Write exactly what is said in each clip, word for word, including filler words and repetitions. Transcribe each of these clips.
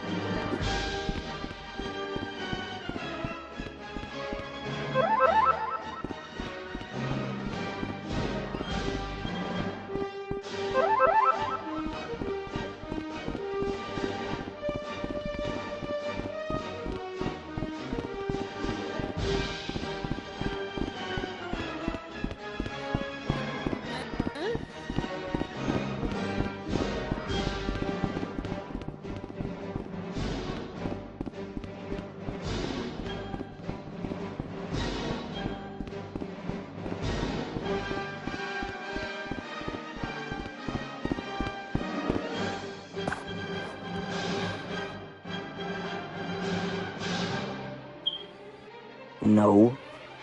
No.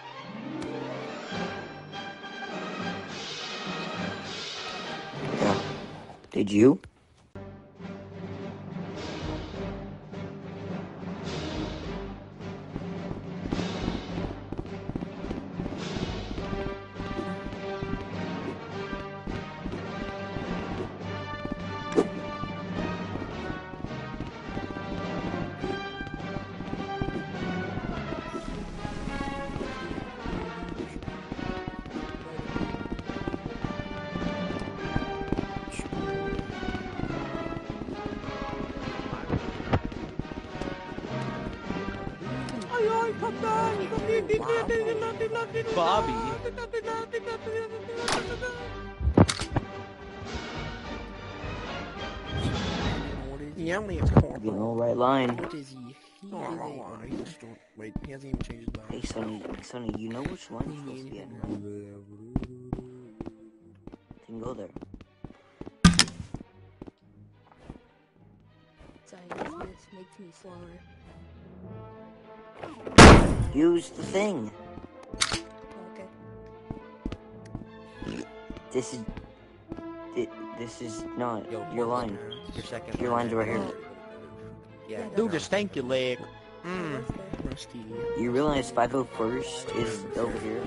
Yeah. Did you? Bobby. He only has corn. You know, right line. What is he? He is a... He just don't... Wait, he hasn't even changed his mind. Hey, Sonny, Sonny, you know which line you're supposed to be in, right? Then go there. Sorry, this makes me slower. Use the thing. Okay. This is... thi- This is not Yo, your line. Your second. Your line's right here. Yeah. Do the stanky leg. Mmm. Rusty. You realize five oh first is over here?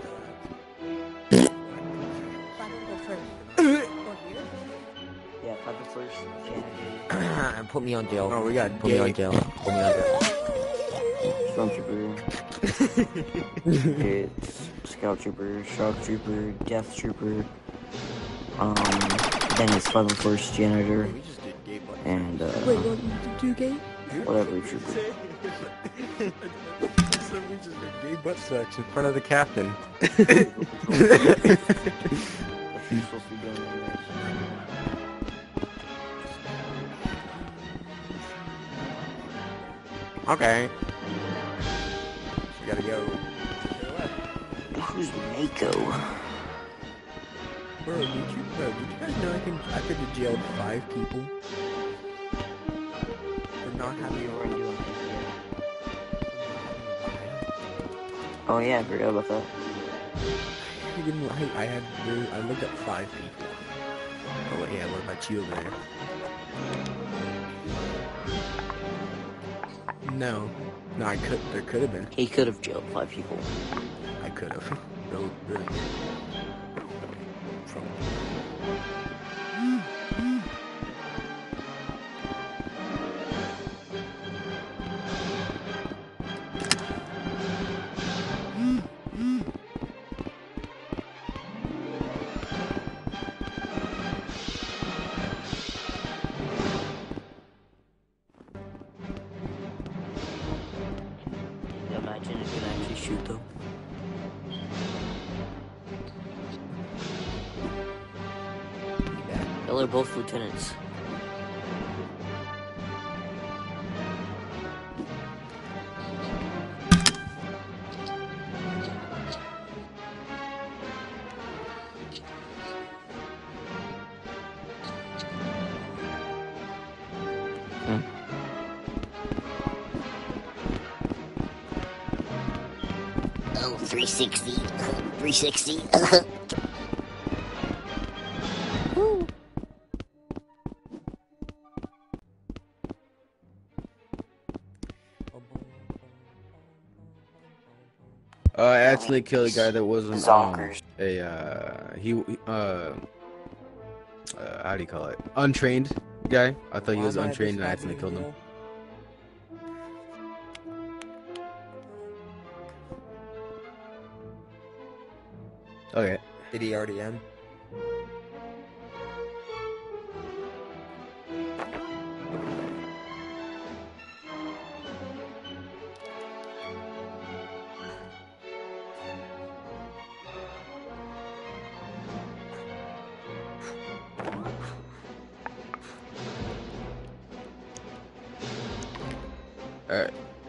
Yeah, five oh first. Janitor. Put me on jail. Oh, we got Put me on jail. Put me on jail. Stormtrooper. It's Scout Trooper, Shock Trooper, Death Trooper. Um, then it's five oh first Janitor. We just did gay butt. And, uh, Wait, what did you do, gay? whatever trooper. So we just did gay butt sex in front of the captain. That's what you're supposed to be doing anyways. Okay. We gotta go. Who's Mako? Bro, did you, bro, did you guys know I can, I could have jailed five people? For not having a right to Oh yeah, I forgot about that. I didn't, I, I had, I looked at five people. Oh wait, yeah, what about you over there? No. No, I could, there could have been. He could have jailed five people. I could have. Really, really. From... Imagine if you could actually shoot them. Well, they're both lieutenants. Hmm. Oh, three sixty. three sixty. Uh, I actually killed a guy that wasn't um, Zonkers. a uh, he uh, uh, how do you call it? Untrained guy. I thought he was untrained and I accidentally killed him. Okay. Did he already end? Alright.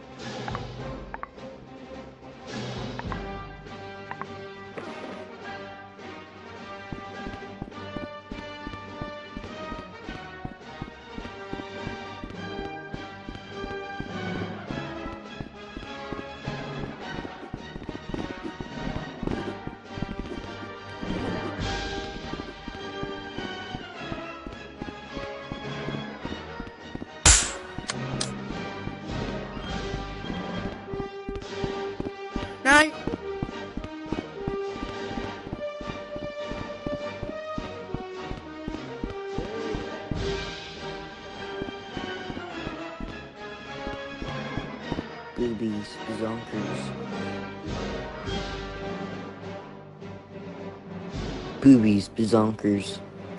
Night. Boobies, zonkers. Boobies, bazonkers.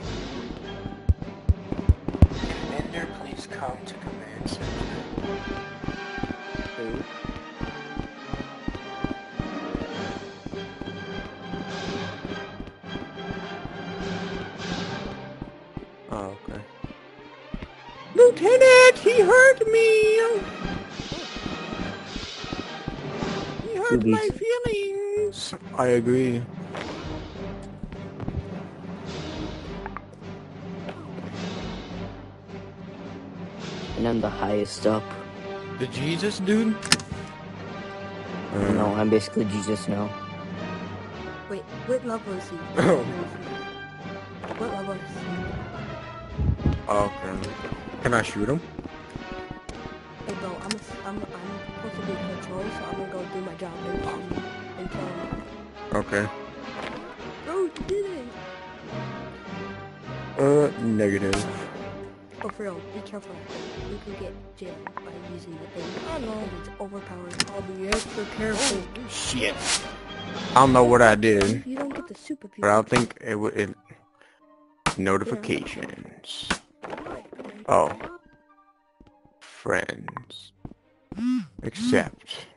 Ender, please come to command center. Who? Oh, okay. Lieutenant, he hurt me. He hurt Boobies. my feelings. I agree. And I'm the highest up. The Jesus dude? Uh, No, I'm basically Jesus now. Wait, what level is he? Oh. What level is he? Okay. Can I shoot him? Hey bro, I'm, a, I'm, I'm supposed to be in control, so I'm gonna go do my job and, and, and tell him. Okay. Bro, you did it! Uh, negative. Oh, for real, be careful. You can get jailed by using the thing. I know. And it's overpowered. I'll be extra careful. Shit. I don't know what I did, You don't get the super people. but I think it would. It, notifications. Oh. Friends. Accept.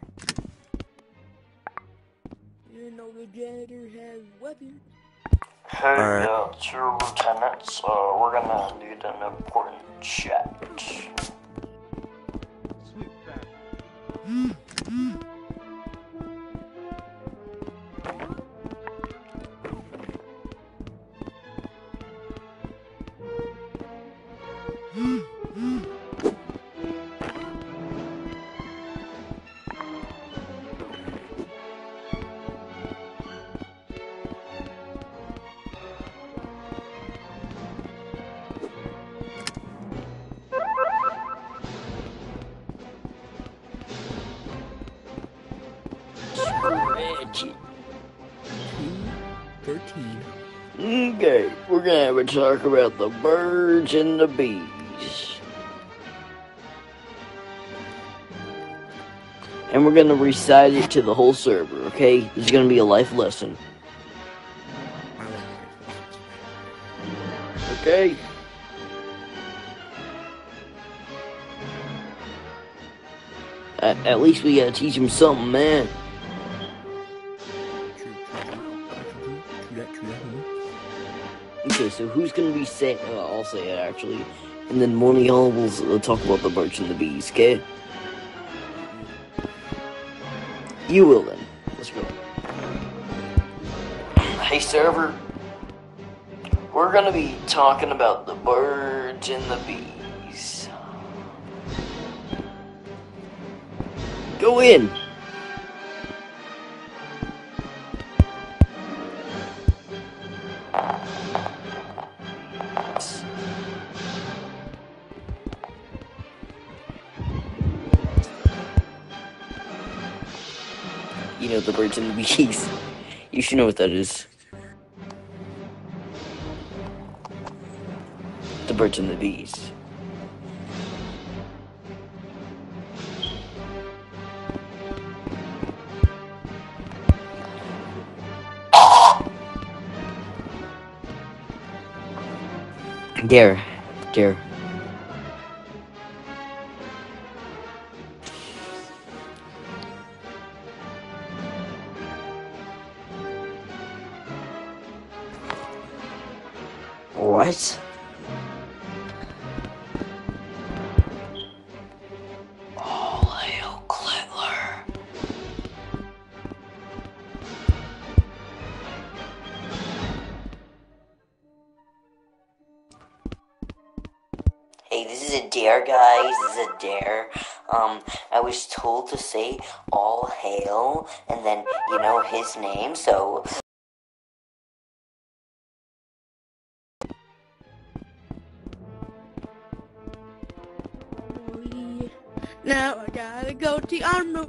You know the janitor has weapons. Hey, Alright. uh, it's your lieutenants. Uh, we're gonna need an important chat. Reggie. Thirteen. Okay, we're gonna have a talk about the birds and the bees. And we're gonna recite it to the whole server, okay? This is gonna be a life lesson. Okay? At, at least we gotta teach him something, man. Okay, so who's gonna be saying? Uh, I'll say it actually, and then Morning Hall will uh, talk about the birds and the bees. Okay? You will then. Let's go. Hey server, we're gonna be talking about the birds and the bees. Go in. You know, the birds and the bees. You should know what that is. The birds and the bees. Dare. Dare. What? All hail Clitler. Hey, this is a dare, guys. This is a dare. Um, I was told to say all hail and then, you know, his name, so. Now I gotta go to Arno.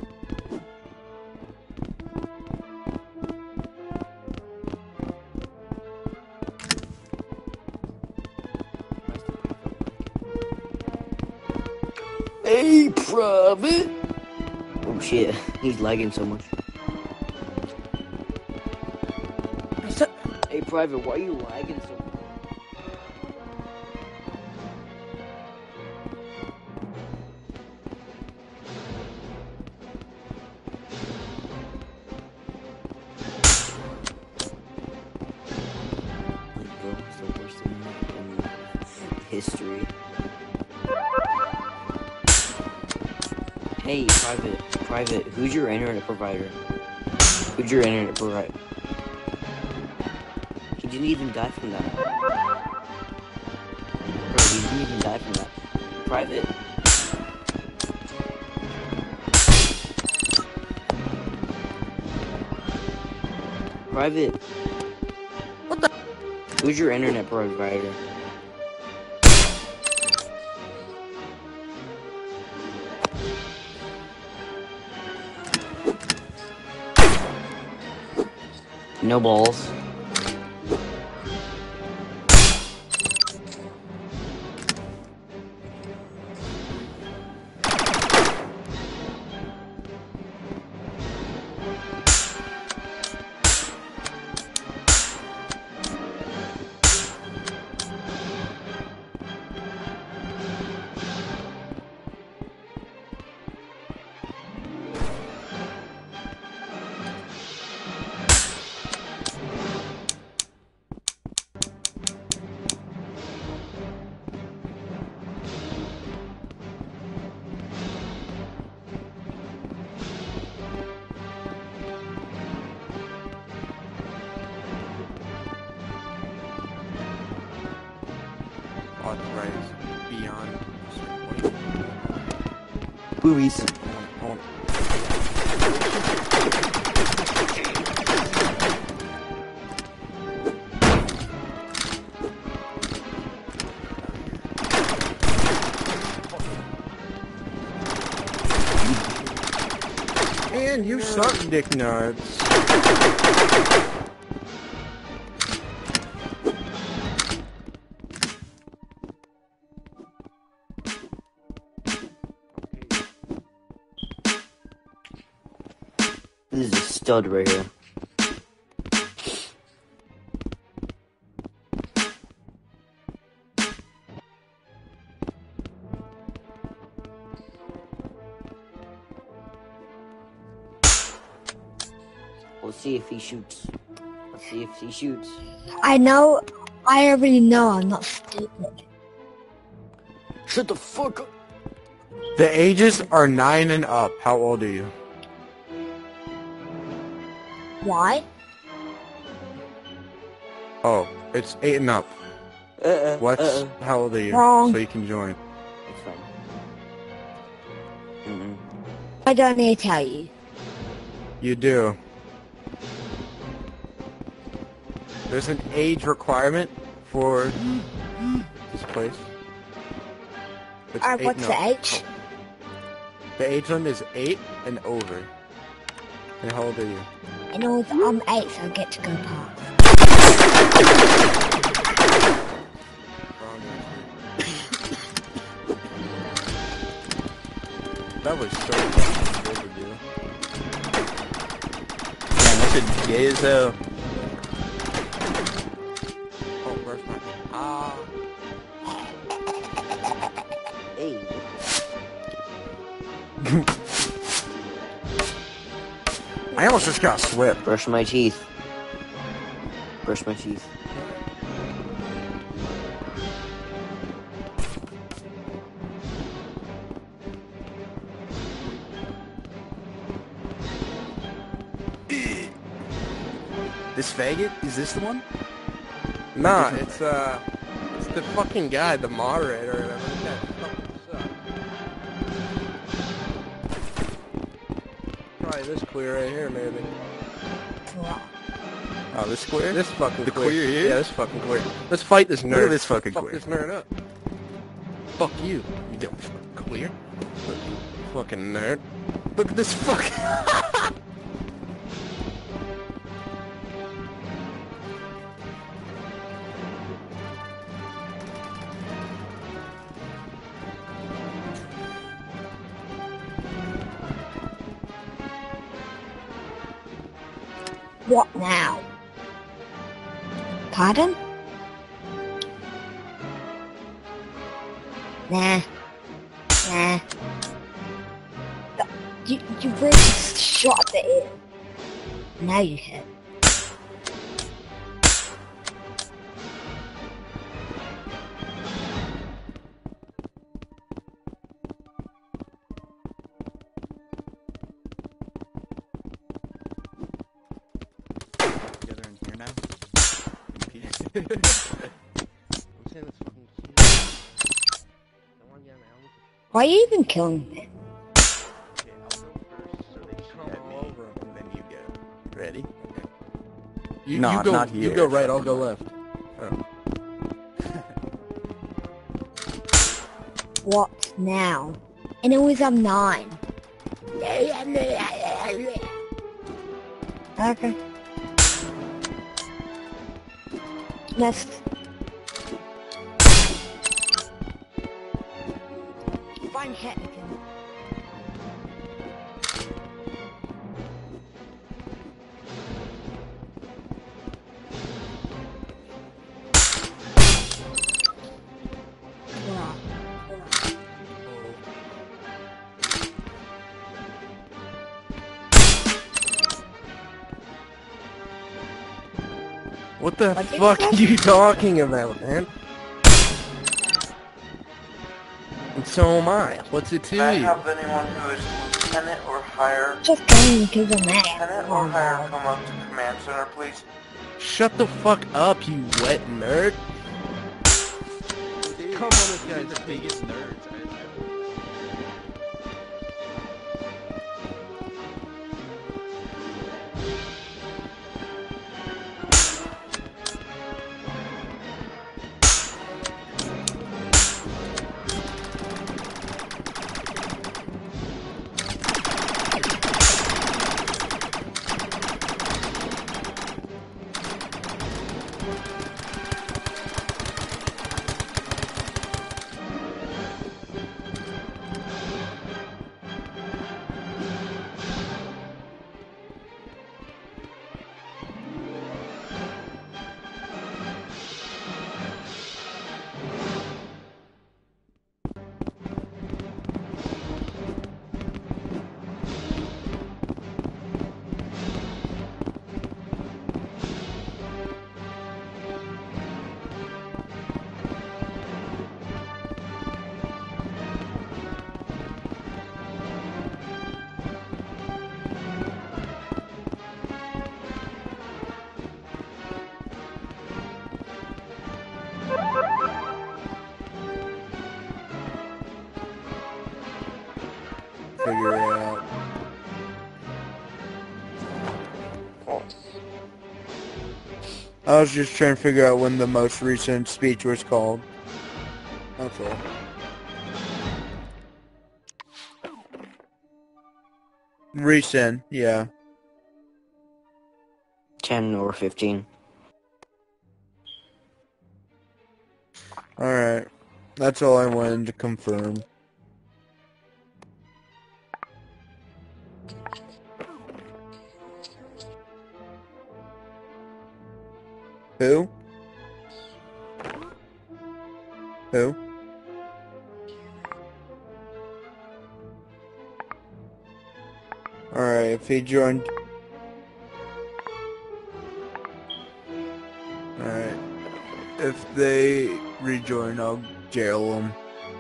Hey, Private! Oh shit, he's lagging so much. Hey, Private, why are you lagging so much? History. Hey, private, private, who's your internet provider? Who's your internet provider? He didn't even die from that. Bro, he didn't even die from that. Private. Private. What the? Who's your internet provider? No balls. Authorized beyond a certain point. Boobies. Hold on, hold on. And you suck, dick nuts. This is a stud right here. Let's see if he shoots. Let's see if he shoots. I know. I already know I'm not stupid. Shut the fuck up. The ages are nine and up. How old are you? Why? Oh, it's eight and up. Uh-uh. What's Uh-uh. how old are you? Wrong. So you can join. It's fine. Mm-mm. I don't need to tell you. You do. There's an age requirement for this place. It's Uh, eight what's and the up. age? The age limit is eight and over. And how old are you? I know I'm eight, so I get to go past. Wrong answer. That was so fucking good of you. Damn, that shit gay as hell. Oh, where's my... Ah... I almost just got slipped. Brush my teeth. Brush my teeth. This faggot? Is this the one? Nah, it's uh, it's the fucking guy, the moderator or whatever. This guy fucking sucks. Probably this queer right here, maybe. Oh, this queer? This fucking The queer. queer here? Yeah, this fucking queer. Let's fight this nerd. Look at this fucking Fuck queer. this nerd up. Fuck you. You don't fucking queer. Fucking nerd. Look at this fucking... What now? Pardon? Nah. Nah. You, you really shot the air. Now you hit. Together in here now. In peace. I'm saying this fucking kid. I want to get an album. Why are you even killing me? Okay, I'll go first so they shoot Come at me, all over 'em. and then you get ready. You, No, you I'm go, not You here. go right, I'll go left. What now? And it was I'm nine. Okay. Next. Find Hetnikin. Yeah. What the What did fuck you are say? you talking about, man? And so am I. What's it to Can I you? have anyone who is lieutenant or higher, Just going because I'm mad. lieutenant or higher, come up to command center, please? Shut the fuck up, you wet nerd. Come on, this You're guy's the biggest nerds. I, I, Figure it out. I was just trying to figure out when the most recent speech was called. That's all. Recent, yeah. ten or fifteen. Alright. That's all I wanted to confirm. Who? Who? Alright, if he joined... Alright. If they rejoin, I'll jail them.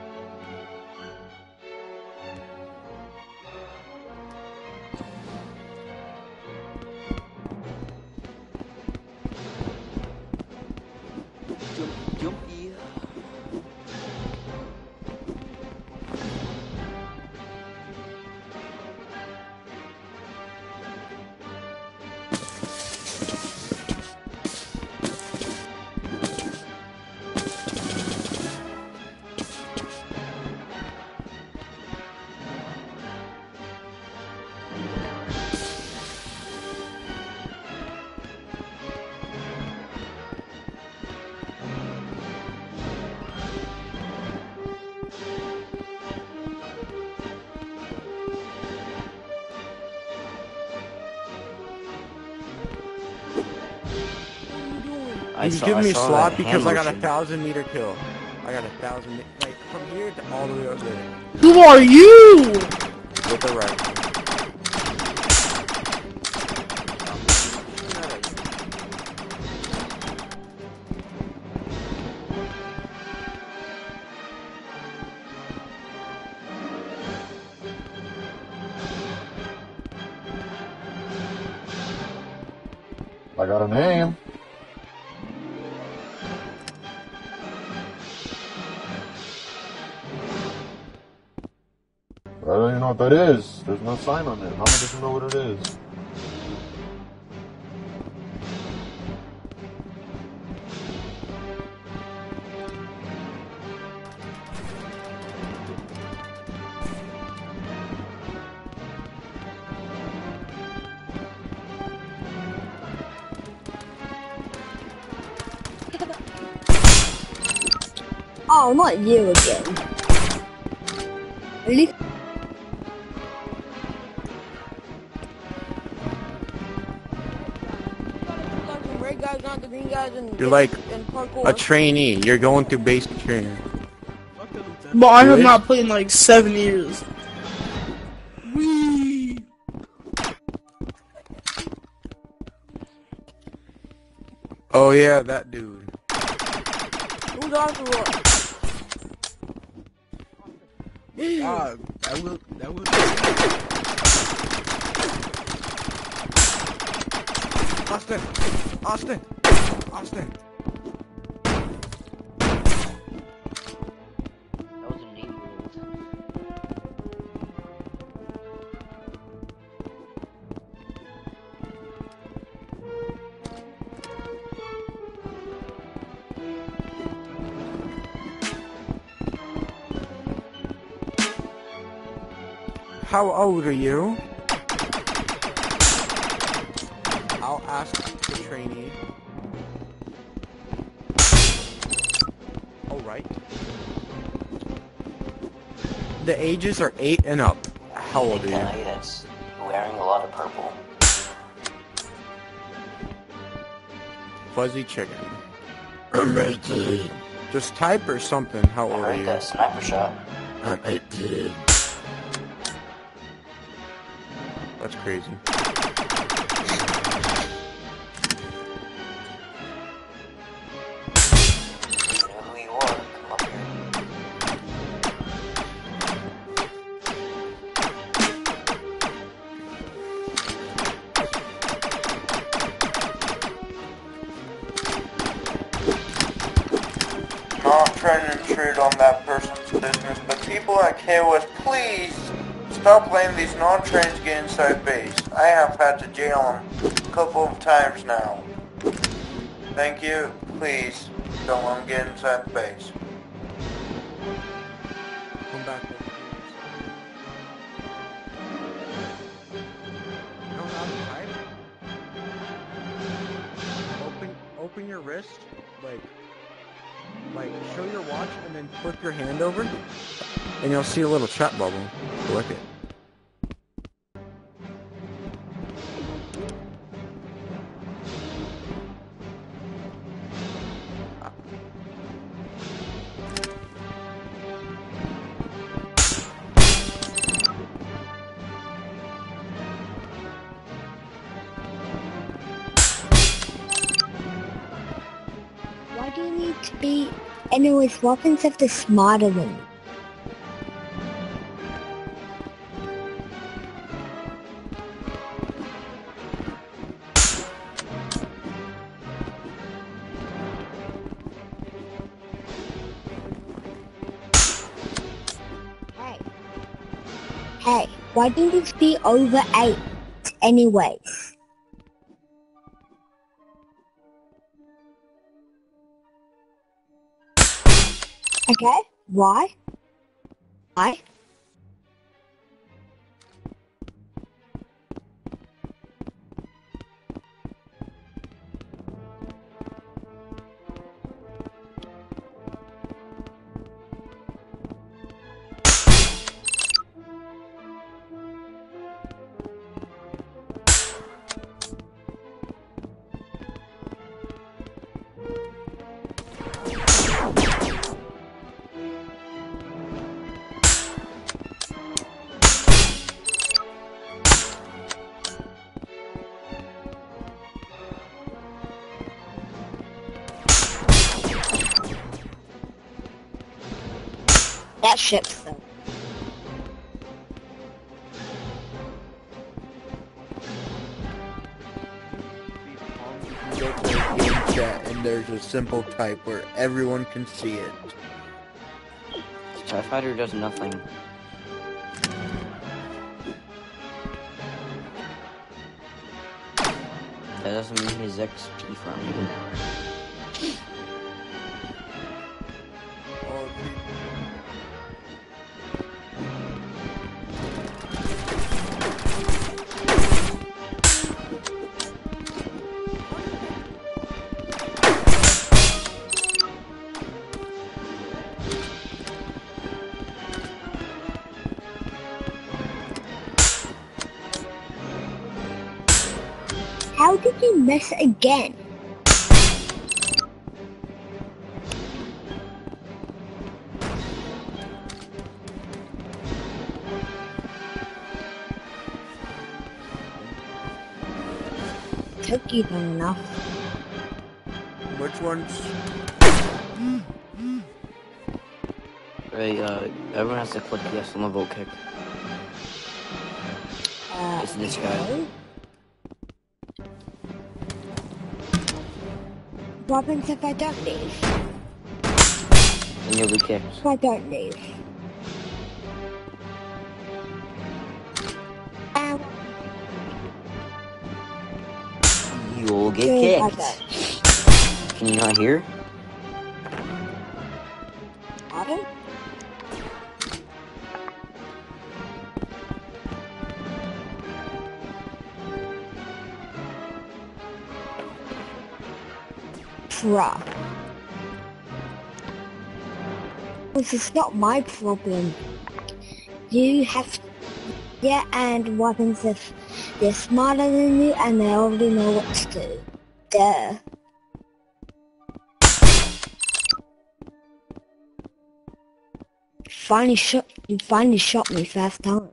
Jump, jumpy. I He's saw- giving I me saw slot that because hand I got a motion. thousand meter kill. I got a thousand, me- like from here to all the way over there Who are you? with a rifle. I got a name. I don't even know what that is. There's no sign on it. How am I supposed to know what it is? Oh, not you again. At least red guys, not the green guys, and You're like and parkour. a trainee. You're going through basic training. But I have Good. not played in like seven years. Wee. Oh yeah, that dude. Who's Ocelot? Ah, that will, that will. Austin! Austin! Austin! That was an eight-year-old. How old are you? I'll ask the trainee. Alright. The ages are eight and up. How I old are can you? tell you that's wearing a lot of purple. Fuzzy chicken. Just type or something. How I old are heard you? that sniper shot. I'm eighteen. That's crazy. You know who you are. Come up here. Not trying to intrude on that person's business, but people at K O S, please stop letting these non-trains get inside base. I have had to jail them a couple of times now. Thank you. Please don't let them get inside the base. Come back. You know how to type? Open, open your wrist, like, like show your watch, and then flip your hand over, and you'll see a little chat bubble. Click it. to be? Anyways, weapons have to smarter than you. Hey. Hey, why didn't you be over eight anyways? Okay, why? Why? That ship's though. You go to the game chat and there's a simple type where everyone can see it. TIE Fighter does nothing. That doesn't mean his X P from you. Oh, How did you miss again? Took you long enough. which ones? Right, uh, everyone has to click yes on the vote kick. Uh, It's this guy. What happens if I don't leave? And you'll be kicked. If I don't leave? Um, You'll get Good, I kicked. Can you not hear? pardon? Bruh. This is not my problem. You have, yeah, and what happens if they're smarter than you and they already know what to do? Duh. Finally shot, you finally shot me first time.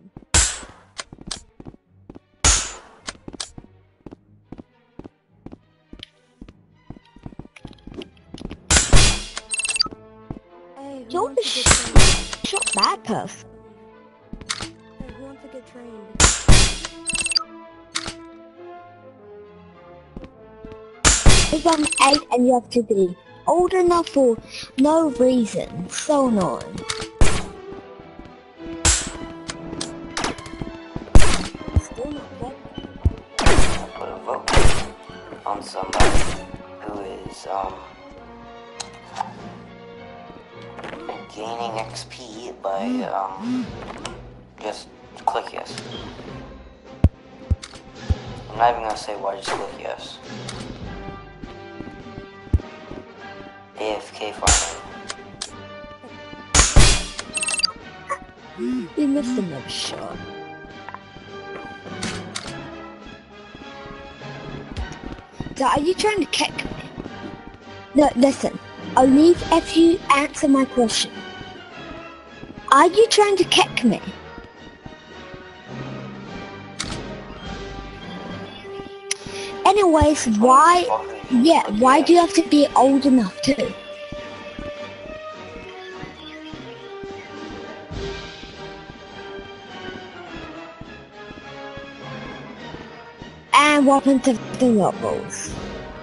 Hey, who Don't wants to sh- get trained? Shot that person. Hey, who wants to get trained? If I'm eight and you have to be old enough for no reason, so annoying. Still not good. Put a vote on somebody who is, um, gaining X P by, um, just click yes. I'm not even gonna say why, just click yes. A F K farming. You missed another shot. So are you trying to kick me? No, listen. I'll leave if you answer my question. Are you trying to kick me? Anyways, why? Yeah, why do you have to be old enough too? and weapons if they're not rolls.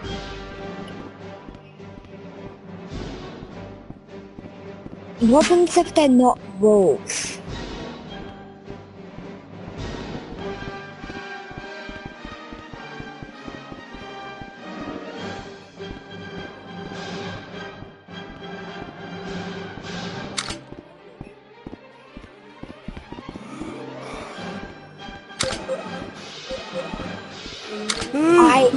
Weapons if they're not rolls. I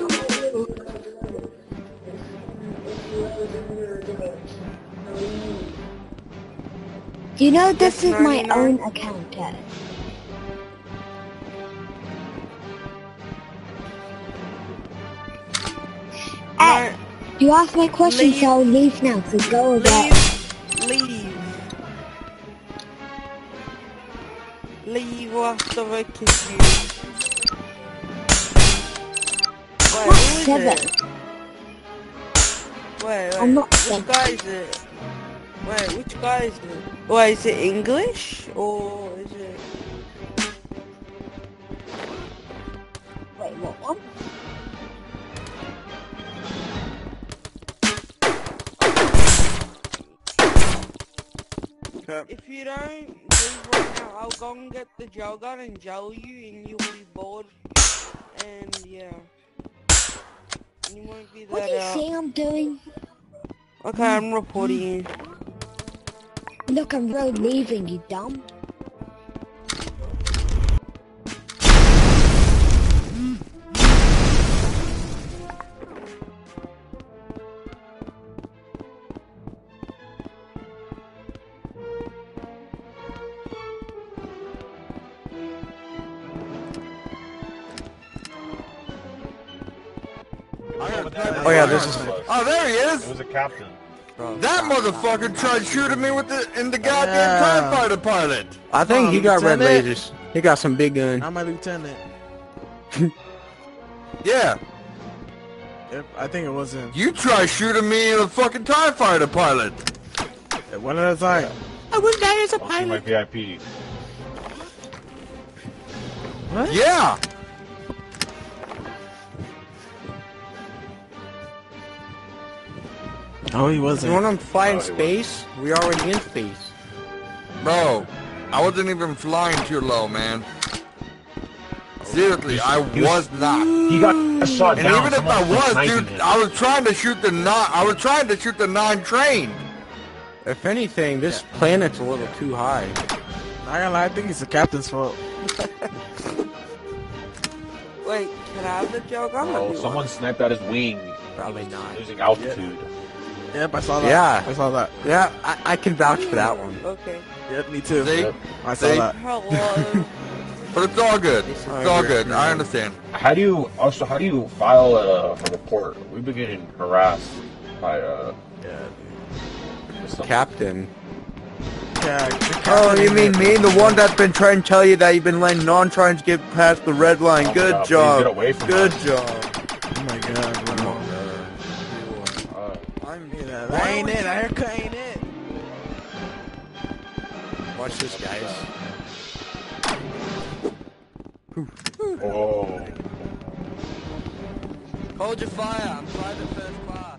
You know this is my own account, Dad. Hey, you asked my question, Leave. so I'll leave now, so go away. Leave. Leave. Leave after I kiss you. Wait, who is Seven. it? Wait, wait. I'm not Which seven. guy is it? Wait, which guy is it? Wait, is it English? Or is it... Wait, what one? If you don't leave right now, I'll go and get the gel gun and gel you and you'll be bored. And yeah. And you won't be What that do you out. say I'm doing? Okay, I'm reporting you. Look, I'm really leaving, you dumb. Oh yeah, this is. Oh, there he It is! was a captain. That motherfucker tried shooting me with the in the goddamn Yeah. TIE fighter pilot! I think Oh, he got red Lieutenant? lasers. He got some big gun. I'm a lieutenant. Yeah. Yep, I think it wasn't. You tried shooting me in a fucking TIE fighter pilot! One at a time. I was there as a I'll see my V I P. Yeah! Oh, he You wasn't. want him to fly in Oh, he space? We already in space. Bro, I wasn't even flying too low, man. Seriously, I he was- was not. He got shot And down. even if Someone I was was, sniping dude, him. I was trying to shoot the nine. I was trying to shoot the nine train. If anything, this planet's a little too high. Not gonna lie, I think it's the captain's fault. Wait, can I have the gel gun? Oh, Or someone sniped at his wing. Probably not. Losing altitude. Yep, I saw that. Yeah. I saw that. Yeah, I, I can vouch for that one. Okay. Yep, me too. See? Yep. I saw See? that. Hello. But it's all good. It's all good. I understand. How do you also? How do you file a, a report? We've been getting harassed by uh. some- Captain. Yeah, the Oh, captain you in mean there. me? The one that's been trying to tell you that you've been letting non-trines get past the red line. Oh, Good God, please job. get away from Good us. job. Oh my god, bro. Uh, I'm yeah, that, that ain't it. That haircut ain't it. Watch this, guys. oh. Hold your fire. I'm flying in first class.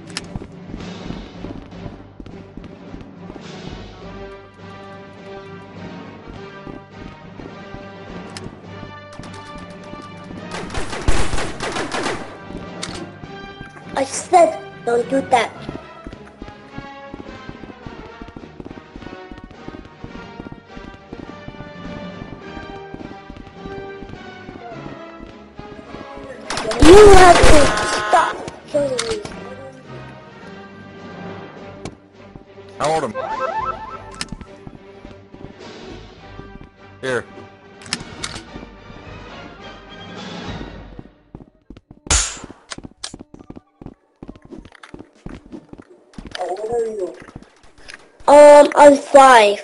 I said don't do that. You have to stop killing me. I hold him. Here. Um, I'm five.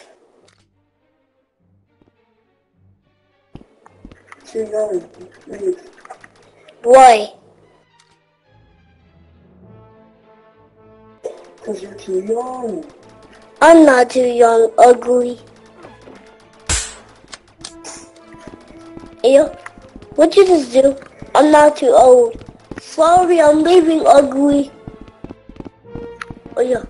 Why? Because you're too young. I'm not too young, ugly. Ew. What'd you just do? I'm not too old. Sorry, I'm leaving ugly. Oh yeah.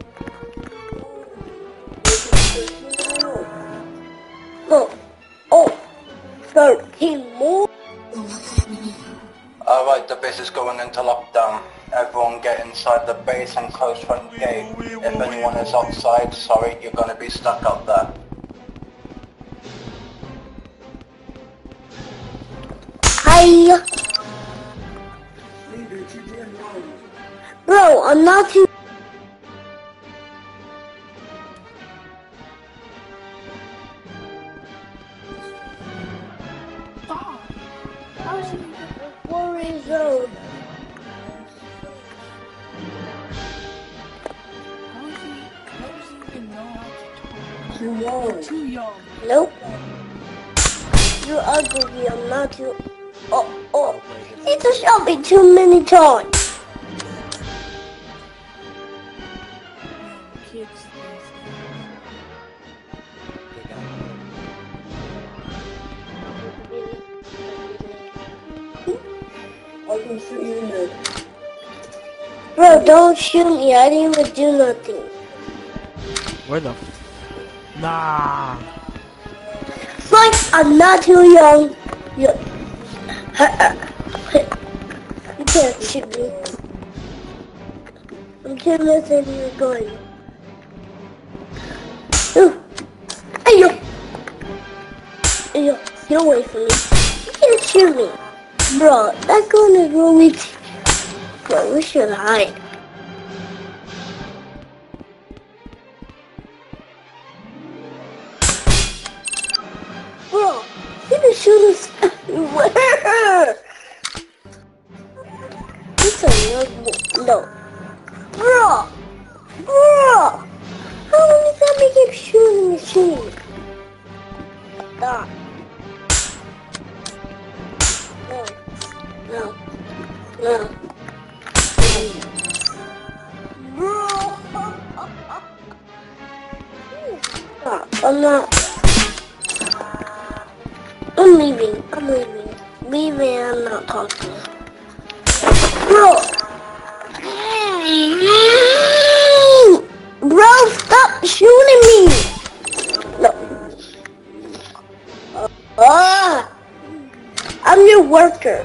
Oh, oh, thirteen more. Alright, the base is going into lockdown. Everyone get inside the base and close front gate. If anyone is outside, sorry, you're gonna be stuck out there. Hi. Bro, I'm not too... Four years old. Too young. Too young. Nope. You're ugly, I'm not too... Oh, oh. He just shot me too many times. Kids I can shoot you in there. Bro, don't shoot me. I didn't even do nothing. Where the? F nah. Like, I'm not too young. You, you can't shoot me. I'm too missing you're going. Ooh. Ayo. Ayo. Get away from me. You can't shoot me. Bro, that gun is really... Bro, we should hide. Bro, you can shoot us everywhere. It's a young boy. No. Bro! Bro! How long does that make him shooting the machine? Stop. No. No. No. Bro! Stop. I'm not. I'm leaving. I'm leaving. Leaving. I'm not talking. Bro! Bro, stop shooting me! No. Ah! I'm your worker.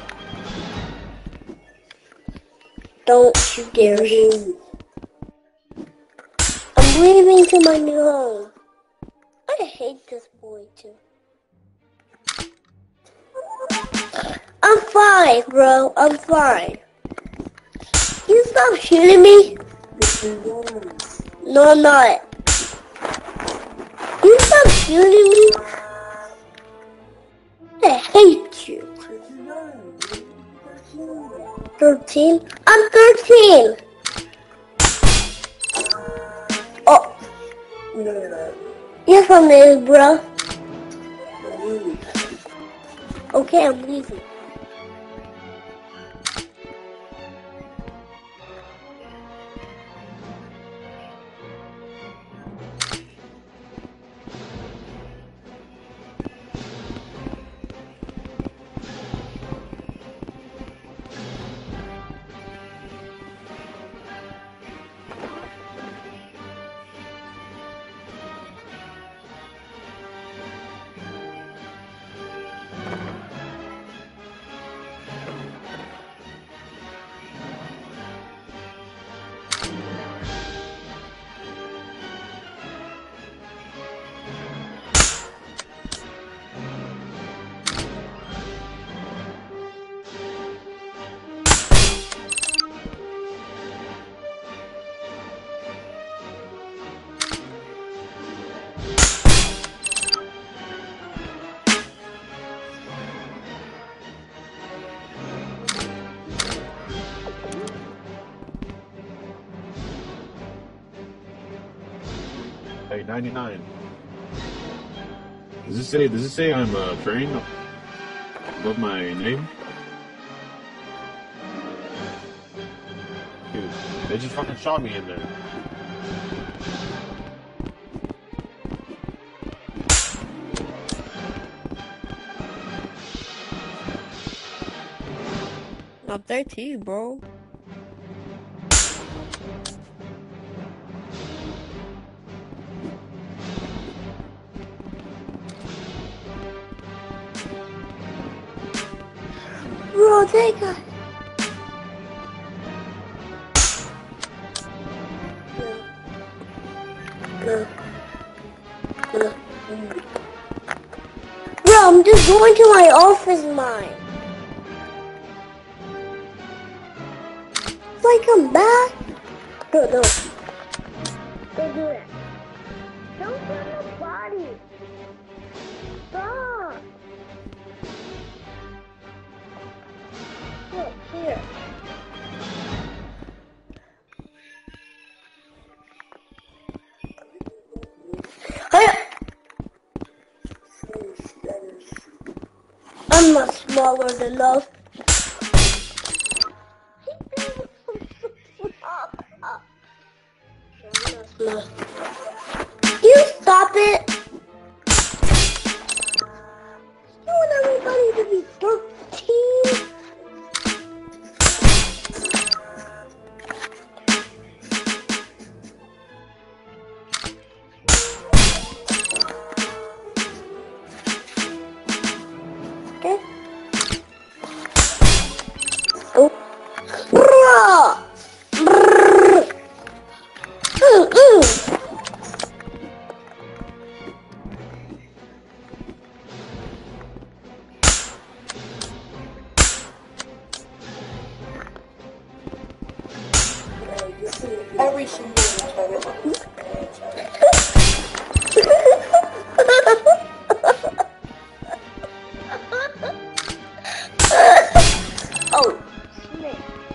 Don't you dare shoot. I'm leaving to my new home. I hate this boy too. I'm fine, bro. I'm fine. You stop shooting me? No, I'm not. You stop shooting me? I hate you. thirteen? I'm thirteen! Oh. Yes, I'm in, bro. Okay, I'm leaving. Hey, ninety-nine. Does this say, does it say I'm uh, trained above my name? Dude, they just fucking shot me in there. Up there too, bro. Bro, they got. Bro, I'm just going to my office mine. If I come back, no, no, don't do that. Don't kill nobody. Stop. Look here. I'm not smaller than enough. You stop it! You want everybody to be thirteen? Okay. Oh. Bruh! Brrr. Mm, mm. Every single time. Oh, snake.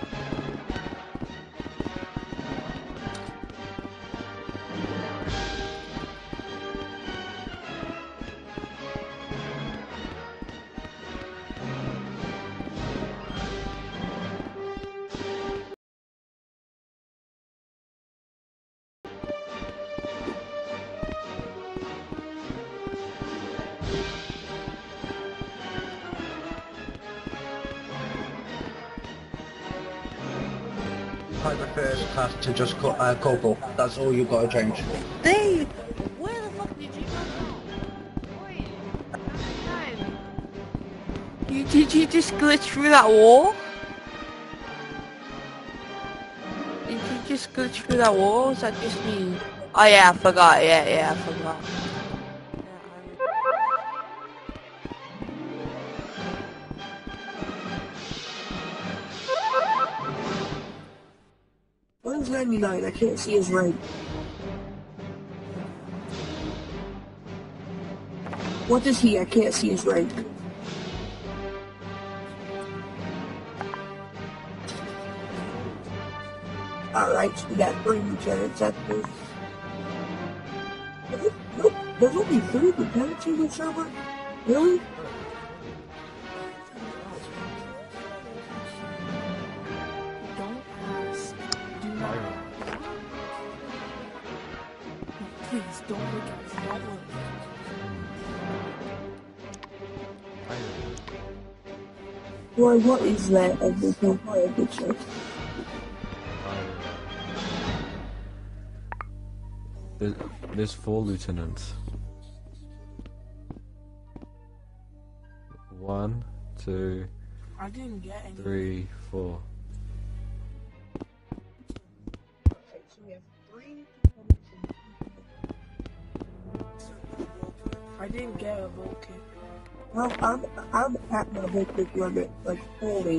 Private first has to just cut uh, Coco. That's all you gotta change. Dave, where the fuck did you come from? Wait, time. You did you just glitch through that wall? Did you just glitch through that wall? Or is that just me? Oh yeah, I forgot. Yeah, yeah, I forgot. One's ninety-nine, I can't see his rank. What is he? I can't see his rank. Alright, so we got three lieutenants at this. Nope, there's only three lieutenants in the server? Really? Don't ask. Do not. Please don't look at me. Don't look. Boy, what is that? I just don't play a good show. There's, there's four lieutenants. One, two, I didn't get any. three, four. Okay, so we have three I didn't get a vote kick. Well, I'm, I'm at my vote limit, like, fully.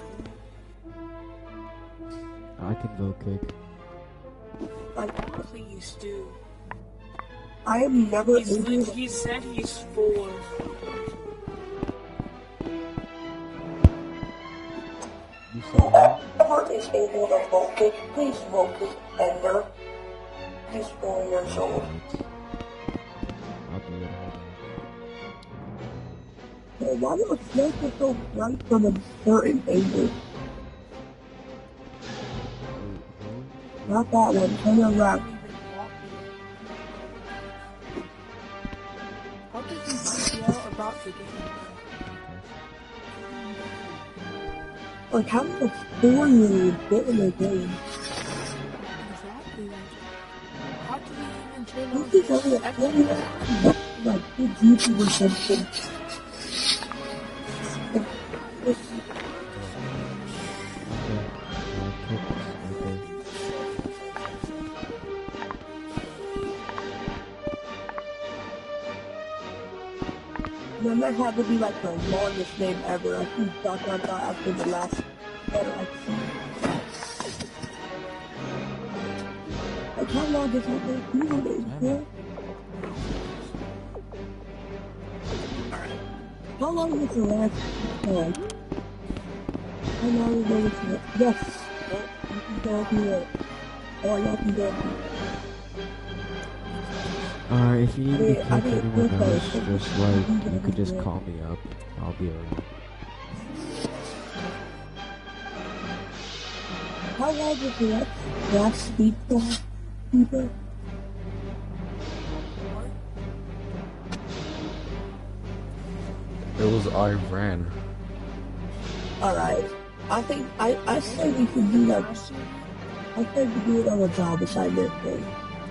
I can go kick. Like, Please do. I am never He's, able to... he said he's four. You said what? Whoever is able to vote kick, please vote kick Ender. He's four years old. I'll do it. Hey, why do a sniper so bright from a certain angle? Not that one, turn around. How did you find out about the game? Like, how much porn will you get in a game? Exactly. How do we even turn This on is only a this? like, big YouTube or something. That might have to be like the longest name ever. I think dot dot dot after the last letter I see. Like, how long is that name? Do you know what it is for? How long is the last one? How long is the last? Yes. Oh, you can go do it. Oh, y'all can go. Alright, if you need me to Wait, I talk to didn't anyone think I else, was- just like, you could just call me up. I'll be around. How long is the last, last speech for people? It was Iran. Alright. I think, I, I say we should do like, I think we do it on a job assignment thing.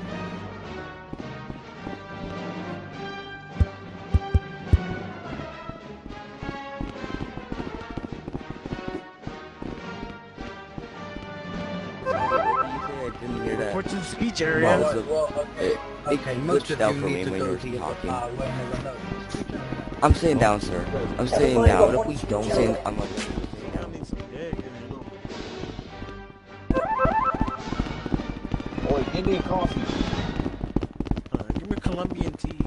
I didn't hear that. Reports in speech Well, area. well, Well, okay, It, it okay, most glitched of out you for me need to when you go were to your talking. uh, wherever the- I'm sitting down, sir. I'm sitting down. What if we don't sit? I'm like, Oh, Indian coffee. Uh, give me Colombian tea.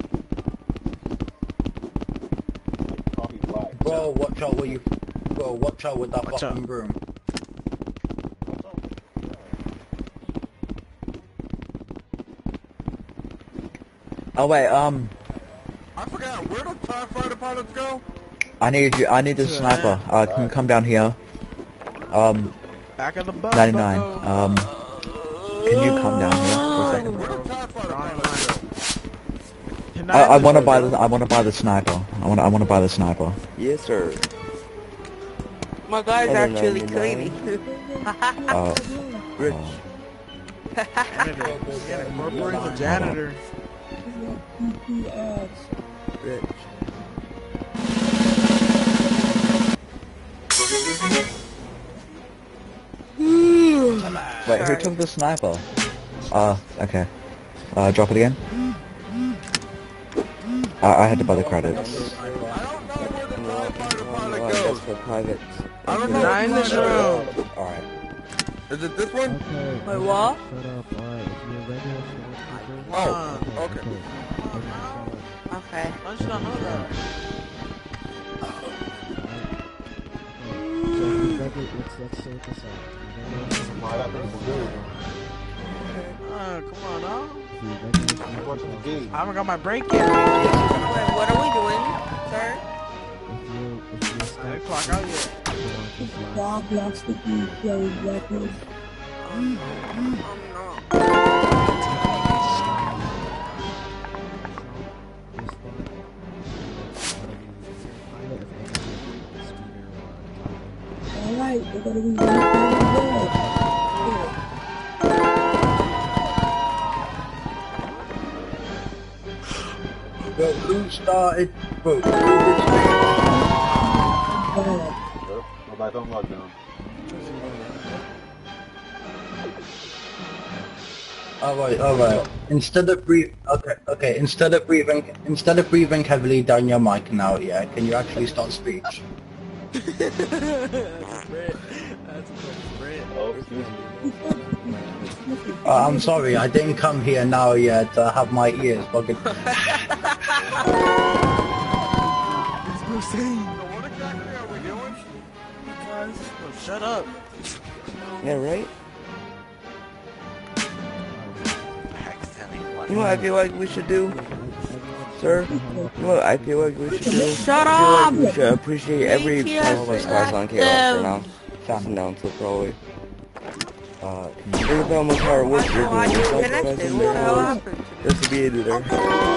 Coffee black. Bro, watch out where you... Bro, watch out with that Watch fucking out. broom. Oh wait, um, I forgot, where the TIE fighter pilots go? I need you, I need a sniper. Uh, can you come down here? Um, Back of the bus. ninety-nine. bucko. Um, can you come down here for a second? Where the TIE fighter pilots go? I, I want to buy the, I want to buy the sniper. I want, I want to buy the sniper. Yes, sir. My guy's I don't know, actually you know. cleaning. Uh, Rich. Janitor. Yeah, incorporating the janitor. Rich. Wait, who took the sniper? Uh, okay. Uh, drop it again. Uh, I had to buy the credits. I don't know where the TIE fighter pilot Well, goes. that's for private. I don't know Nine where this the pilot room. goes. Alright. Is it this one? Okay. Wait, what? Shut up, alright. If you're ready, shut up. Oh, Okay. okay. Okay. Okay, shut up. Okay. I just don't know that. So if you're ready, let's, let's sort this out. If you're ready, Uh, come on, now. if you're ready, let's sort this out. I haven't got my break yet. Wait, what are we doing, sir? If you, if you I stop, didn't clock out yet. you want this line. Bob lost the key, play records. I'm not. Alright, we're gonna be really Bro, who started? Bro, who did this? good. Go back on lockdown. Alright, alright. Instead of breathe, okay, okay. Instead of breathing, instead of breathing heavily down your mic now, yeah, can you actually start speech? That's Brett. That's Brett. Oh, excuse me. Uh, I'm sorry, I didn't come here now yet to have my ears bugging. It's Hussein. So what exactly are we doing? Oh, shut up. Yeah, right? You know what I feel like we should do? Sir? You know what I feel like we should do? Shut I feel up! like we should appreciate every B T S part of us guys on K O for now. Sam, From now until probably. uh, can you, Think about how much hard work you're Why doing. you Yourself connected? as What the hell a happened? just to be a leader.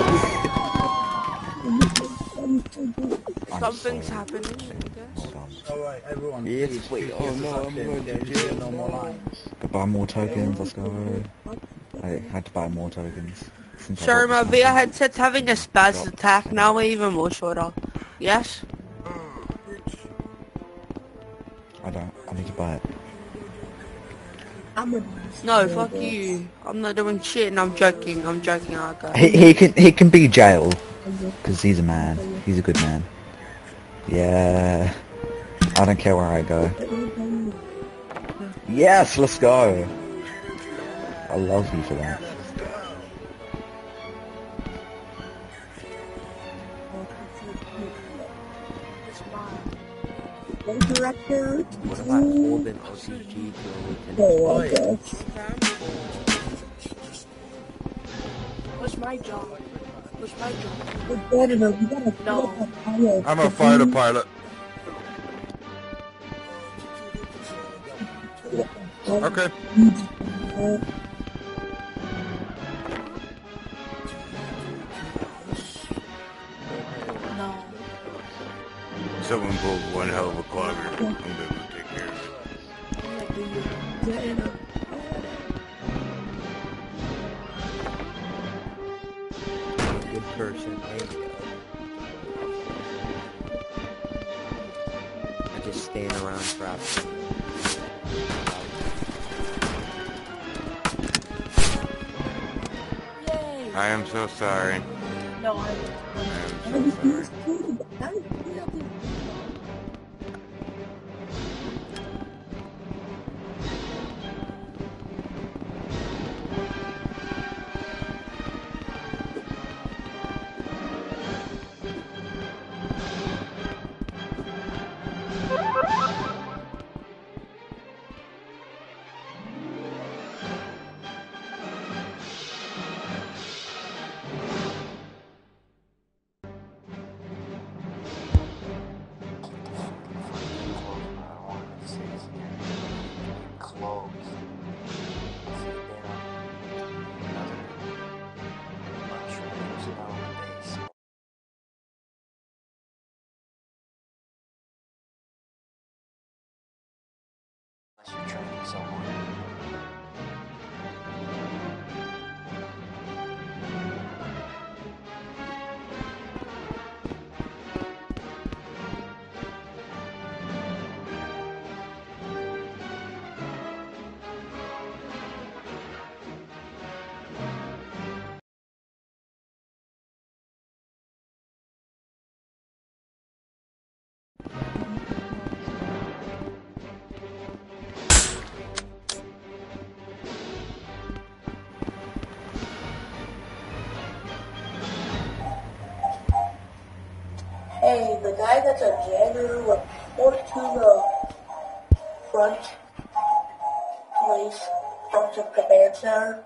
I'm Something's sorry. happening, I guess. Hold on. Alright, everyone, Yes, please, wait, keep oh your no, I'm active. going There to is jail. no more lines. To buy more tokens, let's go. I had to buy more tokens. Since I Sorry, bought my this V R one. headset's having a spaz attack. Now we're even more shorter. Yes? I don't. I need to buy it. No, fuck you. I'm not doing shit and I'm joking. I'm joking, okay. He, he can he can be jailed. Because he's a man. He's a good man. Yeah. I don't care where I go. Yes, let's go. I love you for that. Director. What if I hold an O C G to Oh, I guess. What's my job? What's my job? It's better though. You gotta No. pilot. I'm a fighter pilot. Okay. No. Someone pulled one hell of a clogger. I'm going to take care of it. Yeah, and, uh, good person. I just stand around trapped. Yay! I am so sorry. No, I. I am so sorry. You're training someone. Hey, the guy that's a janitor report to the front place, front of command center.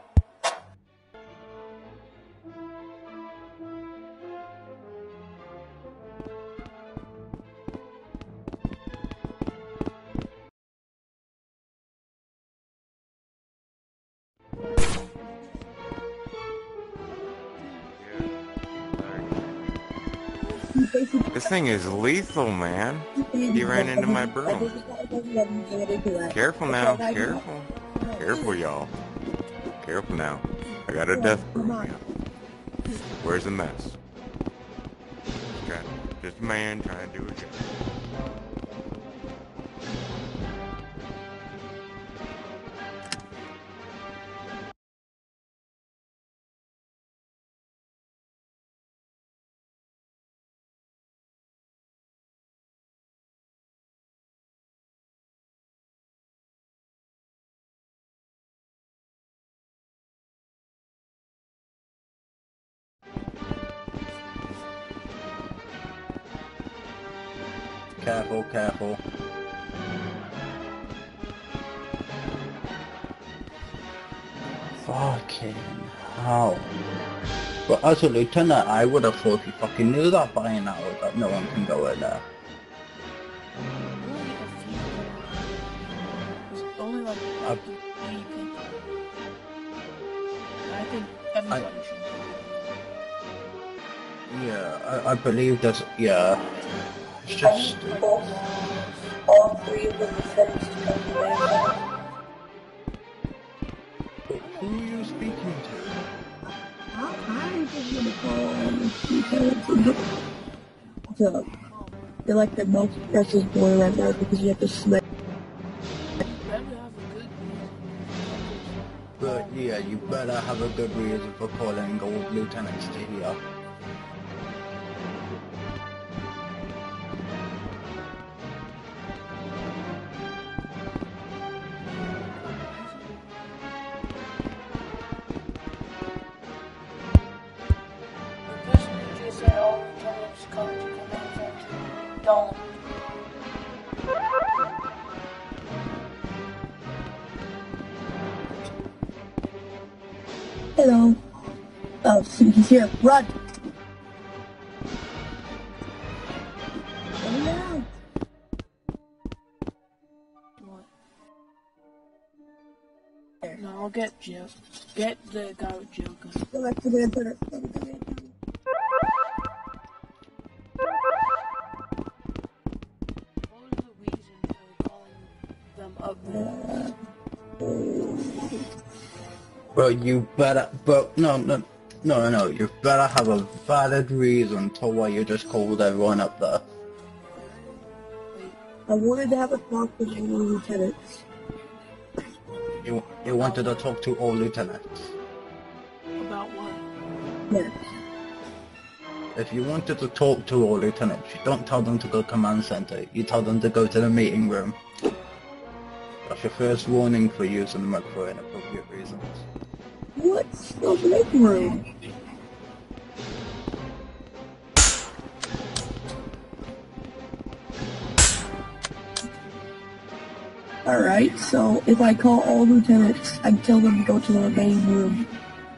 This thing is lethal, man. He ran into my broom. Careful now, careful. Careful, y'all. Careful now. I got a death broom. Yeah. Where's the mess? Okay. Just a man trying to do a job. Careful, careful. Fucking hell. But as a lieutenant, I would have thought you fucking knew that by now, that no one can go in there. Only like Uh, twenty people. I think everybody should. Yeah, I, I believe there's, yeah. It's just... all three of the lieutenants to come to Manhattan. Who are you speaking to? I'm just gonna call all the lieutenants and get the, they're like the most precious boy right now because you have to slay. But yeah, you better have a good reason for calling old lieutenants to here. Don't. Hello. Oh, see, he's here. Run! Oh, no. What? No, I'll get Jeff. Get the guy with jail gun. Go back to the internet. Bro, you better, bro, no, no, no, no, no, you better have a valid reason to why you just called everyone up there. I wanted to have a talk with all the lieutenants. You, you wanted to talk to all lieutenants? About what? Yes. If you wanted to talk to all lieutenants, you don't tell them to go to command center, you tell them to go to the meeting room. That's your first warning for using the mic for inappropriate reasons. What's the meeting room? Alright, so if I call all lieutenants, I tell them to go to the main room.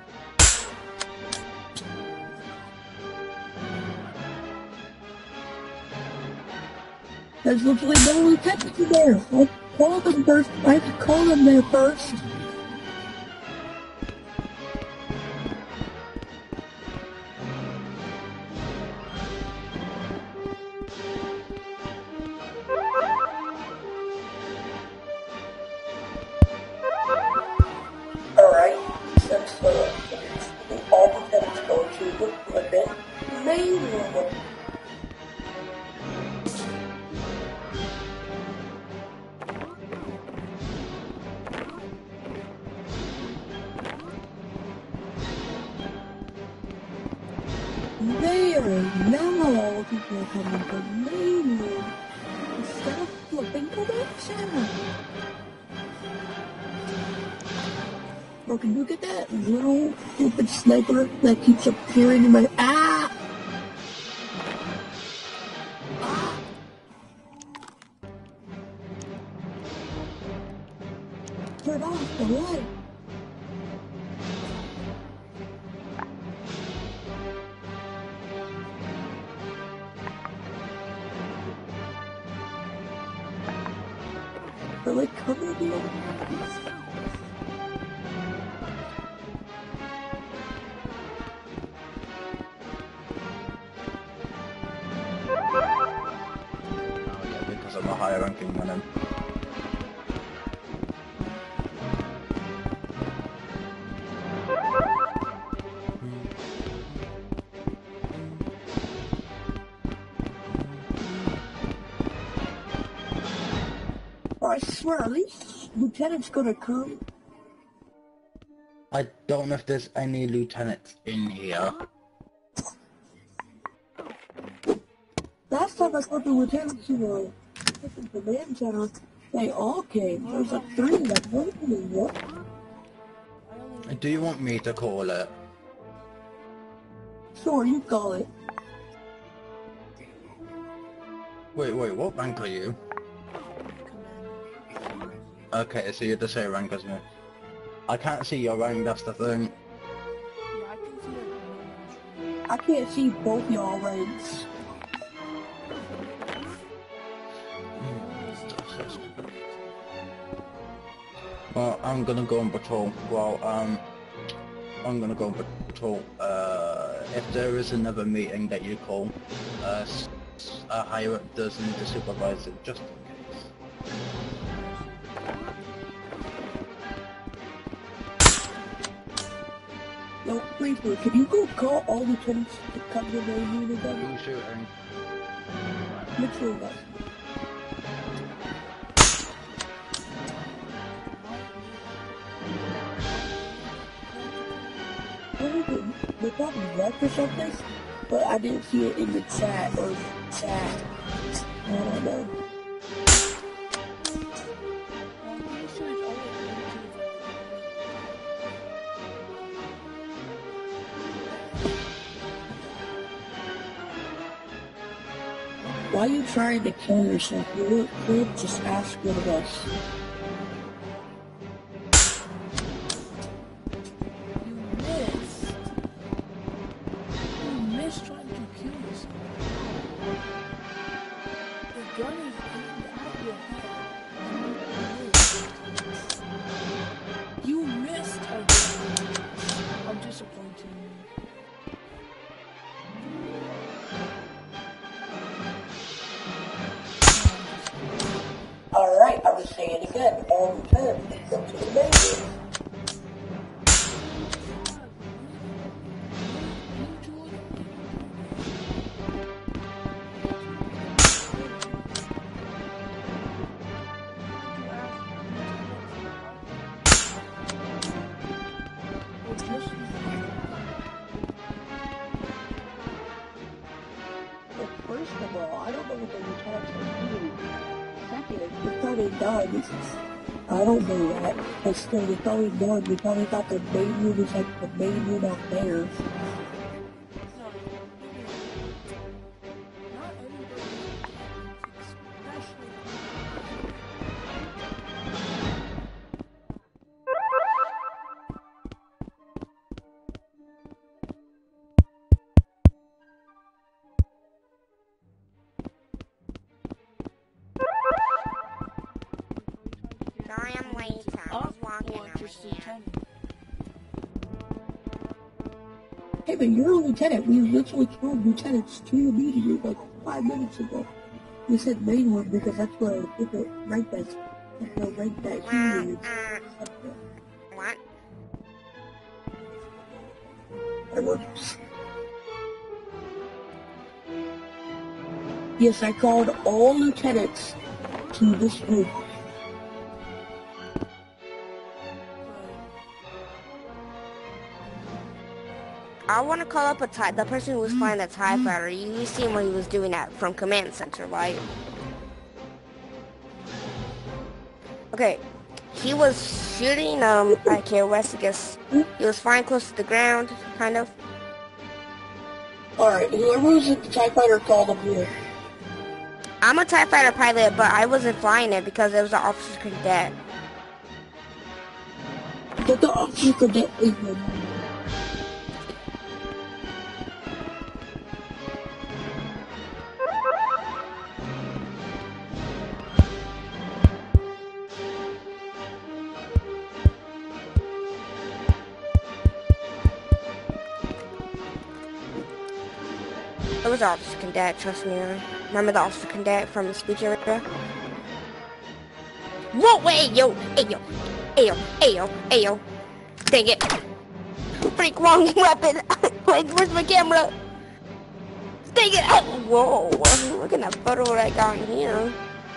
There's literally no lieutenants in there. I'll call them first. I have to call them there first. Alright, since uh, all lieutenants go to the main room. There, now all people are coming to the main room instead of flipping to the channel. Or can you get that little stupid sniper that keeps appearing in my ah? Ah! Turn off the light. Are they coming here? Because I'm a higher ranking than him. I swear, at least Lieutenant's gonna come. I don't know if there's any lieutenants in here. Last time I spoke to Lieutenant to the fucking command center, they all came. There's like three that went to me. What? Do you want me to call it? Sure, you call it. Wait, wait, what rank are you? Okay, so you're the same rank as me. I can't see your rank, that's the thing. I can't see both y'all ranks. Well, I'm gonna go on patrol. Well, um, I'm gonna go on patrol. Uh, if there is another meeting that you call, uh, a higher up does need to supervise it, just in case. Reaper, can you go call all lieutenants to come to the main unit? Who's shooting? Mitchell was. They probably left or something, but I didn't see it in the chat or chat. I don't know. Why are you trying to kill yourself? You could just ask one of us. Alright, I was saying it again. All the time. It's up to the baby. Well, first of all, I don't know what the lieutenants are doing. Second, they probably done. I don't know that. But still, they probably done. They probably thought the main room was like the main room out there. Sorry I'm late. I was walking over here. Hey, but you're a lieutenant. We literally told lieutenants to the meeting room like five minutes ago. We said main one because that's where I put the rank that. That's where rank that he is. What? I works. Yes, I called all lieutenants to this room. I want to call up a tie, the person who was flying the TIE fighter. You seen what he was doing at from command center, right? Okay, he was shooting um at K O S. I guess he was flying close to the ground, kind of. All right, whoever was in the TIE fighter called him here. I'm a TIE fighter pilot, but I wasn't flying it because it was an officer cadet. But the officer cadet is the It was Officer Cadet, trust me. Remember the Officer Cadet from the speech area? Whoa, hey yo, hey yo, hey yo, hey yo, hey yo. Dang it. Freak, wrong weapon. Wait, where's my camera? Dang it. Oh, whoa, look at that photo I got in here.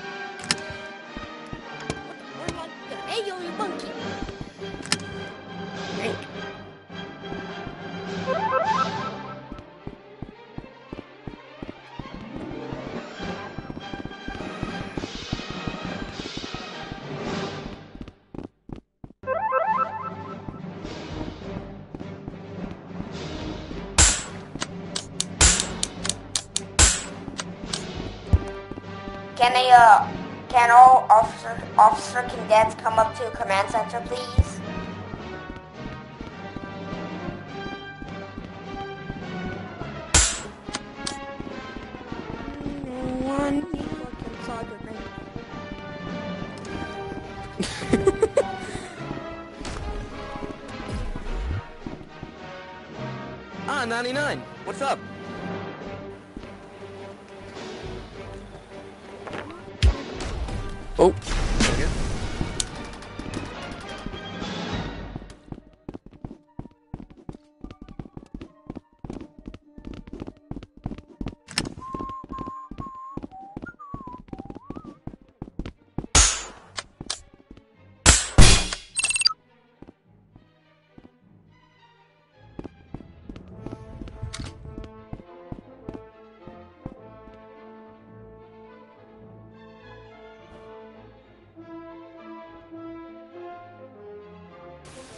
Hey yo, you monkey. Drink. Can they, uh, can all officer, officer cadets come up to command center, please? One. Ah, ninety-nine. What's up? Oh.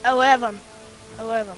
Eleven. Eleven.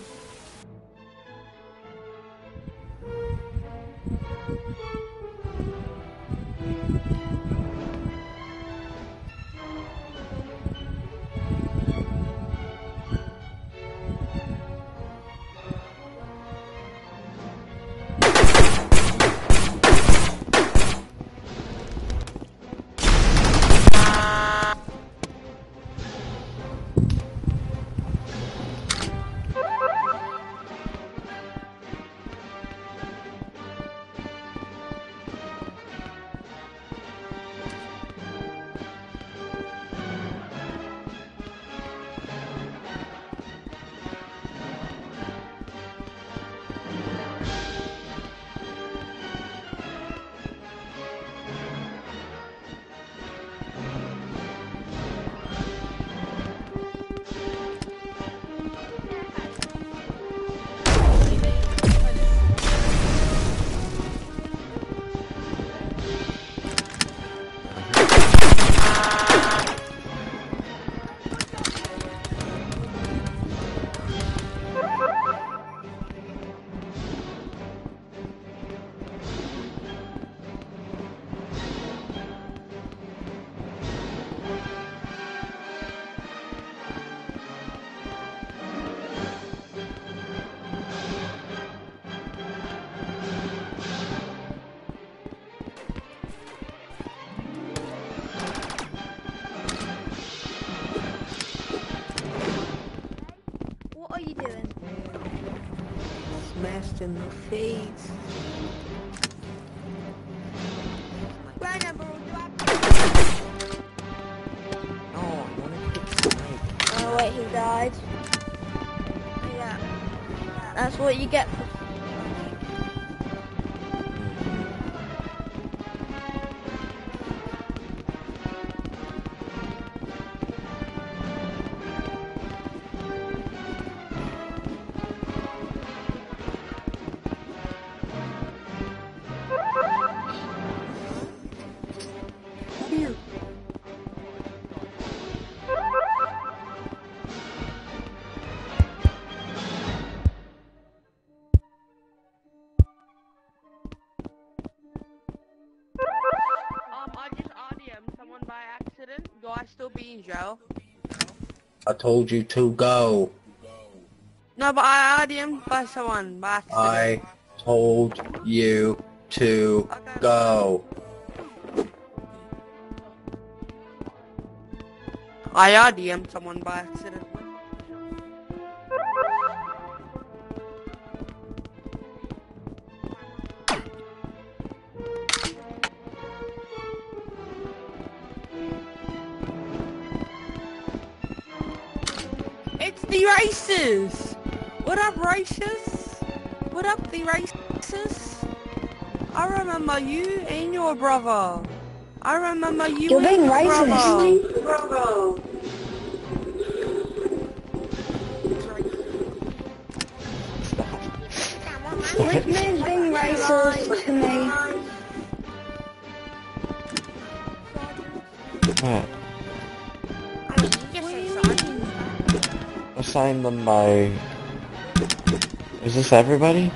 What are you doing? Smashed in the face. Right number, do I... No, I want to hit Snipe. Oh wait, he died. Yeah. That's what you get for... Um, I just R D M'd someone by accident. Do I still be in jail? I told you to go. No, but I R D M'd by someone by accident. I told you to go. I R D M'd someone by accident. It's the races! What up, races? What up, the races? I remember you and your brother. I remember you You're and being your racist. brother. Rickman's being racist to me. What? Assign them by... Is this everybody?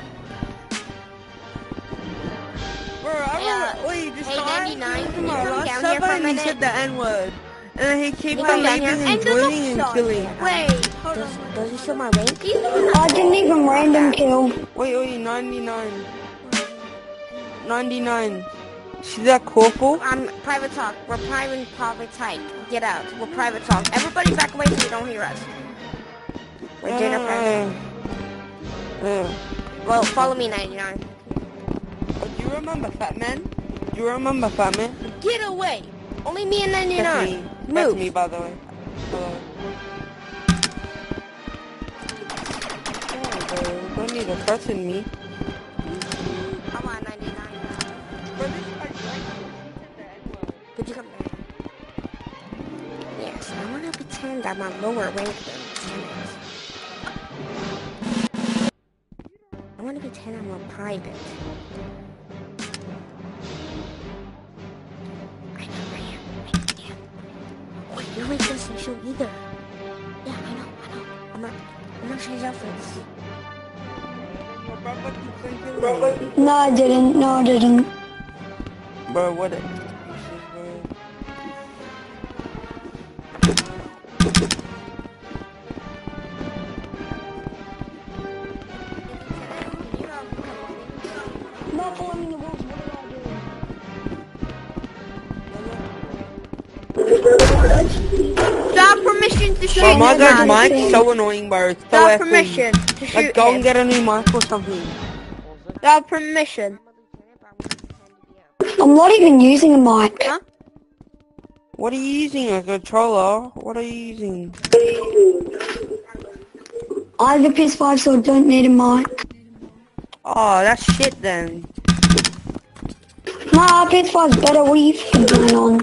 Bro, I remember, wait, this hey, guy, ninety-nine, come can you on, come last down here server for a and he minute? said the N-word. And then he came You by come down leaving here. and And the joining look and shot. killing. Wait, hold does, on. Does he show my rank? I didn't even random kill. Wait, wait, ninety-nine. ninety-nine. See that corporal? I'm private talk. We're private private type. Get out. We're private talk. Everybody back away so you don't hear us. We're dinner Uh, private. uh, Well, follow me, ninety-nine. oh, do you remember Fat Man? Do you remember Fat Man? Get away. Only me and That's ninety-nine. me. That's Move. me, by the way. Hello. Yeah, bro. You don't need to threaten me. Come on, ninety-nine. Could you come back? Yes, I want to pretend I'm on lower rank than lieutenant. I want to pretend I'm a private. I know I am. I am. Wait, your rank doesn't show either. Yeah, I know, I know. I'm not. change outfits. No, I didn't. No, I didn't. Bro, what it? Not following the rules. Do I have permission to shoot Bro, my him, guy's man? mic's so annoying, bro. It's Do so I have effing- permission to shoot Like, go him? and get a new mic or something. Do I have permission? I'm not even using a mic. Huh? What are you using? A controller? What are you using? I have a P S five, so I don't need a mic. Oh, that's shit then. Nah, P S five's better. What are you fucking doing on?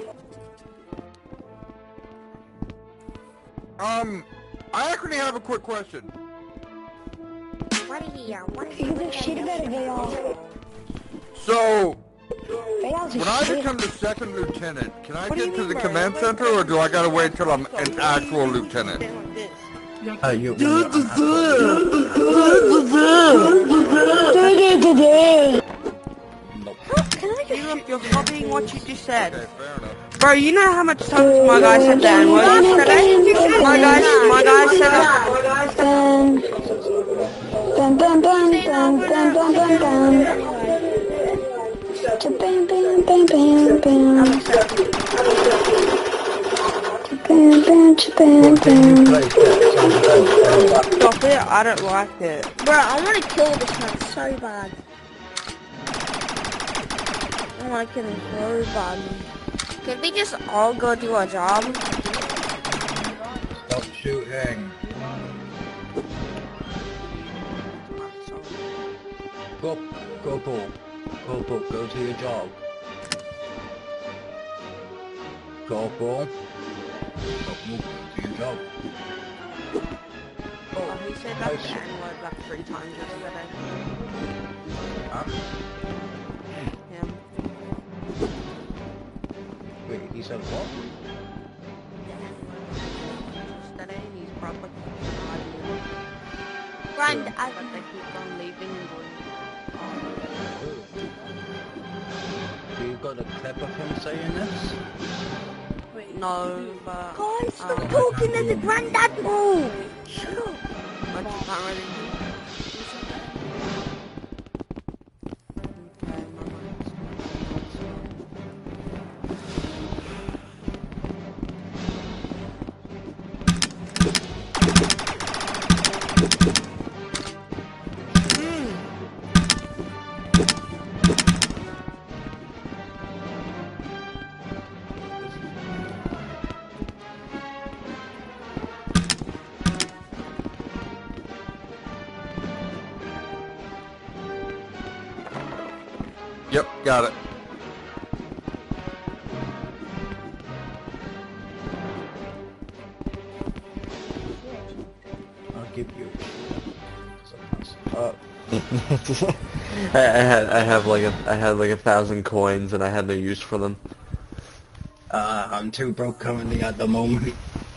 Um, I actually have a quick question. What are you? What are You give a shit about a V R. So, V R's a when I shit. become the second lieutenant, can I What do you get to mean, the bro? command Wait, center, wait, or do I gotta wait till I'm So, an what are you actual doing, bro? lieutenant? Like this. Uh, you, Can I You look, you're copying what you just said. Okay, fair enough. Bro, you know how much times my guy said that and what you said it? My guy, my guy said Bam, bam, bam, bam, bam, bam, bam, bam. To bam, bam, bam, bam, bam. To bam, bam, to bam, bam. Stop it, I don't like it. Bro, I want to kill this man so bad. I want to kill him so bad. Can we just all go do our job? Stop shooting. Go, go, go. Go, go, go to your job. Go, go. Go, move to your job. Oh, he said that the N-word like three times yesterday. Huh? Him. Wait, he said what? Yesterday, he's probably Grand, I but they keep on leaving and going. Do you got a clip of him saying this? No, but... Guys, stop um, talking to the granddad move! Shut up! But you can't really... Okay, my mind's- Yep, got it. I'll give you. Uh, I, I had I have like a I had like a thousand coins and I had no use for them. Uh, I'm too broke currently at the moment.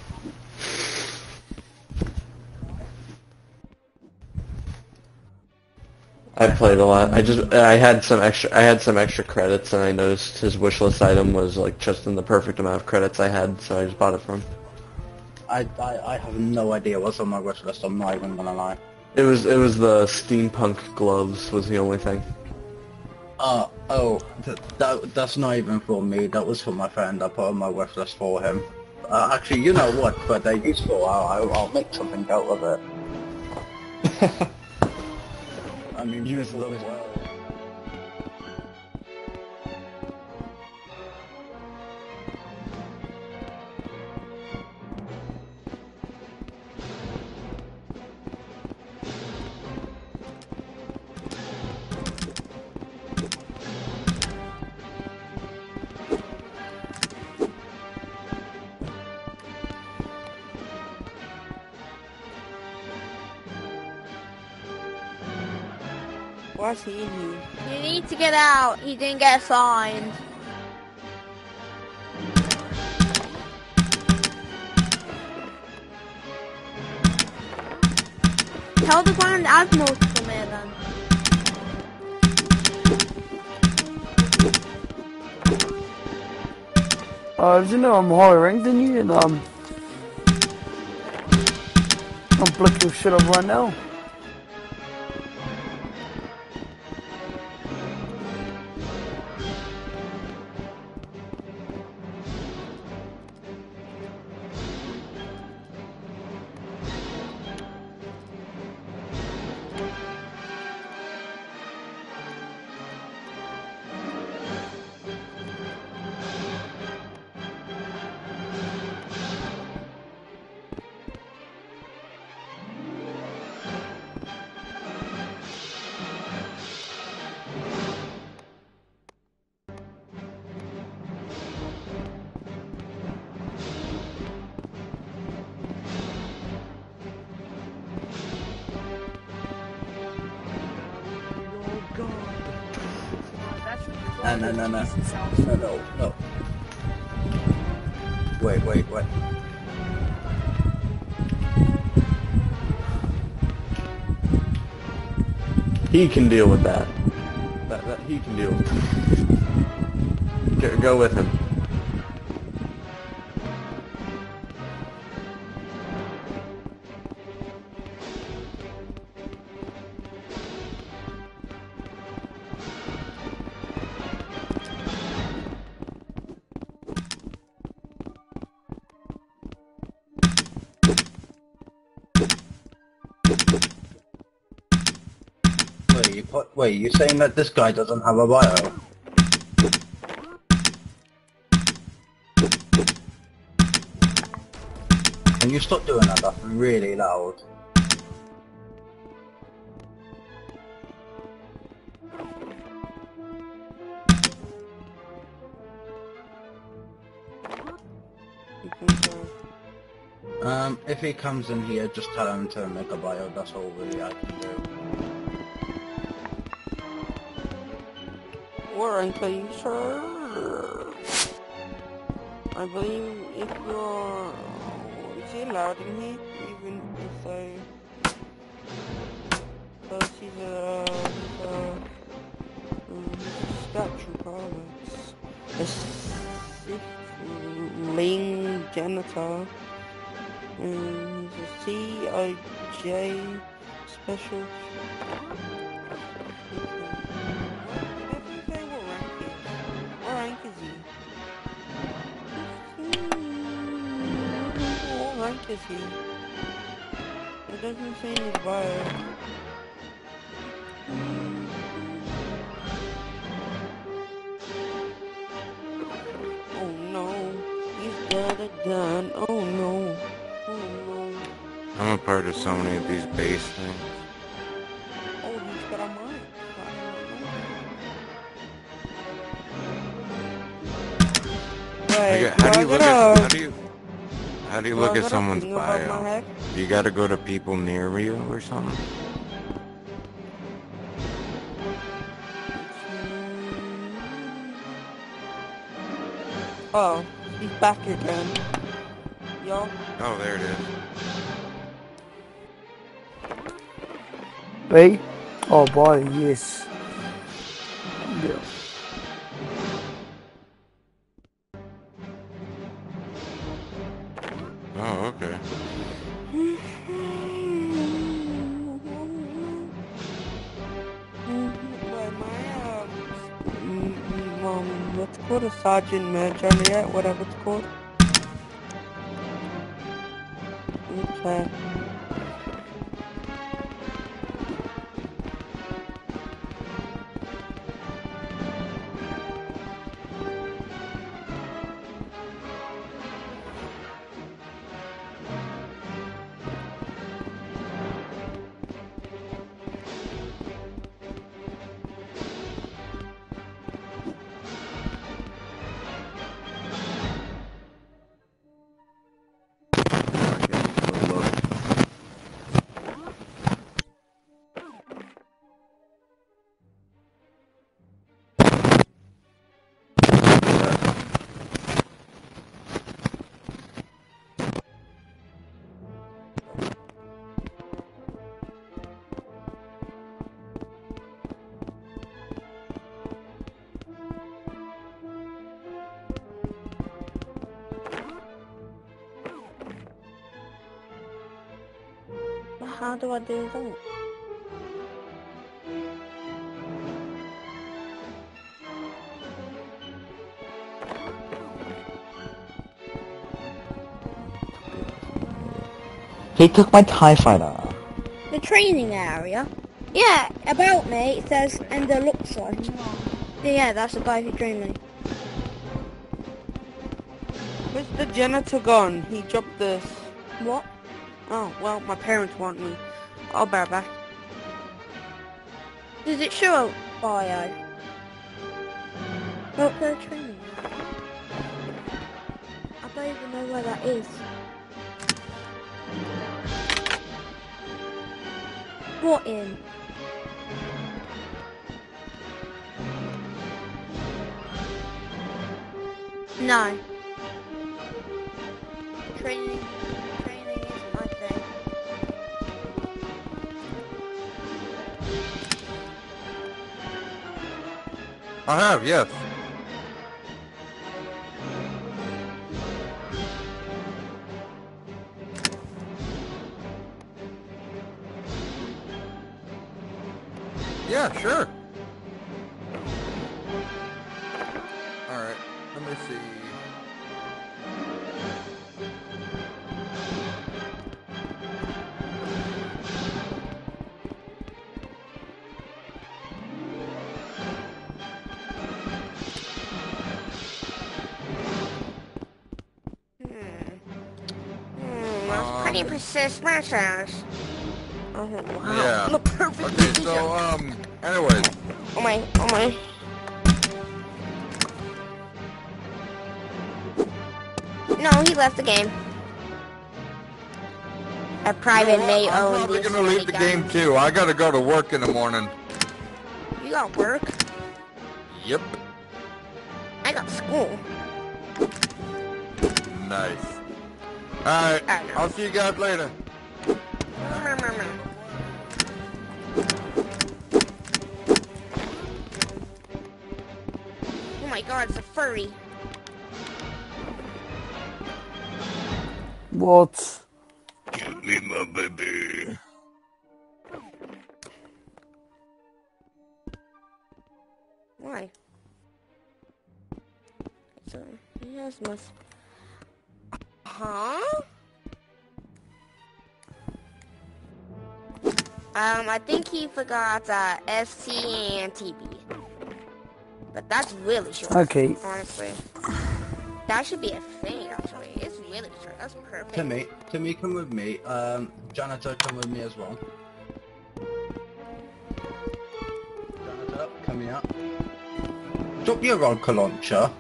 I played a lot. I just I had some extra I had some extra credits and I noticed his wish list item was like just in the perfect amount of credits I had, so I just bought it from him. I, I, I have no idea what's on my wish list, I'm not even gonna lie. It was it was the steampunk gloves was the only thing. Uh, oh, th that, that's not even for me, that was for my friend, I put on my wish list for him. Uh, actually, you know what, but they're useful, I'll, I'll, I'll make something out of it. I mean, use them well. Why's he in here? You need to get out. He didn't get assigned. tell the Grand Admiral to come here then. Uh, did you know I'm higher ranked than you, and um, I'm blocking your shit up right now. No, no, no, no. No, no, no. Wait, wait, wait. He can deal with that. That, that he can deal with it. Go, go with him. Wait, you put, wait, you're saying that this guy doesn't have a bio? Can you stop doing that? That's really loud. Um, if he comes in here, just tell him to make a bio, that's all really I can do. What rank are you, sir? I believe if you're... Is he allowed in here? Even if I... Because he's a... He's a... Um, he's a statue products. A Sifling janitor. Um, he's a C I J special... What rank is he? What rank is he? It doesn't say in his bio. Oh no, he's got a gun. Oh no. Oh no. I'm a part of so many of these base things. Oh, he's got a mic. Like, Wait, how do you I look gotta- at how do you how do you Do look I at gotta someone's think about my bio? head? You gotta go to people near you or something? Oh, he's back again. Yo. Oh, there it is. B? Oh boy, yes. Yeah. Oh, okay. Um, what's it called? A sergeant major, yeah, whatever it's called. Okay. how do I do that? He took my TIE fighter. The training area? Yeah, about me, it says, and the looks like. Yeah, yeah, that's the guy who trained me. Where's the janitor gone? He dropped this. What? Oh, well, my parents want me. I'll bear back. Does it show a bio? What's the training? I don't even know where that is. What in? No. Training, training is my thing. I have, yes. Yeah, sure. Alright, let me see. Pretty persistent. Oh wow. Yeah. I'm a perfect Okay, teacher. so, um, anyways. Oh my, oh my. No, he left the game. A private may I'm own probably these gonna leave the game too. I gotta go to work in the morning. You got work? Yep. I got school. Nice. Alright, I'll see you guys later. Oh my god, it's a furry. What? Give me my baby. Why? It's a, yes, must. Huh? Um, I think he forgot uh, S T and T B. But that's really short. Okay. Honestly. That should be a thing, actually. It's really short. That's perfect. Timmy, Timmy, come with me. Um, Janitor, come with me as well. Janitor, come here. Drop your rocket launcher.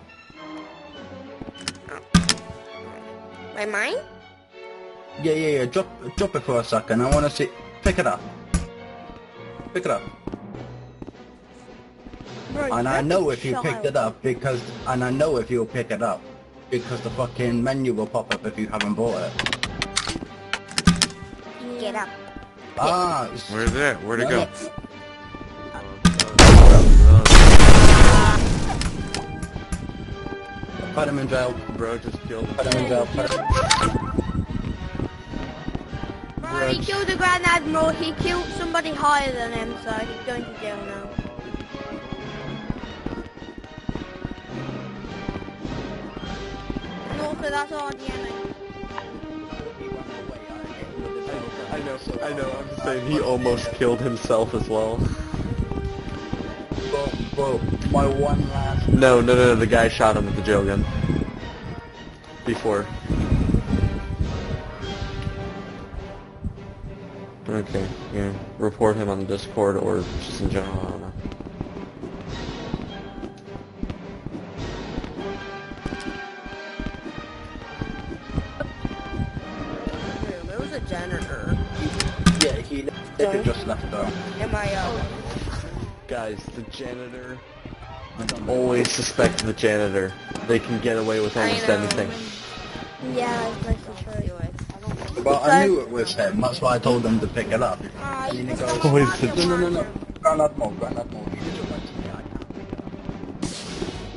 By mine? Yeah, yeah, yeah. Drop, drop it for a second. I want to see. Pick it up. Pick it up. Bro, And I know if you picked it up because, and I know if you'll pick it up because the fucking menu will pop up if you haven't bought it. Get up. Ah, where's it? Where'd it go? Put him in jail. Bro just killed him. Put him in jail. Put him. Bro, he killed the Grand Admiral. He killed somebody higher than him, so he's going to jail now. And also, that's all the enemy. I know, I know, I'm just saying he almost killed himself as well. Bro, bro, my one last... No, no, no, no, the guy shot him with the jail gun. Before. Okay, yeah. Report him on Discord or just in general, I don't know. There was a janitor. Yeah, he literally just left though. Am I, uh... Guys, the janitor... Always suspect the janitor. They can get away with almost anything. Yeah, it's nice to show you it. But I knew it was him, that's why I told him to pick it up. Uh, And he goes, Always no, no, no, no, Grand Admiral, Grand Admiral, you just went to me, I can't pick it up.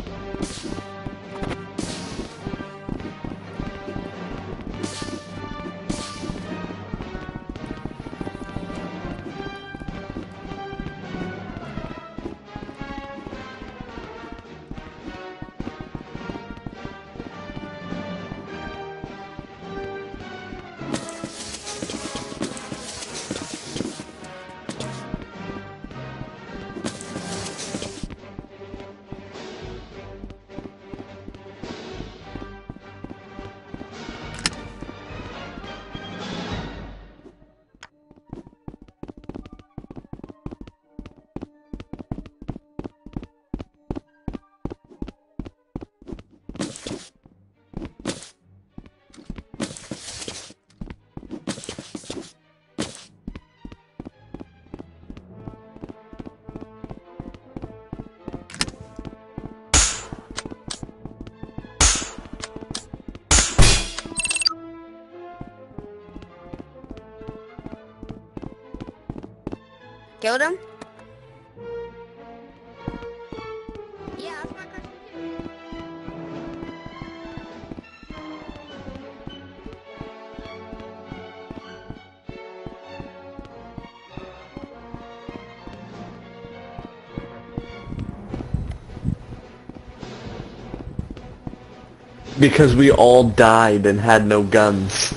killed him? Yeah, that's my question too. Because we all died and had no guns.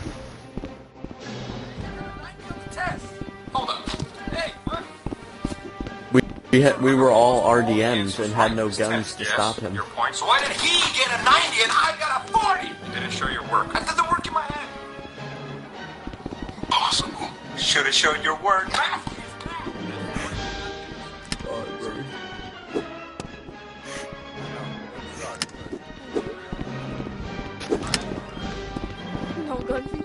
We we, had, we were all R D Ms and had no guns to stop him. Your point. So why did he get a ninety and I got a forty? You didn't show your work. I did the work in my head. Impossible. Should have showed your work. No gun for you.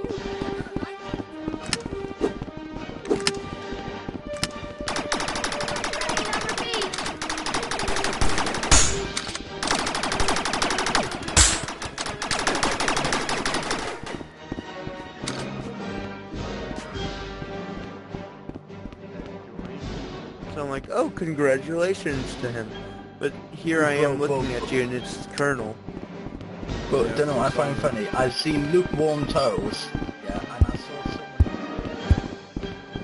So I'm like, oh, congratulations to him. But here I am looking at you and it's Colonel. But don't know what I find funny. I've seen lukewarm toes. Yeah, and I saw someone.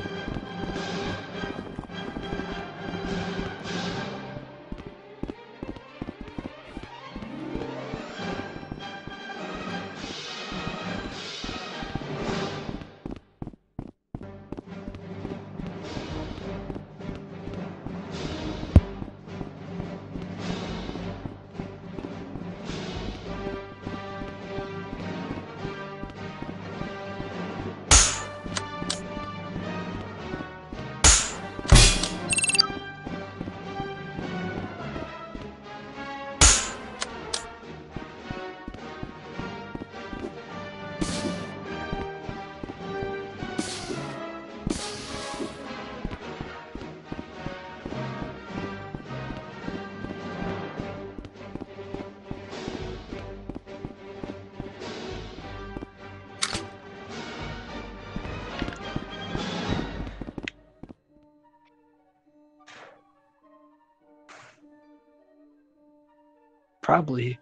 Probably.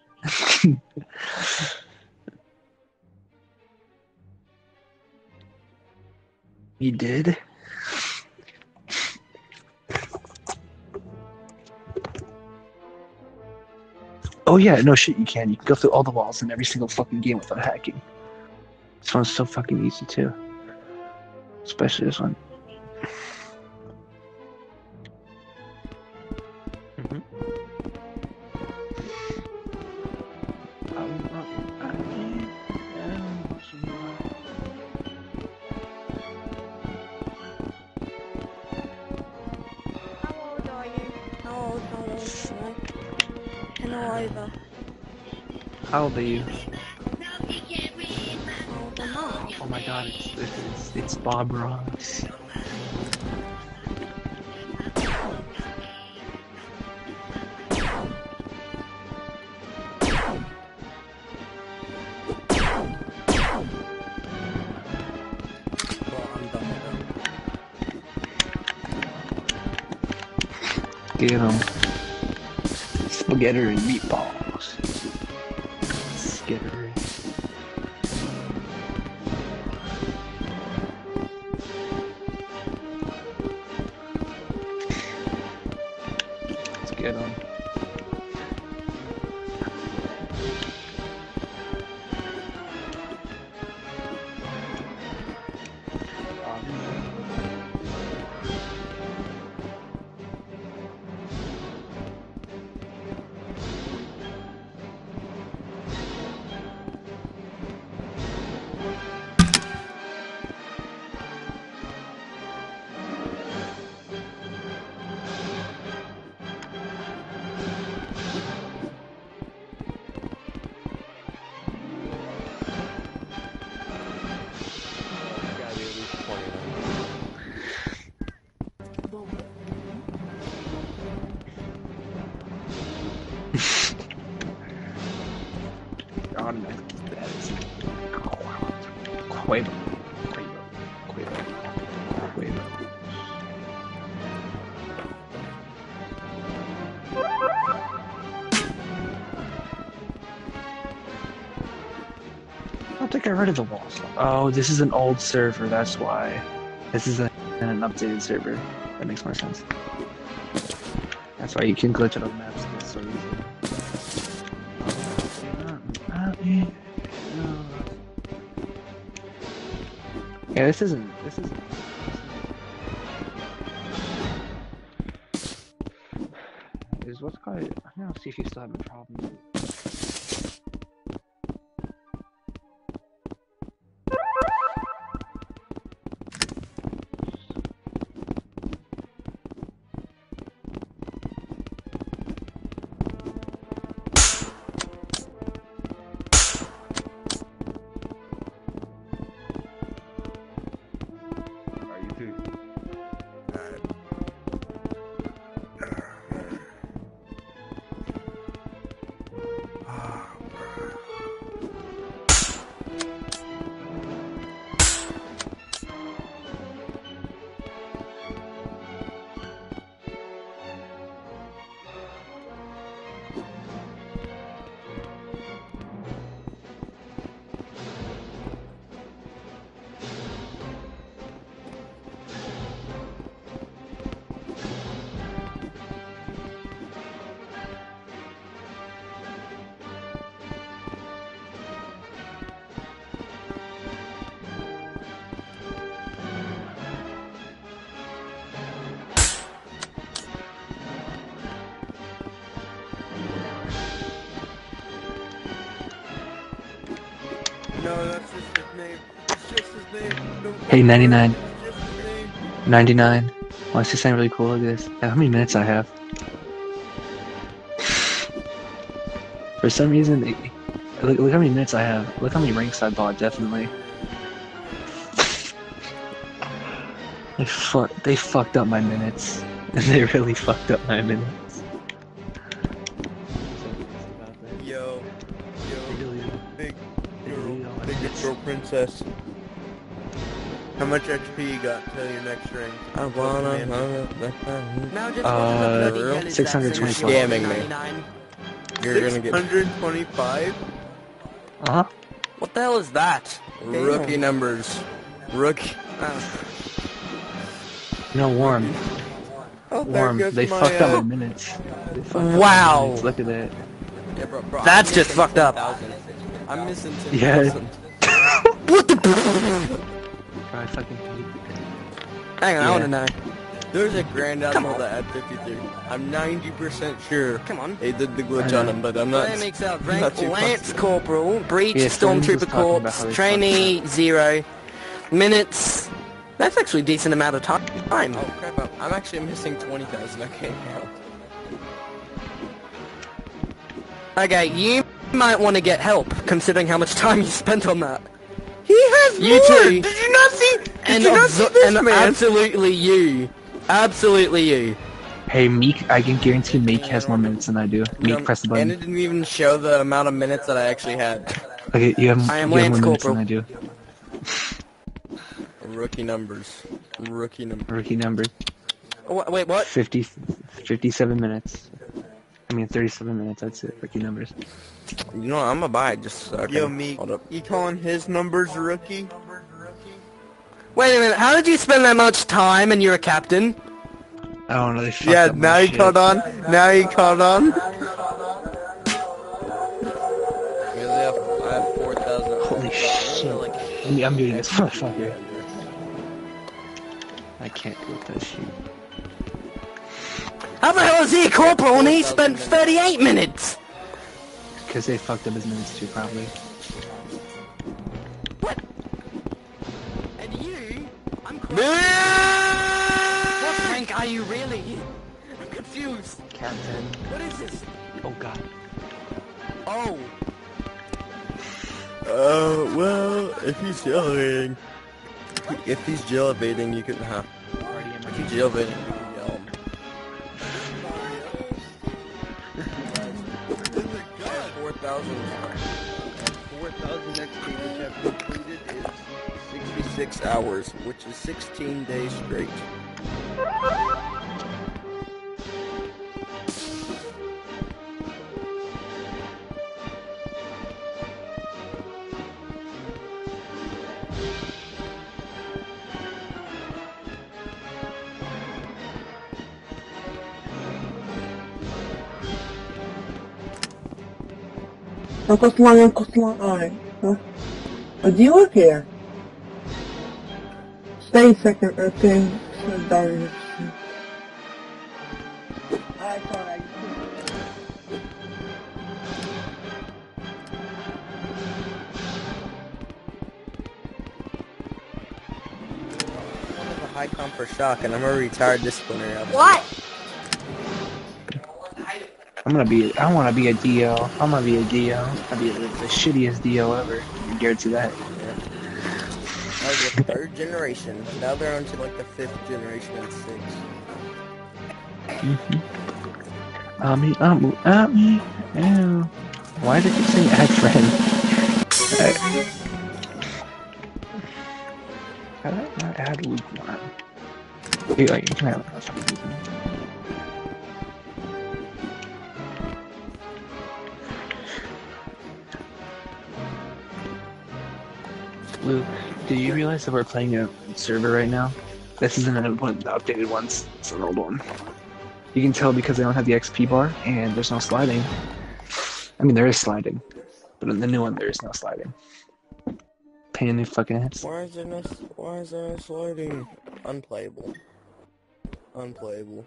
You did? Oh yeah, no shit you can. You can go through all the walls in every single fucking game without hacking. This one's so fucking easy too. Especially this one. How old are you? How old? How old? No. ten or over. How old are you? How old am I? Oh my god, it's it's, it's Bob Ross. Get 'em. Spaghetti and meatballs. Skittery. Let's get 'em. Oh no, that is Quavo. Quavo. Quavo. Quavo. don't think I rid of the walls. Oh, this is an old server, that's why. This is a, an updated server. That makes more sense. That's why you can glitch out of maps. It's so easy. Yeah, this isn't. This isn't. Is what's called? I'm gonna see if you still have a problem. No, that's just his name. It's just his name. Don't Hey, ninety-nine. ninety-nine. Oh, this is sound really cool. Look at this. How many minutes I have? For some reason, it, look, look how many minutes I have. Look how many ranks I bought, definitely. They, fu they fucked up my minutes. They really fucked up my minutes. Yo, yo, big girl, big girl princess. How much X P you got till your next rank? I wanna know. Uh, six hundred twenty-five. Scamming me. You're gonna get six hundred twenty-five? Uh huh. What the hell is that? Rookie numbers. Rookie. No, warm. Oh, there Warm. goes They my, fucked uh, up my minutes. They fucked up my Wow. minutes. Look at that. Yeah, bro, bro, That's I'm just missing fucked up. ten thousand. I'm missing ten Yeah. thousand. What the? I fucking hate Hang on, I Yeah. wanna know. There's a Grand Admiral on. that had fifty-three. I'm ninety percent sure. Come on. They did the glitch on him, but I'm not. Phoenix out not rank, too Lance positive. Corporal, Breach, Yeah, Flames was Stormtrooper talking about Corps, how they Trainee, zero. Minutes. That's actually a decent amount of time. Oh crap! I'm- I'm actually missing twenty thousand. I can't count. Okay, you might want to get help, considering how much time you spent on that. He has you more! too. Did you not see? Did and you not see abso- this, and man? absolutely you. Absolutely you. Hey, Meek, I can guarantee Meek has more minutes than I do. Meek, Um, press the and button. it didn't even show the amount of minutes that I actually had. Okay, you have, I am you have Lance more minutes Corporal. than I do. Rookie numbers. Rookie numbers. Rookie number. Wha- Wait, what? fifty, fifty-seven minutes. I mean, thirty-seven minutes, that's it. Rookie numbers. You know, what, I'm gonna buy it just so I can. Yo, me, Hold up. you calling his numbers rookie? Wait a minute, how did you spend that much time and you're a captain? I don't know, they fucked Yeah, up my now you shit. caught on. Now you caught on. Really have, I have four thousand. Holy shit. I mean, I'm doing this motherfucker. I can't do that shit. How the hell is he a corporal and he spent thirty-eight minutes? Because they fucked up his minutes too, probably. And you? I'm corporal. What rank are you really? I'm confused. Captain. What is this? Oh god. Oh. Uh, well, if he's jail evading, if he's jail evading, you can have. If he's jail evading, you can yell him. Four thousand. four thousand X P which I've completed is Sixty-six hours, which is sixteen days straight. Uncle Slime, Uncle Slime. Huh? Oh, do you work here? Stay a second, okay? Sorry. Alright, alright. I'm a high comp for shock, and I'm a retired disciplinary officer. What? I'm gonna be. I want to be a D O. I'm gonna be a D O. I'll be the, the shittiest D O ever. I guarantee that. Yeah. That was the third generation. Now they're on to like the fifth generation and sixth. Mm-hmm. Ami, amu, ami, ew. Why did you say add friend? I, how did I not add Luke one? You, like, you can have it. Luke, do you realize that we're playing a server right now? This isn't a, one of the updated ones, it's an old one. You can tell because they don't have the X P bar, and there's no sliding. I mean, there is sliding, but in the new one, there is no sliding. Pain in the fucking ass. Why is there no, why is there no sliding? Unplayable. Unplayable.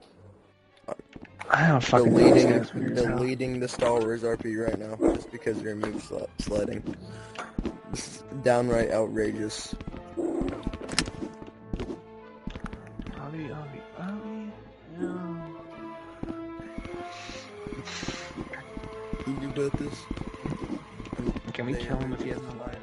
I don't fucking deleting, know. Deleting the Star Wars R P right now, just because they removed sl sliding. This is downright outrageous. Abby, Abby, Abby, no. Can you do this? Can we kill him if he has no body?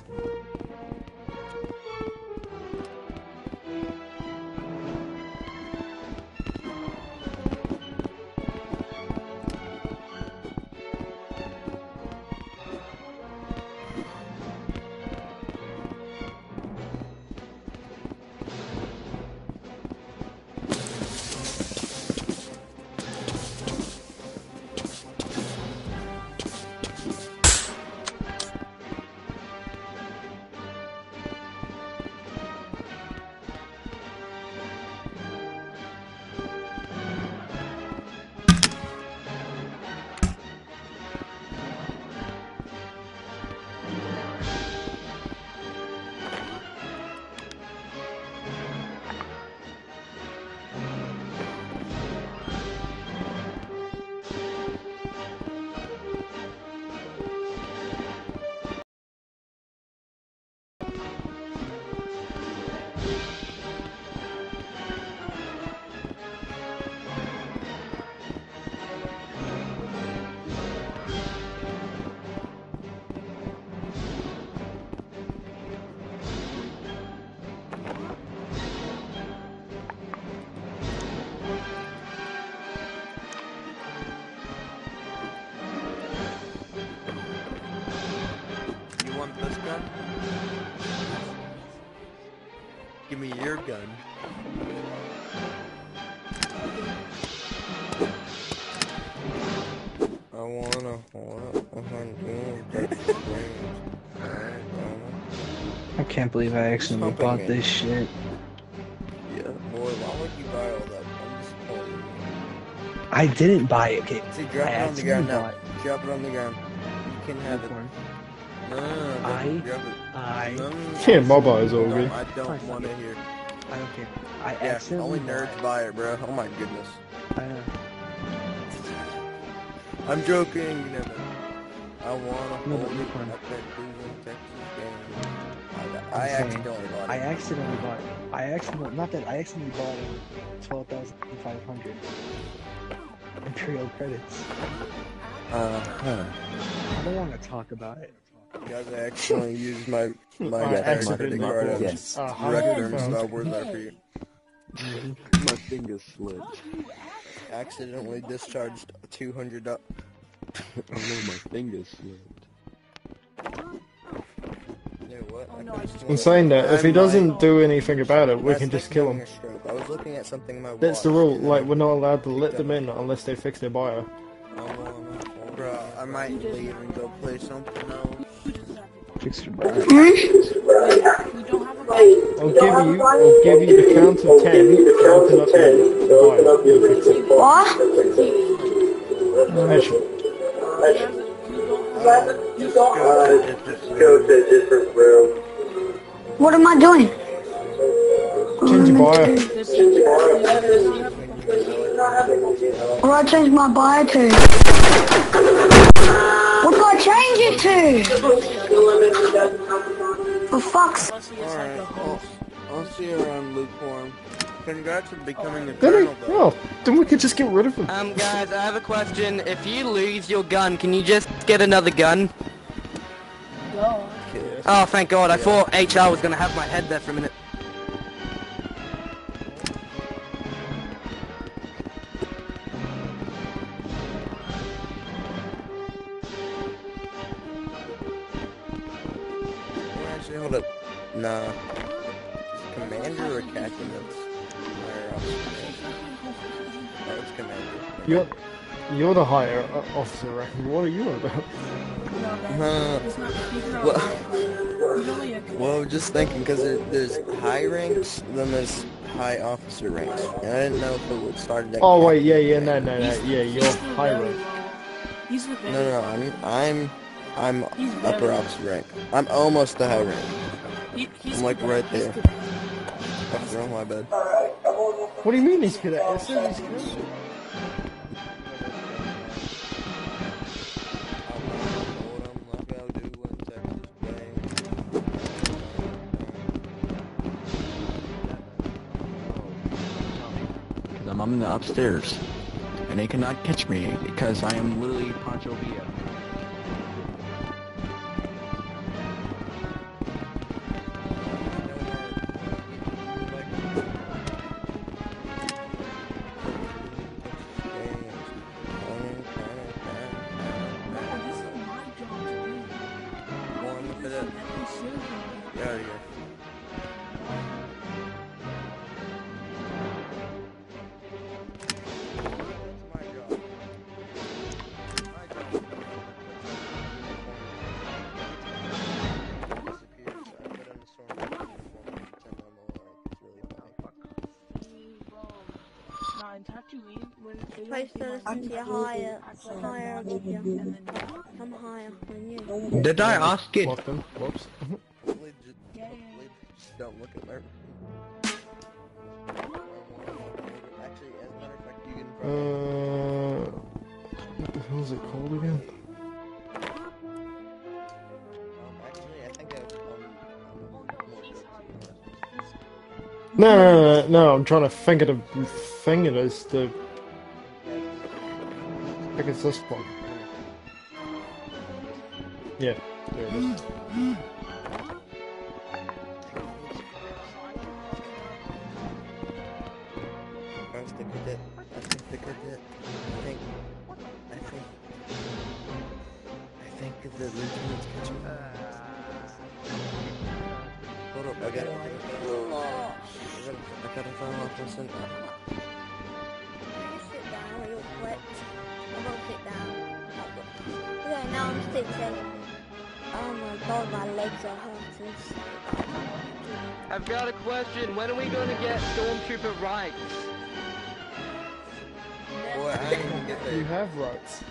Give me your gun. I wanna hold up a hundred. I can't believe I accidentally bought me. this shit. Yeah, boy, why would you buy all that? I'm disappointed. I didn't buy it. Okay, See, drop I it on the ground now. bought- Drop it on the ground. You can have it. No, no, no, no, I, drop it. I, No, no, no, no. Yeah, my buyer's all No, good. I don't want to hear. I don't care. I Yeah, accidentally only nerds buy it, bro. Oh my goodness. I know. I'm joking, you never. I wanna No, hold but it look, man. at that Cleveland, Texas game. I, I'm I saying, accidentally bought it. I accidentally bought it. I accidentally, not that, I accidentally bought it twelve thousand five hundred Imperial credits. Uh huh. I don't want to talk about it. Guys, I accidentally used my my I credit accidentally card on Yes. Uh, Director hundred Star Wars R P. My finger slipped. Accidentally discharged two hundred dollars. I know my finger slipped. You know what? I could've In sworn saying that, if I he might- doesn't do anything about it, we That's can just like kill having him. a stroke. I was looking at something in my watch. That's the rule. you know? Like, we're not allowed to let them in unless they fix their bio. Bro, I might leave and go play something else. Fix your bio. I'll give you, I'll give you the count of ten. Open up your bio. You'll fix it. What? Actually, Just go to a different room. What am I doing? Change your bio. What do I change my bio to? What do I change it to? For fuck's sake. Alright, I'll, I'll see you around Lukewarm. Congrats on becoming a Really? colonel, though. Oh, then we could just get rid of him. Um, guys, I have a question. If you lose your gun, can you just get another gun? No. Oh, thank God. I thought H R was going to have my head there for a minute. Well, actually, hold up. Nah. Commander or captain? That's higher officer. Oh, it's commander. You're, you're the higher uh, officer, reckon. What are you on about? Uh, well, well, just thinking, because there, there's high ranks, then there's high officer ranks. And I didn't know if it would start at Oh, wait, yeah, yeah, no, no, no, yeah, you're high rank. He's the No, no, no, I'm, I'm, I'm upper officer rank. I'm almost the high rank. He, he's I'm like the right he's there. the That's wrong, my bad. What do you mean he's cadet? It says he's cadet. I'm in the upstairs, and they cannot catch me because I am literally Pancho Villa. Get out of here. Nah, in Tatooine, when they Place don't person to higher, higher I'll give you. I'm higher than you. Did I ask it? Whoops. Whoops. Just don't look at my... Actually, as a matter of fact, you can Uh, probably... what the hell is it called again? Um, actually, I think I've... Um, um, more jokes. No, no, no, no, no, I'm trying to think of the thing it is, the... I think it's this one. Yeah, there it is. I was the cadet. I think the cadet. I think... I think... I think the lieutenant's catching me. Hold up, I got it. I gotta find off this and... Can you sit down or you'll quit? I won't sit down. Okay, now I'm sitting. Oh my God, my legs are hurting. I've got a question. When are we going to get Stormtrooper rights? Boy, I didn't even get You there. have rights.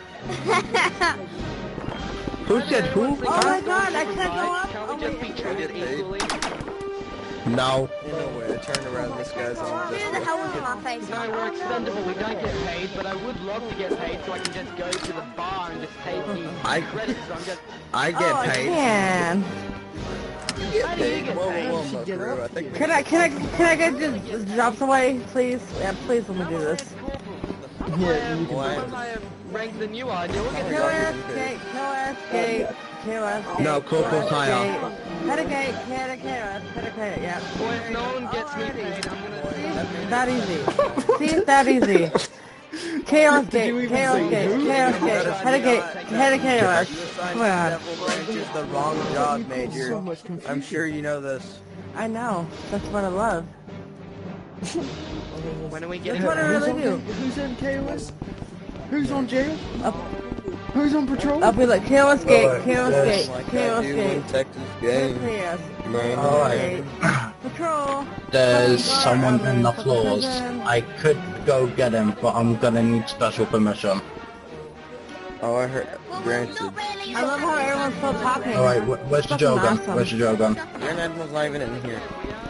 Who said who? Oh my God, I can't go up. Can't Oh we just my be God. treated equally? No. Ain't no way. I turned around, this guy's on Who the hell was my face? No, we're expendable. We don't get paid, but I would love to get paid so I can just go to the bar and just take the I- credits. So I'm just... I get Oh, I paid. can. You get How do you paid. get Whoa, paid? whoa, whoa, Buckaroo. I think Can I, can I, can I get just drops away, please? Yeah, please let me do this. Yeah, you can Why? How higher rank than you are, and you'll get How paid. are Kill you us, getting gate, paid? kill us, gate, kill us, gate. No, Corporal's higher. Head a gate, head a kill us, head a kill, yeah. Boy, if no one gets me paid, I'm gonna... That easy. See, it's that easy. Chaos Did you gate, even chaos say gate, who? chaos gate, head a gate, head a chaos. You Come assigned on. several branches the wrong job, So Major. much confusion. I'm sure you know this. I know, that's what I love. When are we That's getting what I Who's really on, do. who's in K O S? Who's on jail? Up, Who's on patrol? I'll be like, chaos gate, chaos Just gate, like I chaos do gate, in Texas chaos game. chaos. Man, Gate. Patrol. There's Guard someone others in the for floors. prison. I could go get him, but I'm gonna need special permission. Oh, I heard. Granted. I love how everyone's still talking. Alright, wh where's the Joe gun? Where's the Joe gun? Grand Admiral's not even in here.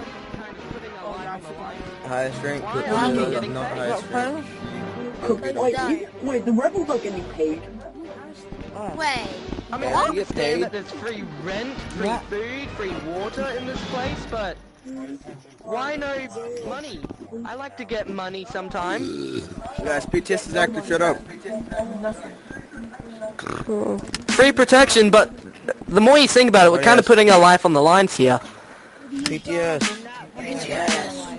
Highest rank, but Why? not highest rank. Wait, you, wait, the rebels are getting paid. Wait. I mean, Yeah, I you get understand paid. that there's free rent, free food, free water in this place, but why no money? I like to get money sometimes. Guys, P T S is active, shut up. Free protection, but the more you think about it, we're Oh, kind of yes. putting our life on the lines here. P T S. P T S.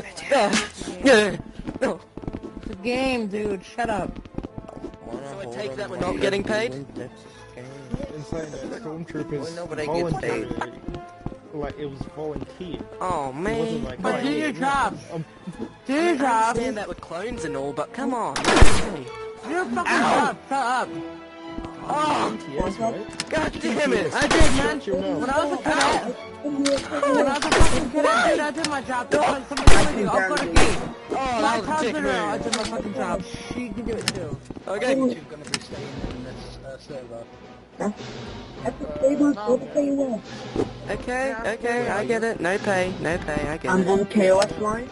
It's a game, dude. Shut up. So it takes that we're not getting paid? Insane that stormtroopers Well, nobody gets paid. voluntarily, like it was volunteer. Oh It wasn't man. like, But oh, do yeah, your yeah, job. um, Do I your mean, I job. understand that we're clones and all, but come on. Do your fucking job. Shut up. Oh, yes, right? God damn it! I did, man. When I was a cadet, when I was a fucking cadet, dude, I did my job. That's like something I do. I'll go to gate. Oh, My that was a time's dick in a row. I move. did my fucking job. She can do it too. Okay. You're gonna be staying in this uh, server. Okay, okay, I get it. No pay, no pay, I get I'm it. on K O S line.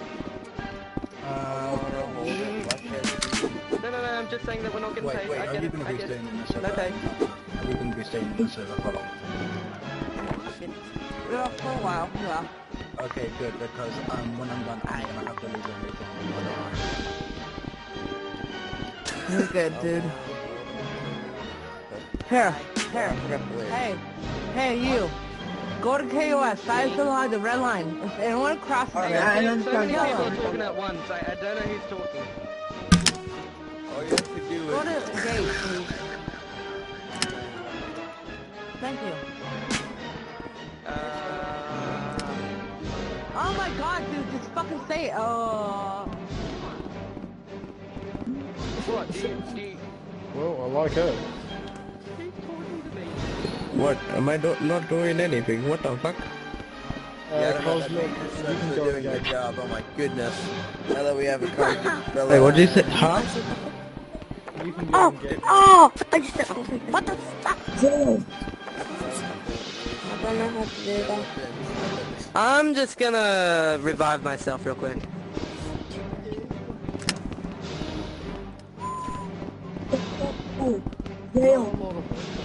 No, no, no, I'm just saying that we're not getting Wait, paid. wait, I are get you it, gonna I be get staying it. in the server? No pay. Are you gonna be staying in the server for long? Yeah, for a while. Yeah. Okay, good, because um, when I'm done, I'm gonna have to leave everything. You're good, dude. Here, here. Hey, hey, you. Go to K O S. Side to the line, the red line. If anyone crosses Hey, it, I so many people understand. are talking at once. I, I don't know who's talking. All you have to do Go is... to the gate, please. Thank you. Uh, Oh my god, dude, just fucking say it. Oh. what? Do you, do you, Well, I like her. What? Am I do not doing anything? What the fuck? Uh, Yeah, Cosmo, that you makes sense can for go doing and your get. job. Oh my goodness. Now that we have a car, fella. Wait, what did you say? Huh? You can go Oh, and get. oh! I just, what the fuck? Joe. I don't know how to do that. I'm just gonna revive myself real quick. Oh, Dale.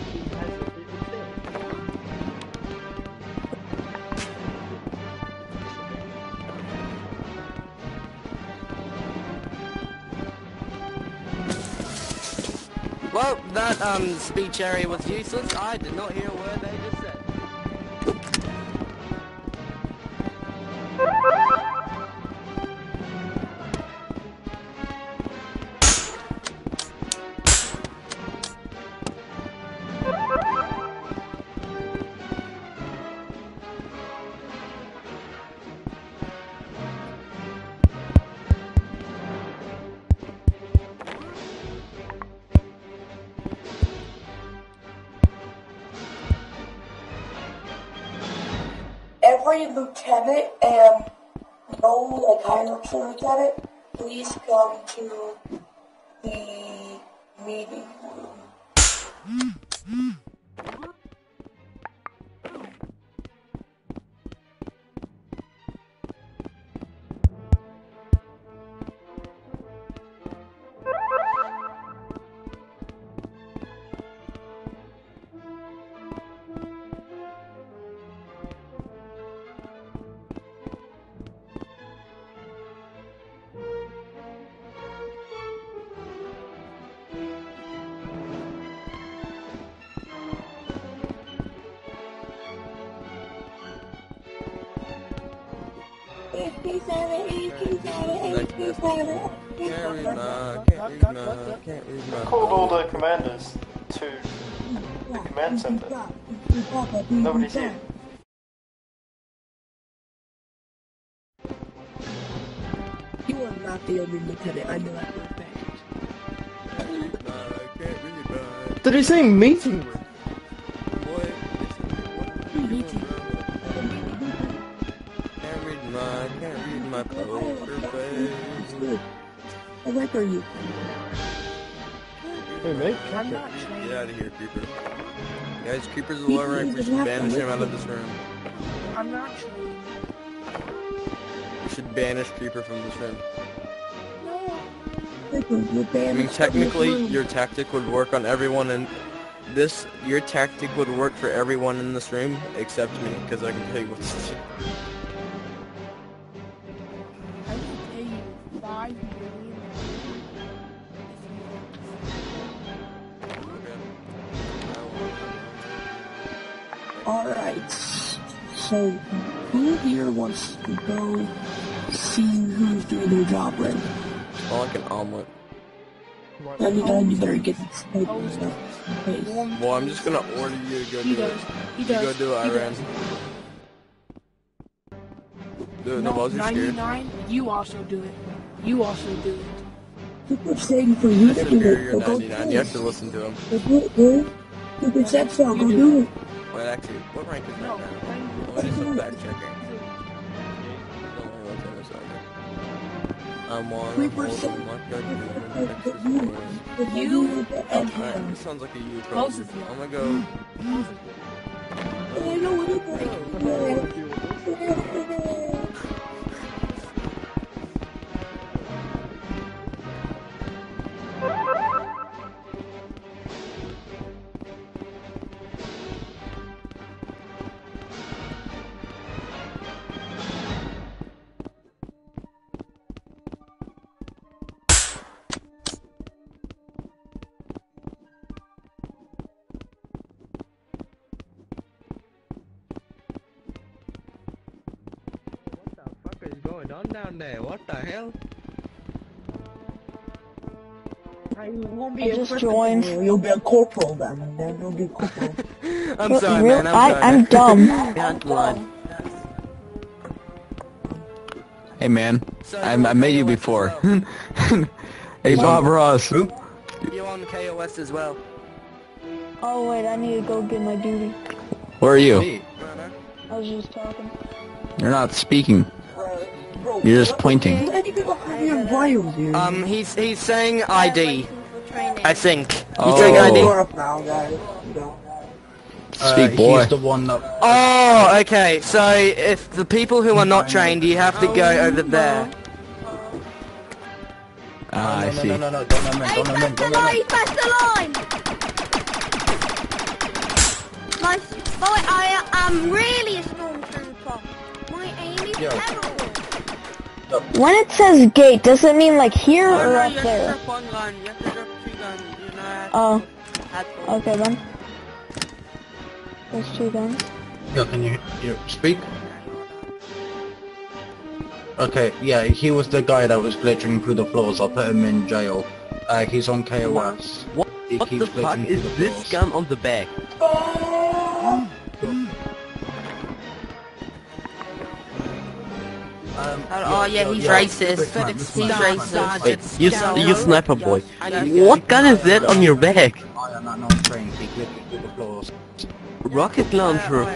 Well, that um speech area was useless. I did not hear a word they just said. Every lieutenant and no like hierarchy lieutenant, please come to the meeting room. Called all the commanders to the command center. Nobody's here. You are not the only lieutenant. I know that for a fact. Did he say meeting room? Can't read my, can't read my poker face. How ripe are you? Hey, mate. I'm not trained. Get out of here, creeper. Guys, creeper's a low rank. We should banish him out of this room. I'm not trained. We should banish creeper from this room. You're I mean, technically, your tactic would work on everyone in this. Your tactic would work for everyone in this room except me, because I can tell you what to do. I will pay you five million. Alright, so who here wants to go see who's doing their job right? I like an omelet. And then you better get this snake and stuff. Well, I'm just gonna order you to go He do does. it. He You does. go do it, He Iran. does. Do it, no, No, balls, you're scared. ninety-nine, you also do it. You also do it. People saying for you I to said do you're, it, you're so go do ninety-nine. You have to it. listen to him. Go do it, dude. People said so, go do it. Wait, actually, what rank is that now? Let me just fact checking. Don't worry about that, it's not good. I'm one, I'm Creeper old, said- I'm not good, I'm But you, but you and Alright, him. this sounds like a you Both problem. of you. I'm gonna go... I know what it What is going on down there? What the hell? I won't be I a just prefect joined. anymore. You'll be a corporal then, and then you'll be a corporal. I'm Real- sorry, real- man, I'm I, sorry. I'm dumb. Behind the line. Hey man, I, I met you before. Hey Bob Ross. Who? You're on K O S as well. Oh wait, I need to go get my duty. Where are you? I was just talking. You're not speaking. You're just pointing. Why do people have your bios here? Um, he's he's saying I D. I think. He's Oh. saying I D. You're up now, guys. You know. Speak, Uh, boy. He's the one that... Oh, okay. So if the people who are not trained, you have to go over there. Ah, I no, see. no, no, no, no, don't amend, don't amend, don't amend. Press the line! My, boy, I am really a stormtrooper. My aim is Yo. terrible. When it says gate, does it mean like here No, or no, up you have to there? drop one gun. You have to drop two guns. You know how to Oh, have fun. okay then. There's two guns. Yo, can you, you speak? Okay, yeah, he was the guy that was glitching through the floors. I'll put him in jail. Uh, he's on K O S. What, He what keeps the fuck glitching is through the this floors. gun on the back? Um, Oh, yeah, he's racist. He's racist. Wait, you, s- you sniper boy. What gun is that on your back? I am not non trained. He glitches through the floors. Rocket launcher.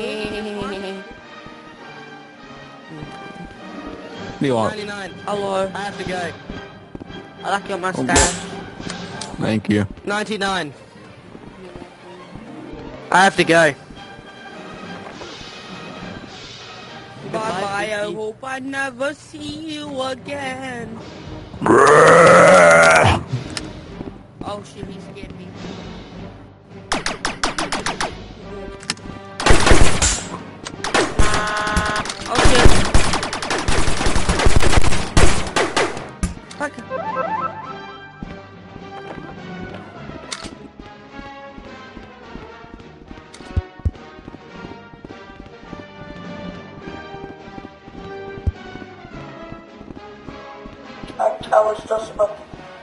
What do you want? ninety-nine. Hello. I have to go. I like your mustache. Thank you. ninety-nine. I have to go. Bye bye. I hope I never see you again. Oh shit, he scared me. Oh shit. Fuck. I, I was just about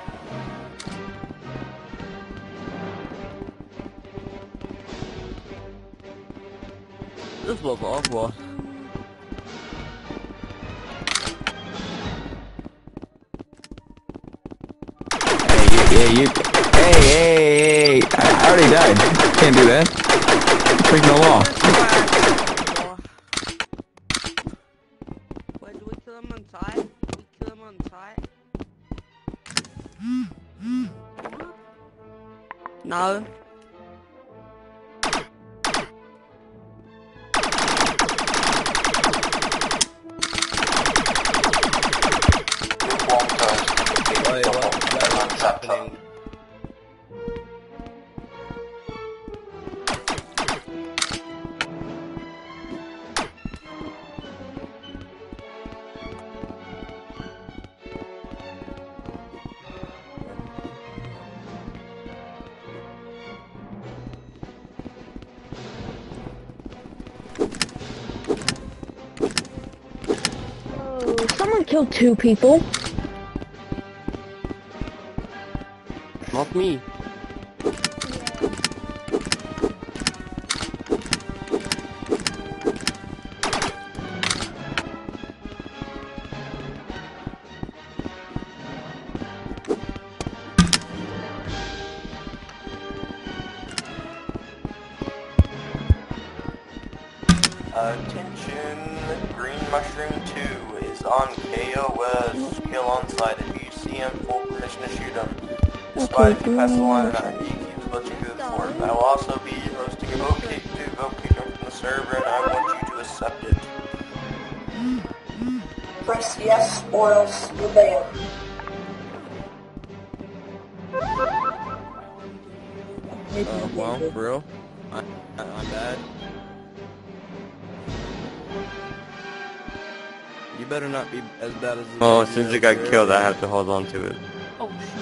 This was awful. Hey, you, yeah, you. Hey, hey, hey! I, I already died. Can't do that. Breaking the law. Wait, do we kill him on sight? We kill him on sight? No. What's happening? Oh, someone killed two people. Not me. Attention, Green Mushroom two is on K O S. Kill on site. If you see him, full permission to shoot him. Despite if you pass the line or not, he keeps glitching through the fort. I will also be hosting a vote kick to vote kick him from the server, and I want you to accept it. Press yes or else you're banned. Uh, well, for real? I, I, I'm bad. You better not be as bad as. Oh, as soon as it got killed, I have to hold on to it. Oh shit.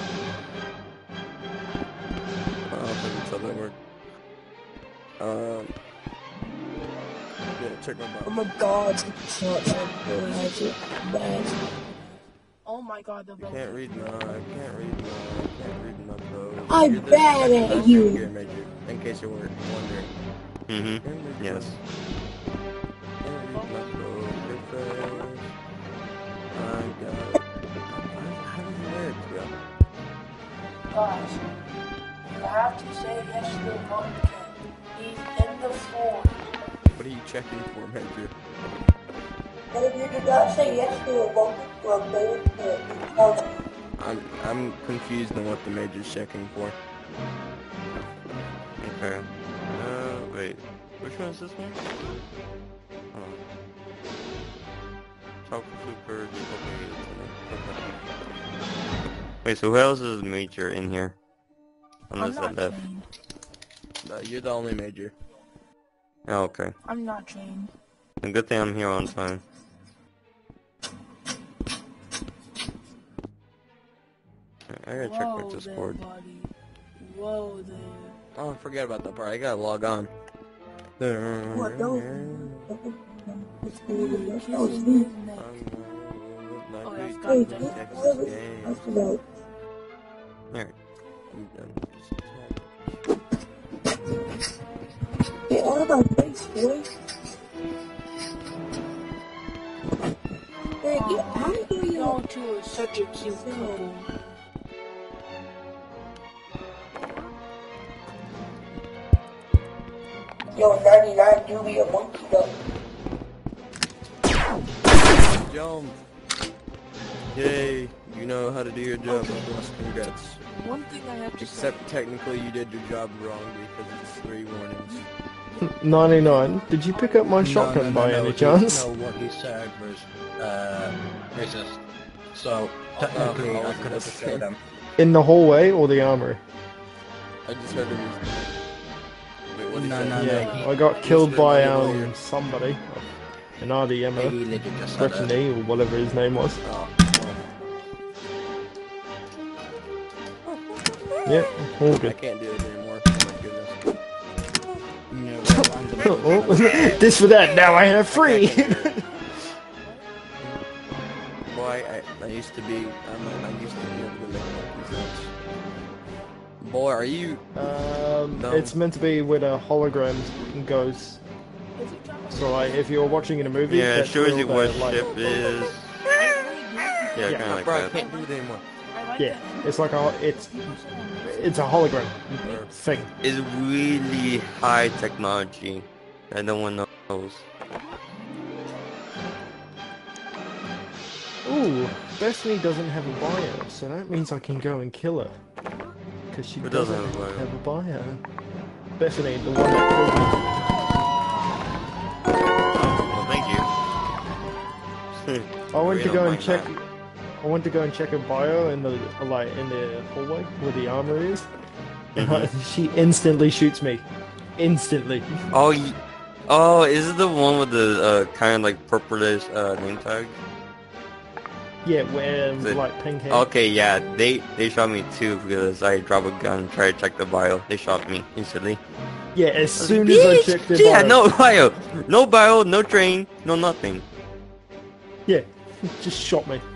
I don't think it's how that works. Um. Yeah, check my box. Oh my god, shots are bad. Oh my god, the You can't read no, I can't read no, I can't read no code. I'm You're this bad second at best you. Gear Major, in case you were wondering. Mm-hmm. Yes. Can't read no code. Your face. I got it. How does it work, yo? Guys, you have to say yes to the monkey. He's in the floor. What are you checking for, Major? If you do not say yes to a vote for a vote for a I'm I'm confused on what the Major's checking for. Okay. Uh, wait. Which one is this one? Oh. Talk Super. Wait, so who else is Major in here? Unless I I'm not left. trained. No, you're the only Major. Oh, okay. I'm not trained. A good thing I'm here on time. I gotta check my Whoa Discord. there, buddy. Whoa there. Oh, forget about that part. I gotta log on. What don't? Oh, that's Hey, got that's about. Alright. Hey, all about face, boy. Hey, get out of here. Go to a, such a cute couple. Yo, ninety-nine do be a monkey though. Jump. Yay. You know how to do your job. Boss. Congrats. One thing I have to Except technically you did your job wrong because it's three warnings. ninety-nine, did you pick up my shotgun by any chance? No, what you said was uh, racist. So technically, Oh, I I wasn't could have about to say. killed them. In the hallway or the armory? I just heard him. Wait, what did No, he no, say? no. Yeah, he- I got he killed said by no um earlier. somebody. An R D M He O. literally just said it. Brittany or whatever his name was. Oh, Yeah, all I good. can't do it anymore. Oh my goodness. You know, well, I'm the- Oh, this for that, now I have free! Boy, I, I used to be, I'm, I used to be able to make monkey sounds. Boy, are you, um, No. it's meant to be with a hologram goes. So like, if you're watching in a movie, Yeah, it that's shows where you the, what like, ship is. Yeah, Yeah. kind of like bro, I that. can't do it anymore. Yeah, it's like a, it's, it's a hologram thing. It's really high technology that no one knows. Ooh, Destiny doesn't have a bio, so that means I can go and kill her. Because she Who doesn't, doesn't have a bio? have a bio. Bethany, the one that Well, thank you. killed me. I went We to don't go and mind check. that. I went to go and check her bio in the like in the hallway where the armor is. And I- she instantly shoots me. Instantly. Oh, y oh, is it the one with the uh, kind of like purplish uh, name tag? Yeah, wearing Is it- like pink hair. Okay, yeah, they they shot me too because I dropped a gun and tried to check the bio. They shot me instantly. Yeah, as soon as I Bitch! checked the Yeah, bio. no bio, no bio, no train, no nothing. Yeah, just shot me.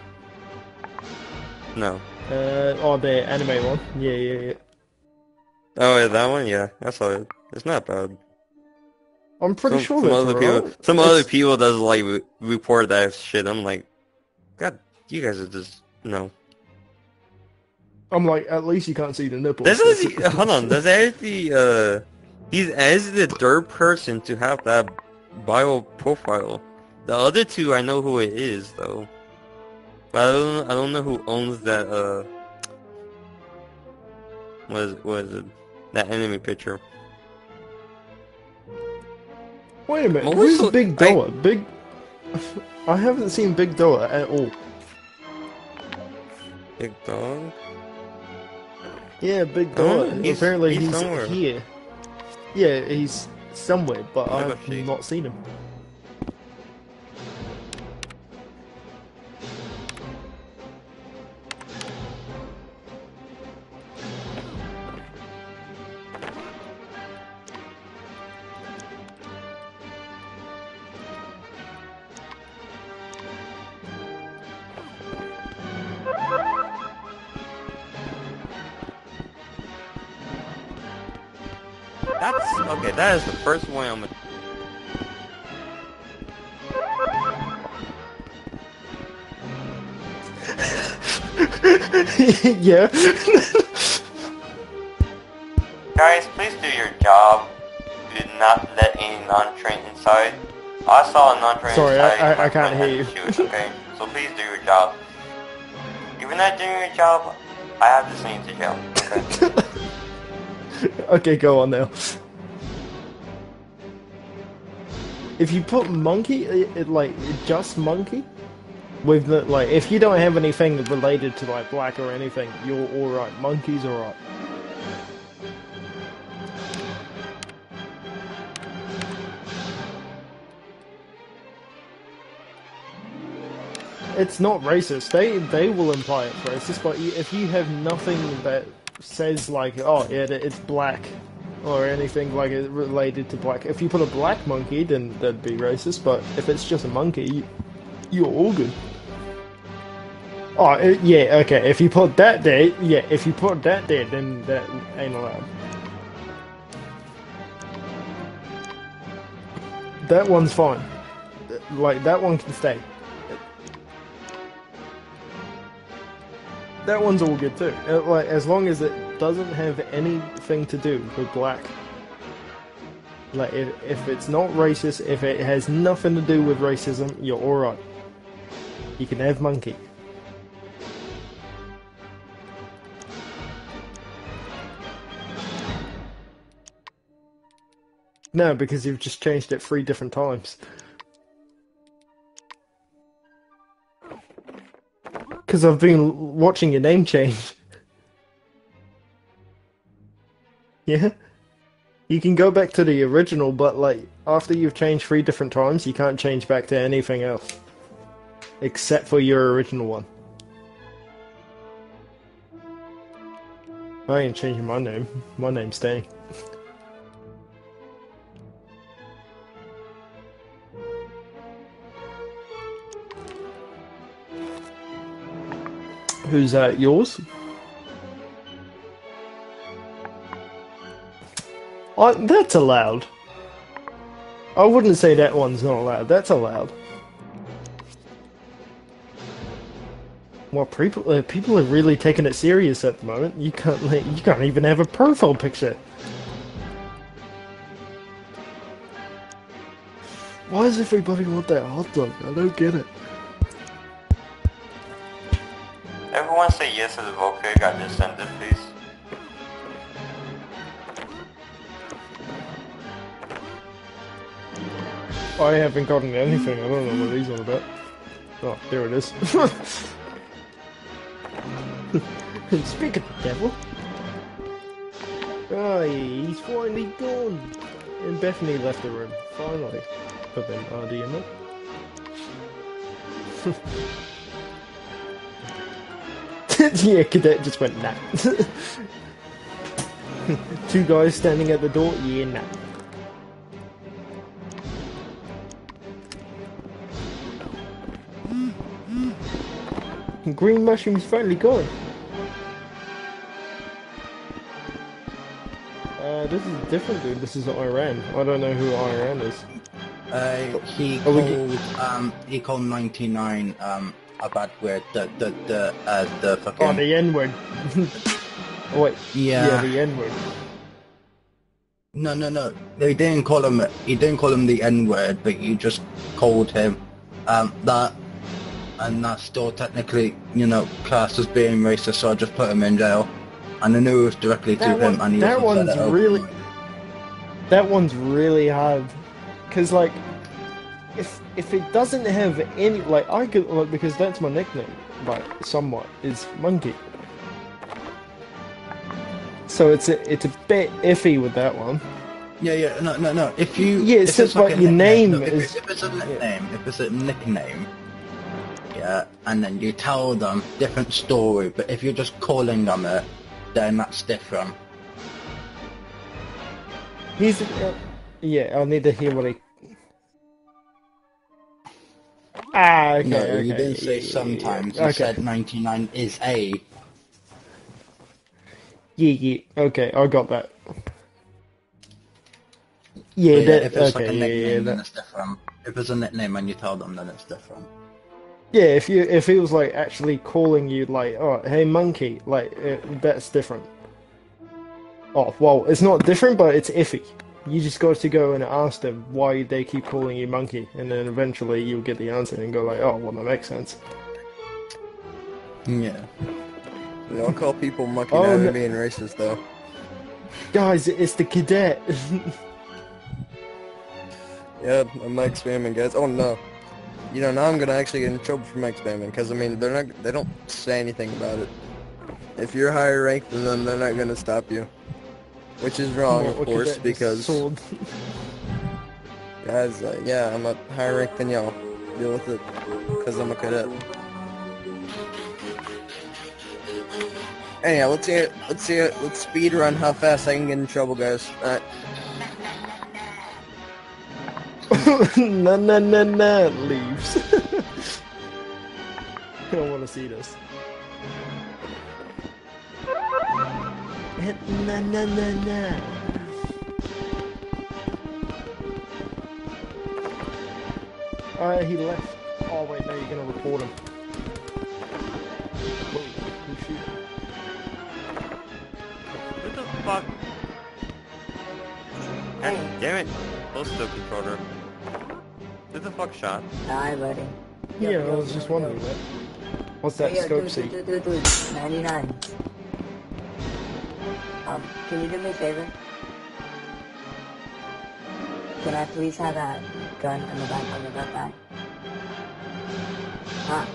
No. Uh, oh, the anime one. Yeah, yeah, yeah. Oh, yeah, that one, yeah, I saw it. It's not bad. I'm pretty some, sure some that's other right. people, some It's- other people does like re report that shit. I'm like, God, you guys are just no. I'm like, at least you can't see the nipples. This is hold on. That's actually uh, he's as the third person to have that bio profile. The other two, I know who it is though, but I don't. I don't know who owns that. Uh, what is what is it? That enemy picture. Wait a minute, Well, who's what's- Big Dollar? Big. I haven't seen Big Dollar at all. Big dog. Yeah, Big Oh, Dollar. he's- Apparently he's he's, somewhere. here. Yeah, he's somewhere, but Never I've seen. not seen him. That's okay. That is the first one I'm. Gonna... Yeah. Guys, please do your job. Do not let any non-train inside. I saw a non-train Sorry, inside. I- I- my I can't friend had hear to you. shoot, okay, so please do your job. If you're not doing your job, I have to send you to jail. Okay. Okay, go on now. If you put monkey, it, it, like just monkey, with the like, if you don't have anything related to like black or anything, you're all right. Monkey's all right. It's not racist. They they will imply it's racist, but you, if you have nothing that says like, oh yeah, it's black, or anything like it related to black, if you put a black monkey, then that'd be racist. But if it's just a monkey, you're all good. Oh it, yeah, okay. If you put that there, yeah, if you put that there, then that ain't allowed. That one's fine. Like that one can stay. That one's all good too. Uh, Like as long as it doesn't have anything to do with black. Like if if it's not racist, if it has nothing to do with racism, you're all right. You can have monkey. No, because you've just changed it three different times. Because I've been watching your name change. Yeah? You can go back to the original, but like, after you've changed three different times, you can't change back to anything else. Except for your original one. I ain't changing my name. My name's staying. Who's that? Yours? Oh, that's allowed. I wouldn't say that one's not allowed. That's allowed. Well, people uh, people are really taking it serious at the moment. You can't like, you can't even have a profile picture. Why does everybody want that hot dog? I don't get it. Everyone say yes to the vote pick I just sent it, please. I haven't gotten anything. I don't know what he's on about. Oh, there it is. Speak of the devil. Oh, he's finally gone. And Bethany left the room. Finally. But then R D in it. Yeah, Cadet just went nah. Two guys standing at the door. Yeah, nah. Green mushroom's finally gone. Uh, this is different, dude. This is Iran. I don't know who Iran is. Uh, he Oh, we called um he called ninety-nine um a bad word. The the the uh the fucking. Oh, the N word. Oh, wait. Yeah. Yeah, the N word. No, no, no. They didn't call him. He didn't call him the N word, but you just called him um that, and that's still technically, you know, classed as being racist. So I just put him in jail, and I knew it was directly to That him, one, and he that also said one's it openly. really. That one's really hard, cause like, if if it doesn't have any, like I could like because that's my nickname, like somewhat is Monkey. So it's a it's a bit iffy with that one. Yeah, yeah, no, no, no. If you Yeah, if it's just like a your nickname- name no, if, is- if it's a nickname, if it's a nickname, yeah, and then you tell them different story. But if you're just calling them it, then that's different. He's uh, yeah. I'll need to hear what he. Ah, okay. no, okay. you didn't say yeah, yeah, sometimes. yeah. You Okay. said ninety-nine is a. Yeah, yeah. Okay, I got that. Yeah, But that, if it's okay, like a yeah, nickname, yeah, then that, it's different. If it's a nickname and you tell them, then it's different. yeah. If you if he was like actually calling you like, oh, hey, monkey, like uh, that's different. Oh, well, it's not different, but it's iffy. You just got to go and ask them why they keep calling you monkey, and then eventually you'll get the answer and go like, oh, well, that makes sense. Yeah. Don't call people monkey Oh, now no- they're being racist though. Guys, it's the cadet. Yeah, I'm mic spamming, guys. Oh no. You know, now I'm gonna actually get in trouble for mic spamming, because I mean, they're not, they don't say anything about it. If you're higher ranked than them, they're not gonna stop you. Which is wrong, of What course, cadet just because, sold. guys, uh, yeah, I'm a higher ranked than y'all. Deal with it, because I'm a cadet. Anyhow, let's see it, let's see it, let's speed run how fast I can get in trouble, guys. Alright. na na na na leaves. I don't want to see this. Na na na na. Uh, he left. Oh wait, no, you're gonna report him. Whoa, who's shooting? What the fuck? God damn it. Hold still, controller. Who the fuck shot? Hi, buddy. Yeah, I was just wondering that. What's that Yo, yo, scope dude, seat? dude, dude, dude, ninety-nine. Um, can you do me a favor? Can I please have that gun in the back of the backpack? Huh?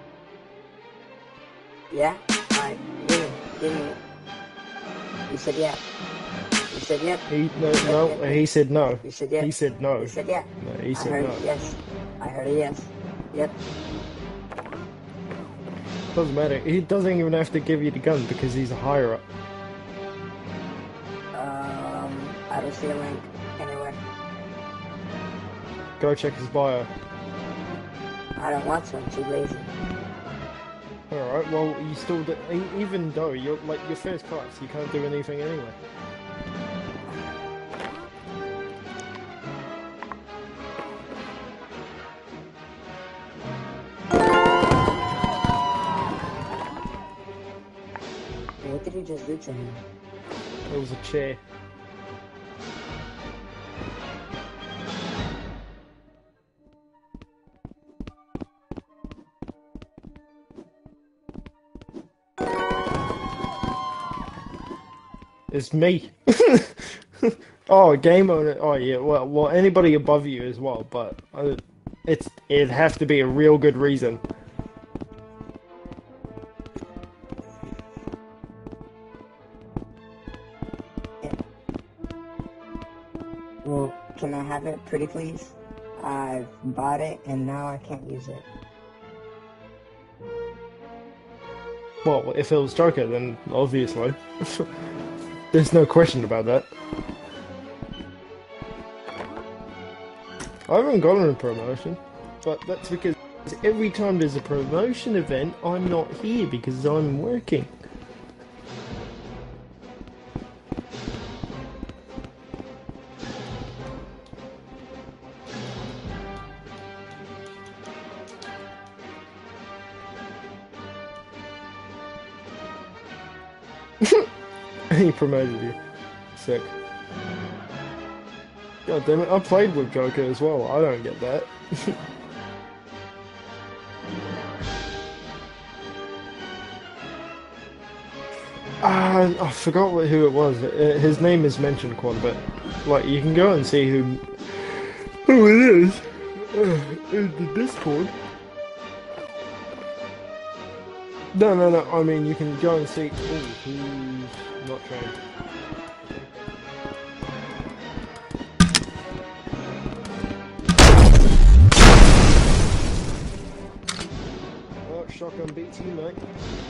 Yeah? Alright, give me, give me. You said yeah. You said yeah. He no no. He said no. You said yeah. He said no. You said yeah. No, he I said heard no. yes. I heard a yes. Yep. Doesn't matter. He doesn't even have to give you the gun because he's a higher up. Um, I don't see a link anywhere. Go check his bio. I don't want to. I'm too lazy. All right. Well, you still do, e- even though you're like your first class, you can't do anything anyway. What did you just do to him? It was a chair. It's me. Oh, game owner. Oh, yeah. Well, well, anybody above you as well, but uh, it's it'd have to be a real good reason. Well, can I have it, pretty please? I've bought it and now I can't use it. Well, if it was Joker, then obviously. There's no question about that. I haven't gotten a promotion, but that's because every time there's a promotion event, I'm not here because I'm working. He promoted you. Sick. God damn it, I played with Joker as well. I don't get that. Ah, I forgot what, who it was. Uh, His name is mentioned quite a bit. Like, you can go and see who who it is uh, in the Discord. No, no, no. I mean, you can go and see ooh, who's not trained. Oh, shotgun beats you, mate.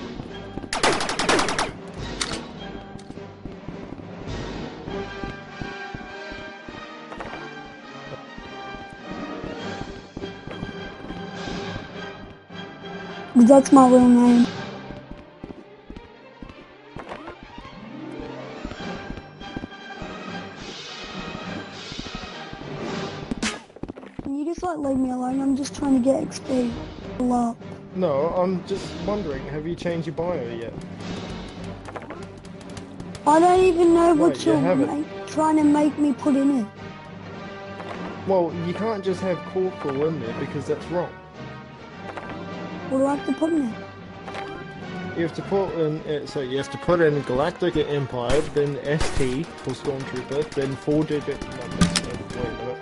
That's my real name. Can you just like leave me alone? I'm just trying to get X P. Up. No, I'm just wondering, have you changed your bio yet? I don't even know No, what you you're haven't. make, trying to make me put in it. Well, you can't just have corporal in there because that's wrong. What do I have to put in it? You have to put in, uh, so you have to put in Galactic Empire, then S T for Stormtrooper, then four digit numbers. And wait a minute.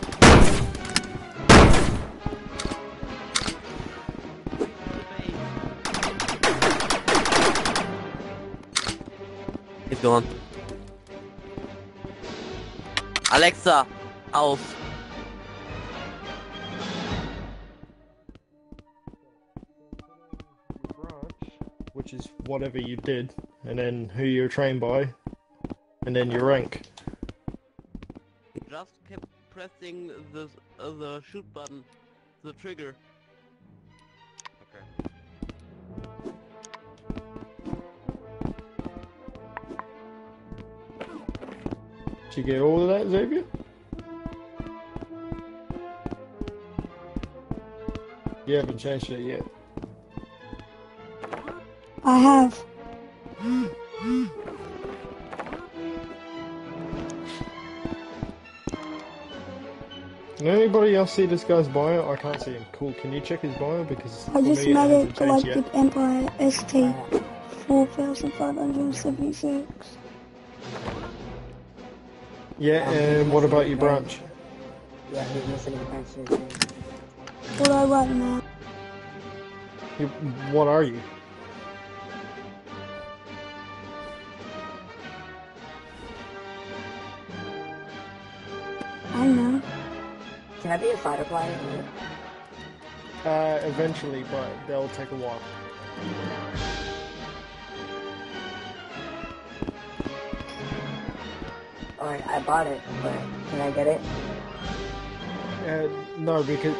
He's gone. Alexa, aus. Which is whatever you did, and then who you're trained by, and then your rank. Just kept pressing the uh, the shoot button, the trigger. Okay. Did you get all of that, Xavier? You haven't changed it yet. I have. Can anybody else see this guy's bio? I can't see him. Cool, can you check his bio? Because I for just me, it made hasn't it changed Galactic yet. Empire S T four thousand five hundred seventy-six. Yeah, and what about your branch? Yeah, he's missing the branches. What do I write now? You, what are you? I know. Can I be a fighter pilot? Uh, eventually, but they'll take a while. Alright, I bought it, but can I get it? Uh, no, because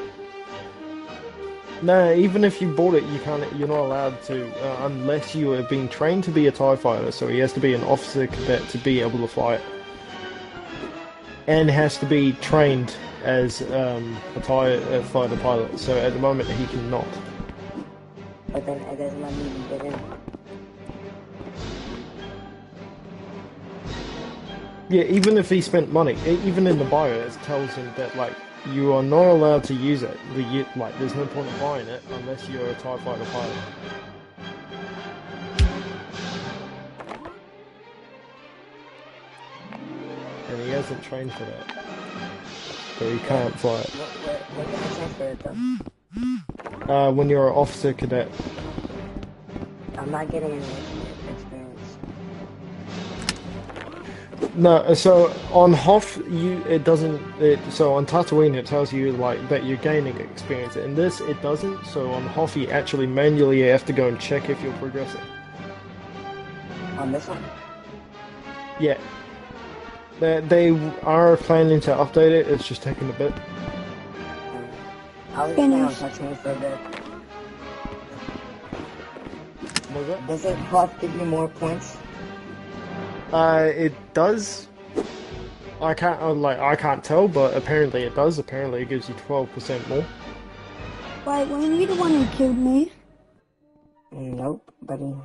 no, even if you bought it, you can't. You're not allowed to uh, unless you are being trained to be a TIE fighter. So he has to be an officer cadet to be able to fly it, and has to be trained as um, a TIE uh, fighter pilot. So at the moment, he cannot. But then it doesn't let me get in. Yeah, even if he spent money, e- even in the bio, it tells him that like you are not allowed to use it. The, you, like, there's no point in buying it unless you're a TIE fighter pilot. And he has hasn't trained for that. So he can't fly it. What, what, what can I train for it though? Uh, when you're an officer cadet. I'm not getting any experience. No, so on Hoth, you it doesn't. It, so on Tatooine, it tells you like that you're gaining experience. In this, it doesn't. So on Hoth, you actually manually have to go and check if you're progressing. On this one? Yeah. They, they are planning to update it. It's just taking a bit. I was down touching for a bit. Was it? Does it Hoth give you more points? Uh, it does. I can't uh, like I can't tell, but apparently it does. Apparently it gives you twelve percent more. Wait, weren't you the one who killed me? Nope, buddy.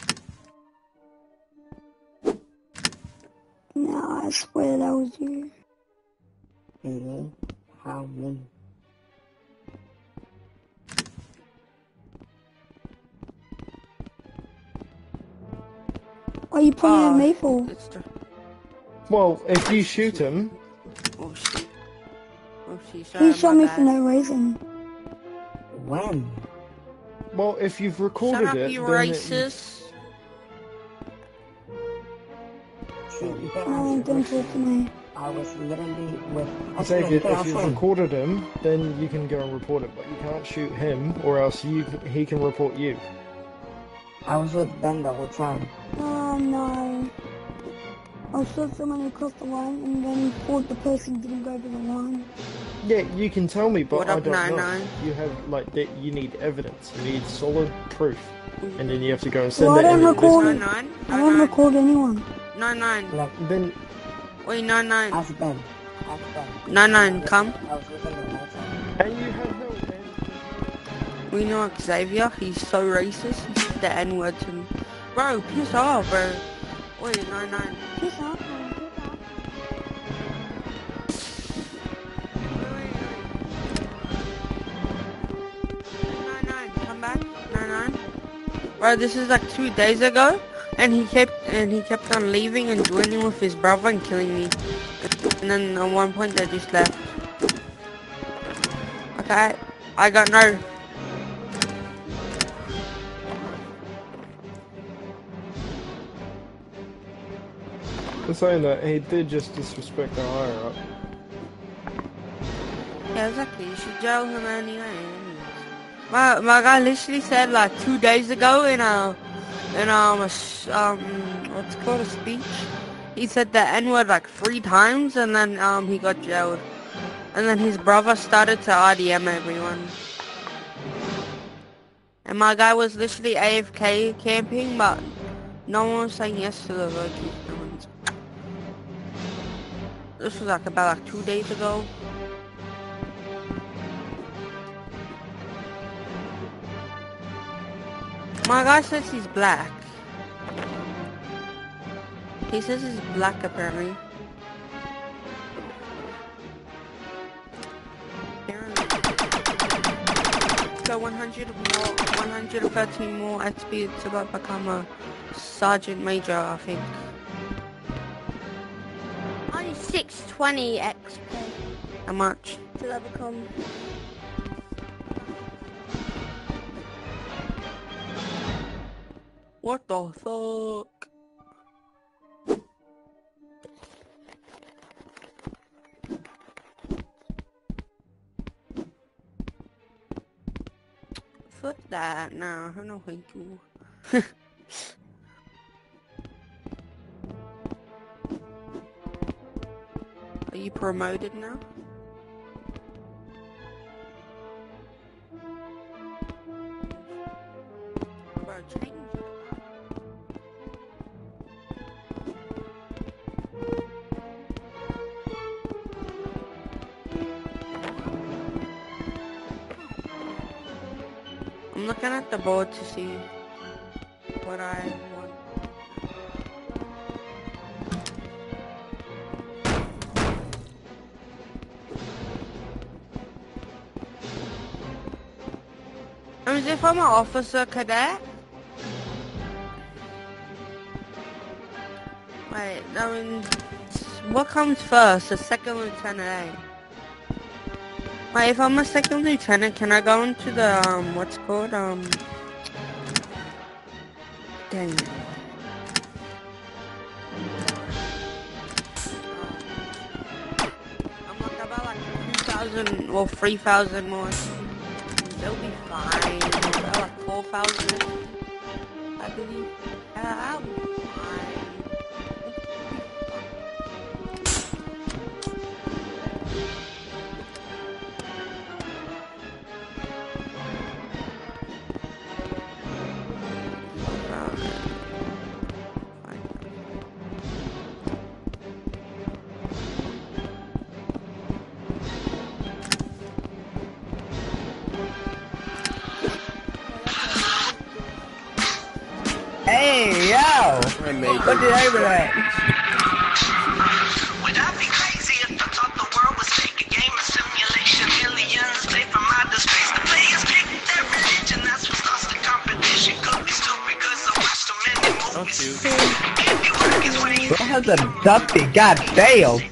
No, I swear that was you. Me? How me? What are you pointing Oh, at me for? it's the- Well, if you shoot him, Oh shit. Oh shit, sorry, You shot my me bad. for no reason. When? well, if you've recorded Shut up, it, you then it- racist. See, you can No, ask don't which- talk to me. I was literally with... Xavier, Actually, if ask you've him. recorded him, then you can go and report it, but you can't shoot him, or else you he can report you. I was with Ben the whole time. Oh no. I shot someone who crossed the line and then he thought the person didn't go over the line. Yeah, you can tell me, but What I up, don't know. nine nine? You have like that. You need evidence. You need solid proof, and then you have to go and send Well, I that don't in. record. Nine nine? I don't record anyone. Nine nine. Like, Then Wait, nine nine. ask Ben. Ask Ben. Nine nine, come. I was with him the whole time. and you have help. And We know Xavier, he's so racist, he said the N-word to me. Bro, piss off, bro. Wait, nine nine. Piss off, man. Nine nine, come back. Nine nine. Bro, this is like two days ago, and he kept and he kept on leaving and joining with his brother and killing me. And then at one point they just left. Okay, I got no. I'm saying that he did just disrespect the higher up. Yeah, exactly. You should jail him anyway. My my guy literally said like two days ago in a in um a sh- um what's it called, a speech. He said the N word like three times, and then um he got jailed. And then his brother started to R D M everyone. And my guy was literally A F K camping, but no one was saying yes to the vote. No one's- This was like about like two days ago. My guy says he's black. He says he's black apparently. So one hundred more, one hundred thirteen more X P to like become a sergeant major, I think. Only six twenty X P How much? till I become. What the fuck? Fuck that, no, no thank you. Are you promoted now? Bro, change it. I'm looking at the board to see what I want. I mean, if I'm an officer cadet. Wait, I mean, what comes first, a second lieutenant, eh? Wait, if I'm a second lieutenant, can I go into the, um, what's it called, um... Dang it. I'm like about like two thousand or three thousand more. They'll be fine. About like four thousand, I believe. Yeah, I'll be fine. Hey, yo! What did I over that? Would I be crazy if I thought the world was fake? A game of simulation, millions play from outer space. The players pick their religion, that's what starts the competition. Could be stupid because I watched too many movies. If you work his way, What has a dumpy? God damn!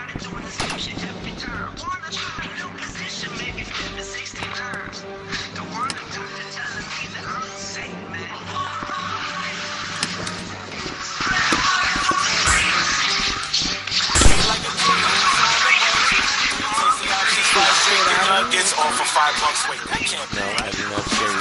Nuggets all for five bucks. Wait, that can't be. No, I do not scare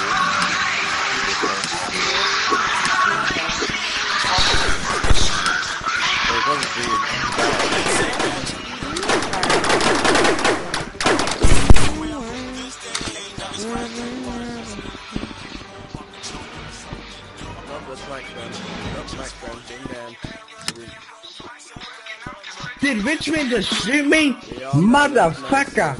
Did Richmond just shoot me? Motherfucker!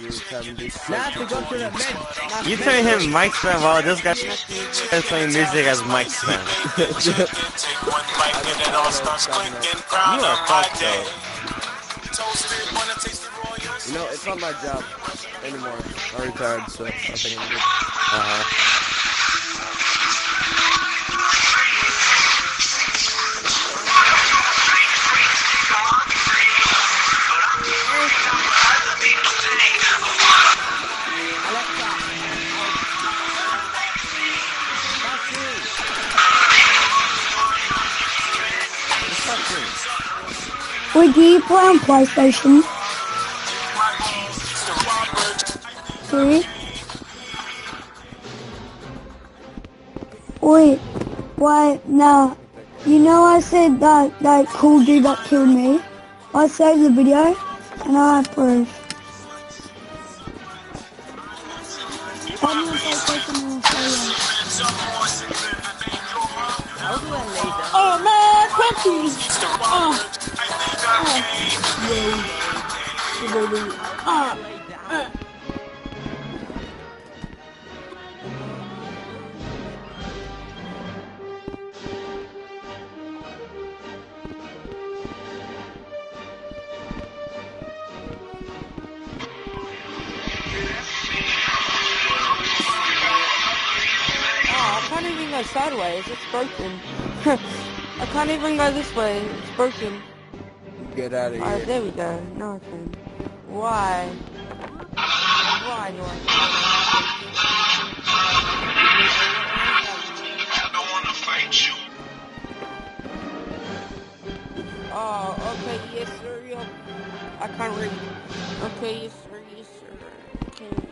You turn him Mike Spam while this guy is playing music as Mike Spam. You are fucked though. You know, it's not my job anymore. I'm retired, so I think I'm good. Uh-huh. Wait, do you play on PlayStation? Three? Wait, wait, no. You know I said that that cool dude that killed me? I saved the video, and I have proof. I'm on PlayStation and I'll show you. Oh man, cookies! Oh. Ah, ah. I can't even go sideways, it's broken. I can't even go this way, it's broken. Get out of here. Alright, there we go. Now I can. Why? Why do I I don't want to fight you. Oh, okay, yes sir, yo. I can't read. Okay, yes sir, yes sir. Okay.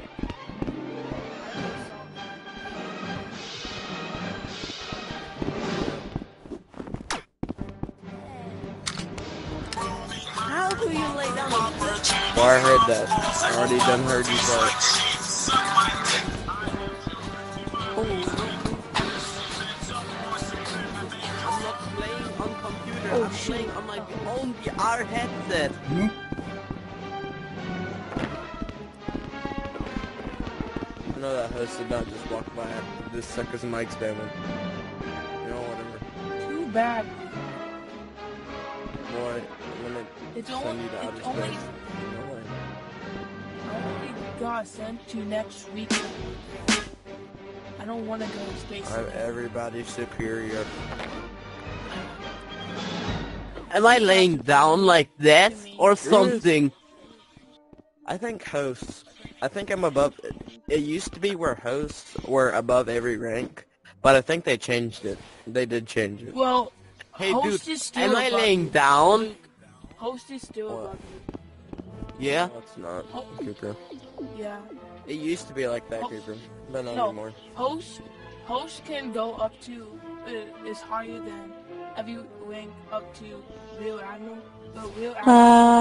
How do you lay down a bitch? Well, I heard that. I already done heard you say it. I'm not playing on computer, Oh, I'm shit. playing on my own V R headset. Hmm? I know that host did not just walk by after this sucker's mic spamming. You know, whatever. Too bad. Boy, when it It's send only, you to outer it's only, space. No way. only got sent to next week. I don't want to go to space. I'm everybody's superior. Am I laying down like that or something? I think hosts. I think I'm above. It used to be where hosts were above every rank, but I think they changed it. They did change it. Well, Hey, host dude, is still am I above laying you. down? Luke, host is still above you. Yeah. No, it's not, Cooper. Yeah. It used to be like that, Cooper, but not No, anymore. host host can go up to uh, is higher than every rank up to real admiral. But real admiral.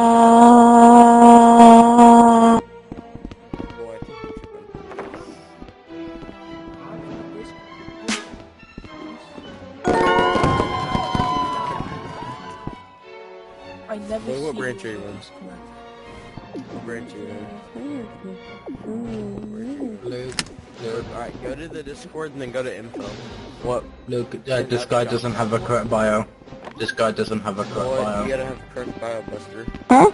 Uh, Boy, I think you're tripping. I never Wait, what see branch are you it. in? What branch are you in? Luke, Luke, Alright, go to the Discord and then go to info. What? Luke, uh, this guy doesn't have a correct bio. This guy doesn't have a correct What? bio. You gotta have a correct bio, Buster. huh?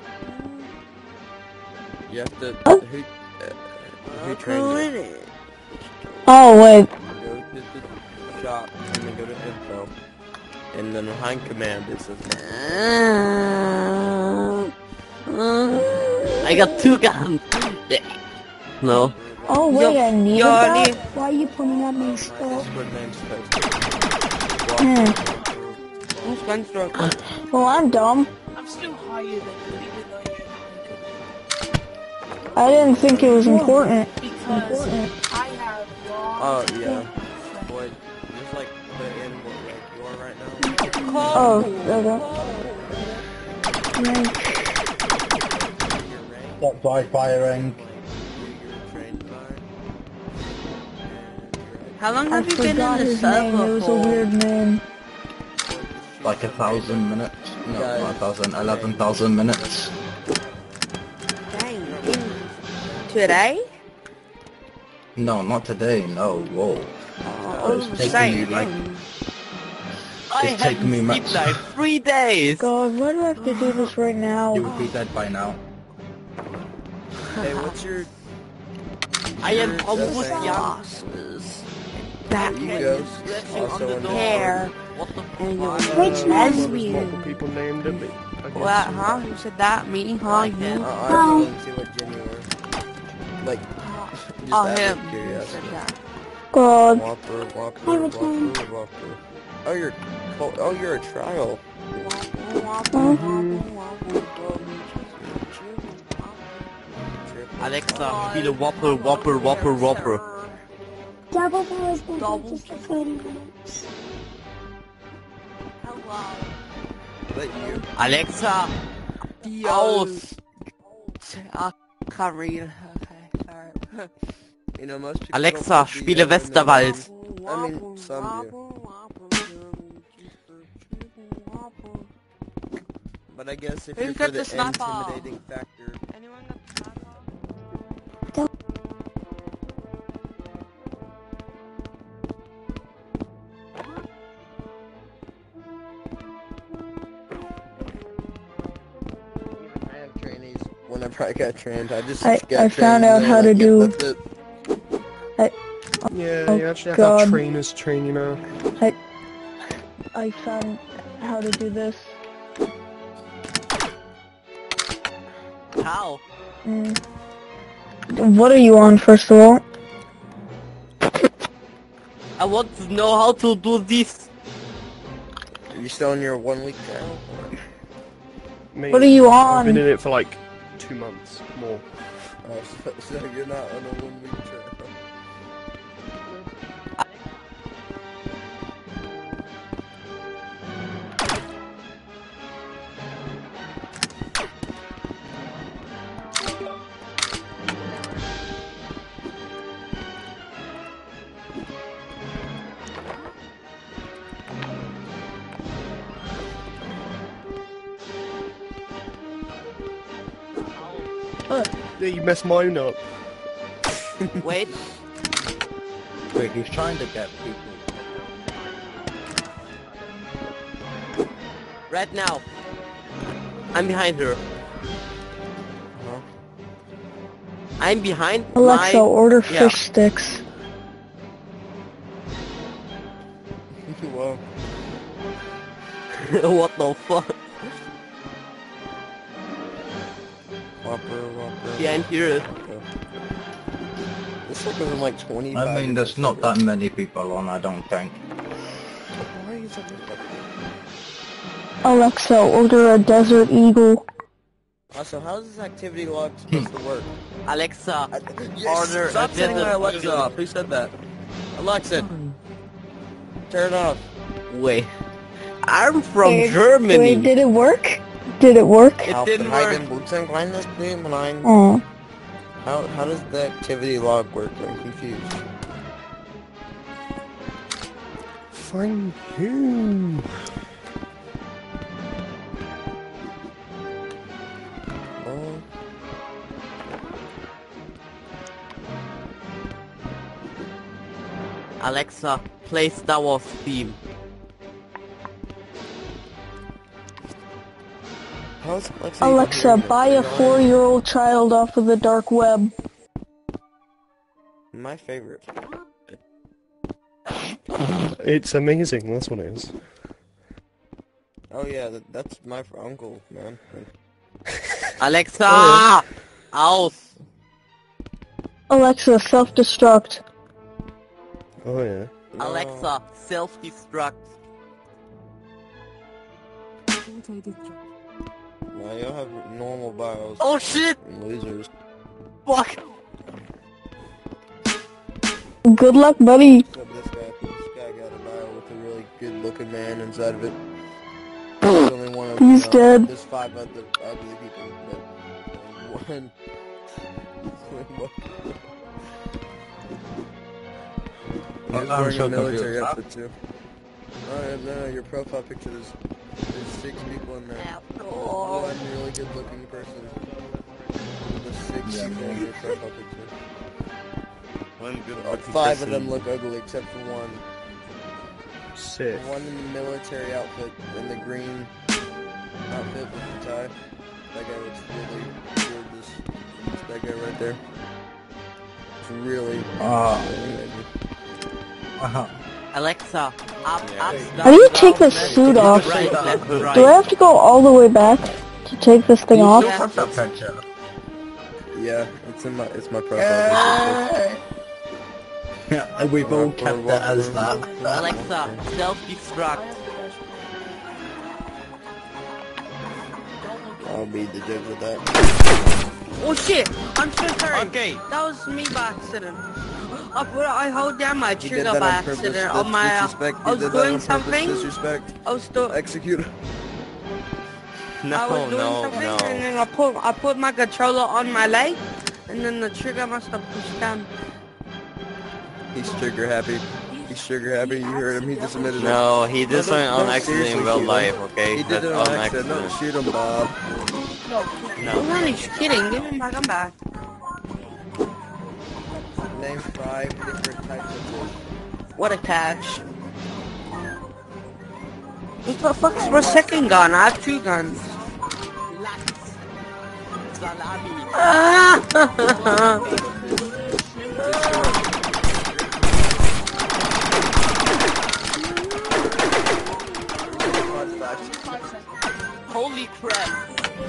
You have to. Who, uh, who trained you? Oh, wait. Go to the shop and then go to info. And then behind command it says. I got two guns. No. Oh, wait, I needed Yo, that? need- Why are you pointing at me still? Discord name's posted. Hmm. Who's gun stroke? Well, I'm dumb. I'm still higher than you, even though you're I didn't think it was important. because I have long. Oh, yeah. Boy, just like the animal like you are right now. Oh, okay. Rank. Stop by firing. How long I have you been in forgot the his name. It server was a for? weird name. Like a thousand minutes. No, not a thousand, eleven thousand minutes. Dang. Today? No, not today, no, whoa. Oh, It's taking me like... I It's taking me haven't much. slept like three days. God, why do I have to do this right now? You would be dead by now. Hey, what's your... I am your almost thing? glasses. That You head go. is stretching Also on the in hair. What the fuck? Which There's multiple people named it, but I guess. What, huh? Who said that? Me? Huh? Uh, You? I just want to see what gen you are. Like, just Oh, out of him. Who curiosity. said that? God. Whopper, Whopper, Whopper, Whopper. Oh, you're... Oh, you're a trial. Alexa, spiele Whopper, Whopper, Whopper, Whopper. Double Ball has been here just for thirty minutes. Is that you? Alexa, aus. Ah, can't read. Okay, alright. You know, most people Alexa, don't put the spiele L in their Westerwald. name. I mean, some do. But I guess if Who's you're for got the the sniper? intimidating factor... Anyone got the sniper? I have trainees. Whenever I got trained, I just I- got I found trained out and how they're to like, do- "Yep, that's it." Yeah, Oh, you actually have God. to have trainers train you now. I, I found how to do this. How? Mm. What are you on, first of all? I want to know how to do this. Are you still in your one week trial? Me, What are you I've been on? in it for like two months more. Oh, so, so you're not on a one week trial. Yeah, you messed mine up. Wait. Wait, he's trying to get people. Right now. I'm behind her. Huh? I'm behind Alexa, my... order Yeah. fish sticks. Whoa. What the fuck? Whopper, Whopper. Can't hear it. This sucker's in like twenty-five. I mean, there's not that many people on, I don't think. Why is it like Alexa, order a Desert Eagle. Also, how is this activity log supposed to work? Alexa, Yes, order stop a saying my desert Alexa eagle. off. Who said that? Alexa, turn it off. Wait. I'm from Wait, Germany. Wait, did it work? Did it work? It didn't work. Oh. How how does the activity log work? I'm confused. Thank you. Oh. Alexa, play Star Wars theme. How's Alexa? even Alexa, hearing it? buy a four-year-old child off of the dark web. My favorite. It's amazing, that's what it is. Oh yeah, that, that's my f- uncle, man. Alexa, Oh, aus. Alexa, self-destruct. Oh yeah. Alexa, self-destruct. Now y'all have normal bios. Oh shit! And losers. Fuck! Good luck, buddy. Except this guy. This guy got a bio with a really good-looking man inside of it. There's only one of He's no, dead. There's five other ugly people, but one. He was I'm wearing so a military confused. outfit too. Oh no, no, no, your profile picture is there's six people in there. One really good-looking person. There's six Yeah. people in your profile picture. One good Uh, looking Five of person. them look ugly except for one. Sick. One in the military outfit, in the green outfit with the tie. That guy looks really gorgeous. It's that guy right there. It's really, Ah. really amazing. Uh-huh. Alexa, up, up, down, How do you down, take this left, suit off? right, left, right. Do I have to go all the way back to take this thing off? What's that picture? Yeah, it's in my, it's my profile picture. Yeah, we've all kept it as that. Alexa, self-destruct. I'll be the judge of that. Oh shit! I'm so sorry. Okay. That was me by accident. I put I hold down my You did trigger that by on purpose. accident That's on my. Uh, disrespect. I You was did that doing on purpose. something. Disrespect. I was doing. Execute. No, I was doing no, something, no. and then I put I put my controller on my leg, and then the trigger must have pushed down. He's trigger happy. He's trigger happy. You heard him. He just admitted it. No, he did No, something don't- on don't accident in seriously real shoot life, him. okay? He did That's it on on accident. accident. Don't shoot him, Bob. I'm only kidding. Give him back. I'm back. Name five different types of fish. What a catch! What the fuck's my second gun? I have two guns. Ah! Holy crap.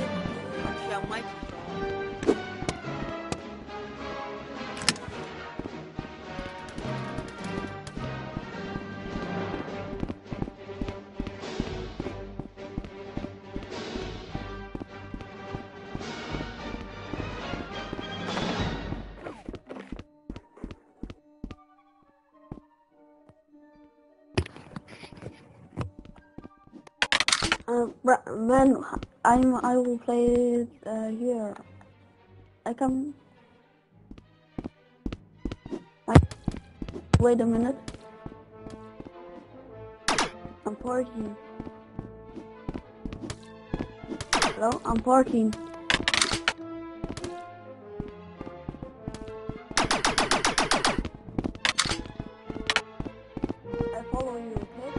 Uh, Bra- Ben, I'm. I will play it uh, here. I can. I, wait a minute. I'm parking. Hello, I'm parking. I follow you, okay?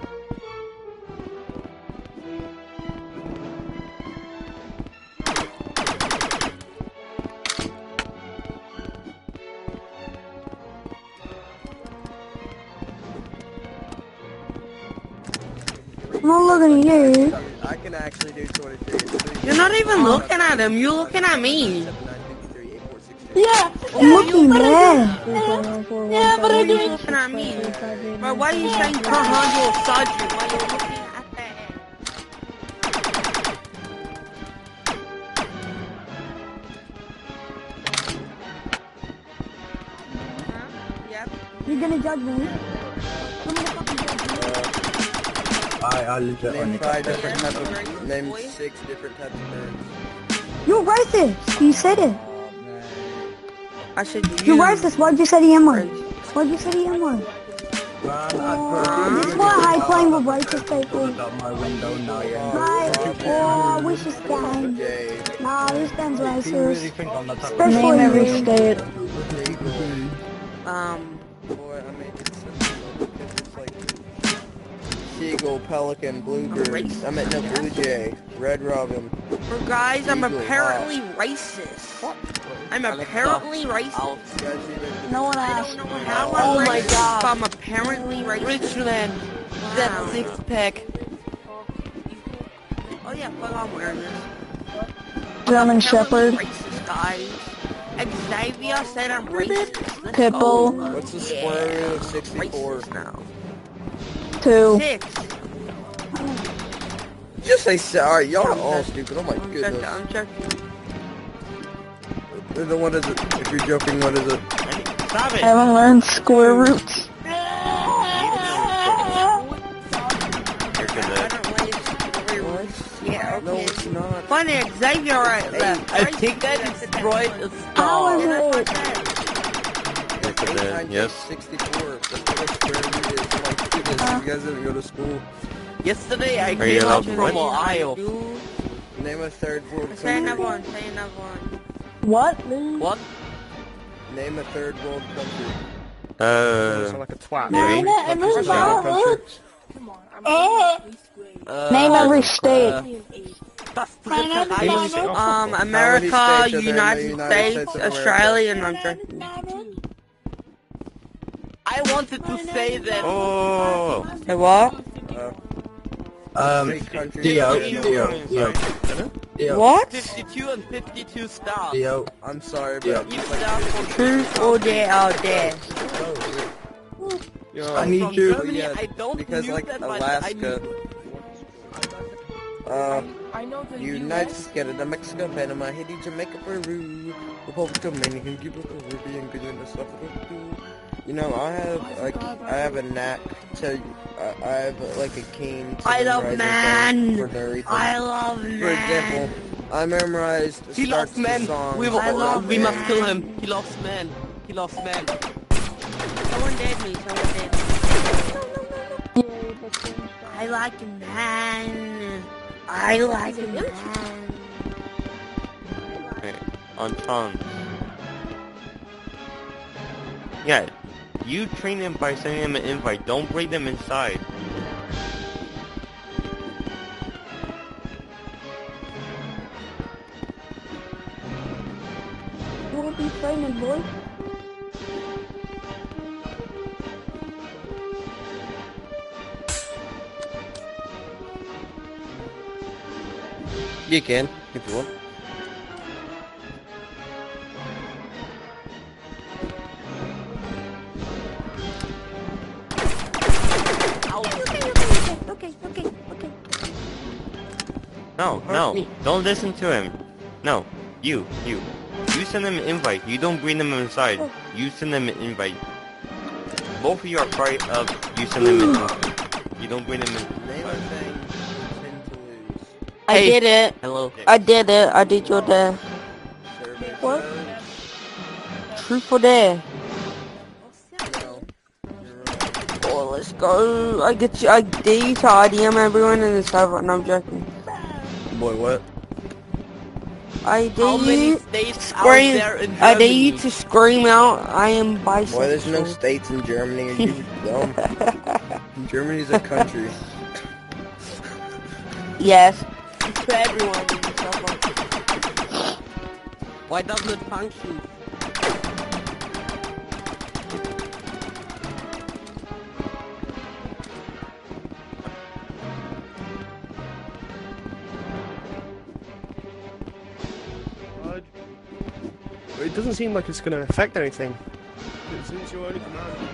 I'm not looking at you. I can actually do twenty-three. You're not even looking at him. You're looking at me. Yeah. I'm looking there. Yeah, but I You're didn't. looking at me. Bro, why are you saying Alejandro Sergeant while you're looking at that? Yep. You're gonna judge me? I, I legit Name only five got different types of, name six different types of birds. You're racist. You said it. I should You're racist. Why'd you say the M word? Why'd you say the M word? This is why I hate playing with racist people. my window now, yeah. Right? Oh, we should stand. Nah, this game's racist. Especially Name every you. state. Um, Boy, I mean, it's simple because it's like seagull, pelican, bluebird. I meant no blue jay, red robin. Bro, guys, I'm Eagle, apparently racist. I'm apparently racist. No one asked. How I'm Oh my racist, god. but I'm apparently racist. Richland, that six pack. Oh yeah, fuck, I'm wearing this. German Shepherd. Racist, guys. Xavier said I'm racist. Let's Pitbull. go. What's the square root of sixty-four? Now. Two. Six. Just say sorry. Y'all are all stupid. Oh my I'm joking, goodness. I'm joking. Then what is it? If you're joking, what is it? Stop I it! haven't learned square roots. You're good at Yeah, No, okay. it's not. Funny, Xavier right left. I think I destroyed a How star. is it? You're good at yes. sixty-four. That's what a square root is. Oh my goodness, you guys didn't go to school. Yesterday I Are you came allowed out to from win? Ohio. Name a third world Say another country. one, say another one. What? What? Name a third world country. Uh, Sound like a twat. maybe. Come on, I'm Uh, Name every uh, state. Um, How America, many states are there in the United, United States, States of America? Australia, and I'm joking. I wanted to say that. Oh, Hey, what? Um, Three countries. Dio, Dio, Dio, Dio, What? fifty-two and fifty-two stars. Dio. I'm sorry, Yeah. but Each star for Truth or dare out there? I need from you. Germany. yeah, I don't because use like that, but I Alaska, uh, I know the United U S States, Canada, Mexico, Panama, Haiti, Jamaica, Peru, Republic of Dominican, Cuba, Caribbean, Guyana, South Africa. You know, I have like I have a knack to, uh, I have like a keen. To I love memorize man. things for no reason. I love For man. example, I memorized He starts loves to men. song. We, will, I love we must men. kill him. He loves men. He loves men. Someone dead me, someone dead me. I like a man. I like a man. okay. On tongue. Yeah, you train them by sending them an invite. Don't bring them inside. You won't be training, boy. You can if you want. Okay, okay, okay. No, no, don't listen to him. No, you, you. You send them an invite. You don't bring them inside. You send them an invite. Both of you are part of you send them an invite. You don't bring them in. Name a thing you tend to lose. I Hey. did it. Hello. I did it. I did your dare. Survey What? says, Truth or dare? no, you're wrong. Oh, let's go. I get you. I dare you to I D M everyone in the server. And I'm joking. Boy, what? I dare How many you states out scream. there in I dare you Germany? to scream out. I am bisexual. Boy, there's no states in Germany. Are you dumb? Germany's a country. Yes. It's for everyone in the server. Why doesn't it function? doesn't seem like it's going to affect anything. Since you're only commanding.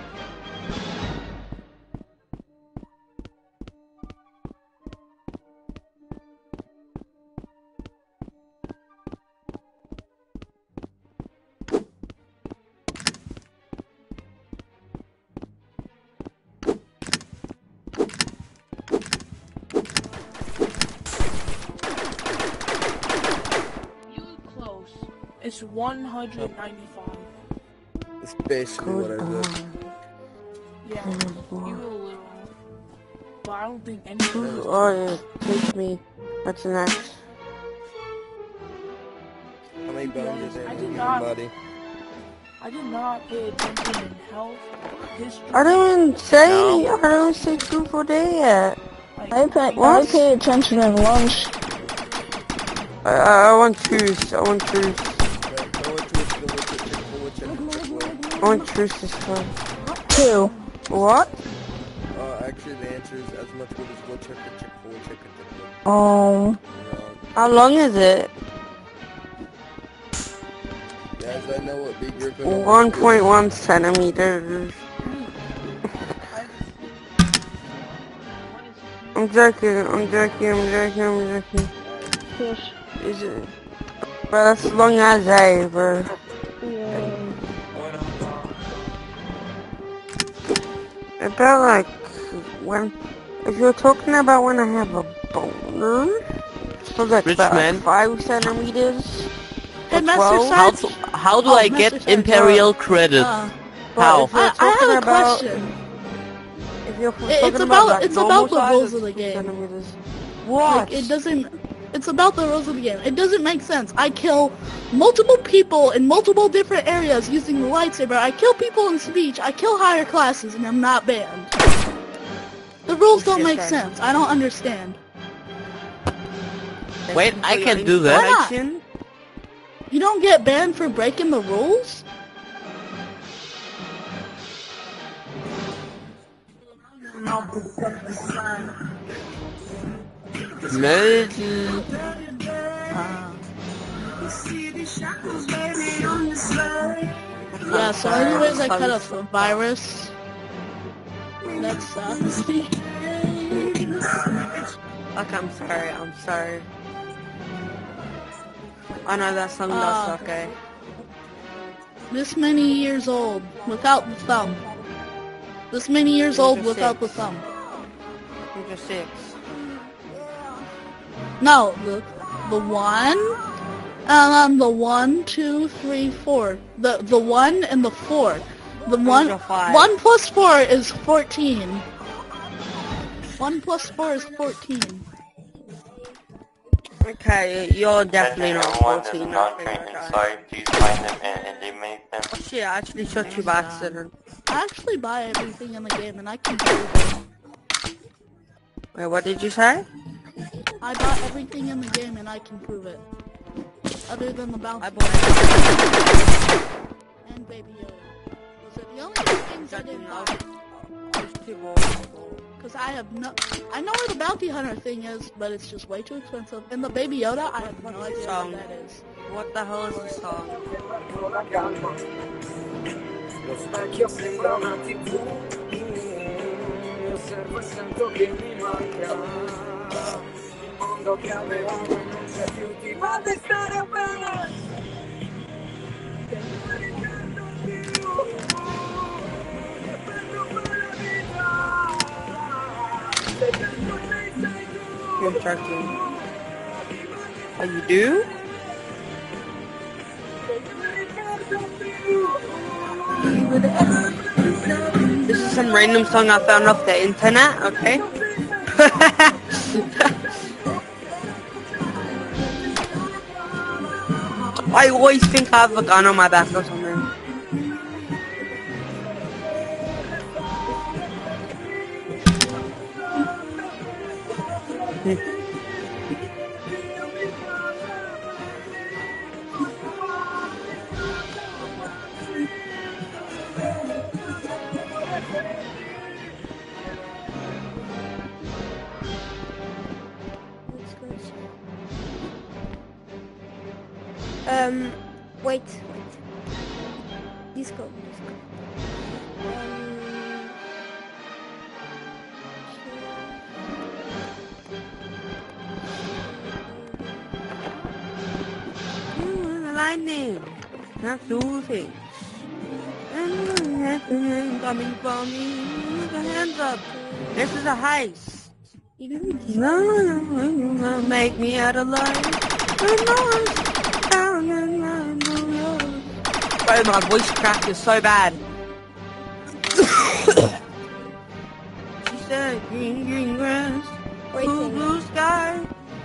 It's one hundred ninety-five. It's basically what I did. Yeah, you were a little. But I don't think anyone. Or take me. What's next? How many bones is in I your did human not. body? I did not pay attention in health, history. I didn't say. No. I didn't say truth or dare yet. I pay, I What? pay attention in lunch. I, I, I want truth. I want truth. I want truth this time. Two. What? Uh, actually, the answer is as much wood as woodchuck and Chick-fil-A chicken did. Um. How long is it? Guys, I know what Big Griffin One point one centimeters. I'm joking. I'm joking. I'm joking. I'm joking. Is it? Bro, that's as long as I, bro. About like when, if you're talking about when I have a boner, so that's Rich about man. like five centimeters. Hey, or Master twelve. How do, how do Oh, I Master get Side, Imperial bro. credits? Uh, How? But if you're I, I talking have a about, question. if you're It- talking it's about, about like it's normal about the size, rules it's of the two game. centimeters. What? Like it doesn't. It's about the rules of the game. It doesn't make sense. I kill multiple people in multiple different areas using the lightsaber. I kill people in speech. I kill higher classes, and I'm not banned. The rules don't make sense. I don't understand. Wait, I can do Why that. not? You don't get banned for breaking the rules? Melody. Yeah, so anyways, I cut off the virus. That sucks. Okay, I'm sorry. I'm sorry. I know that song Uh, does suck, eh? This many years old, without the thumb. This many years old Ninja without the six. thumb. Ninja six. No, the the one, and then the one, two, three, four. The the one and the four. The one Ninja five. one plus four is fourteen. One plus four is fourteen. Okay, you're definitely not Everyone fourteen. is not trained inside. Please find them and eliminate them. Oh shit, I actually shot you by accident. I actually buy everything in the game, and I can prove it. Wait, what did you say? I bought everything in the game, and I can prove it. Other than the bounty. I bought and Baby Yoda. Was it the only two things I didn't buy? Because I have no... I know where the bounty hunter thing is, but it's just way too expensive. And the Baby Yoda, I have no idea Song. what that is. What the hell is this song? Lo specchio sembra una tivù, osservo e sento che mi manca. Il mondo che avevamo non c'è più, ti va di stare bene. Che non ricordo più, che perdo quella vita. Se dentro me sei tu. I'm joking. Oh, you do? This is some random song I found off the internet, okay? I always think I have a gun on my back or something. Um, wait, wait. Discord, Discord. Um, lightning, not two things. And nothing coming for me. Put your hands up. This is a heist. No, no, no, no, make me out of line. Bro, my voice crack is so bad. She said, green, green grass, blue, blue sky.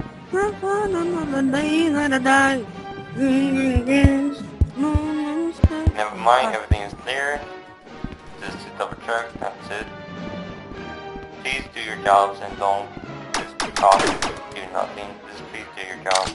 Green, green grass, blue, sky. Never mind, everything is clear. Just to double check, that's it. Please do your jobs and don't just talk, do nothing. Just please do your jobs.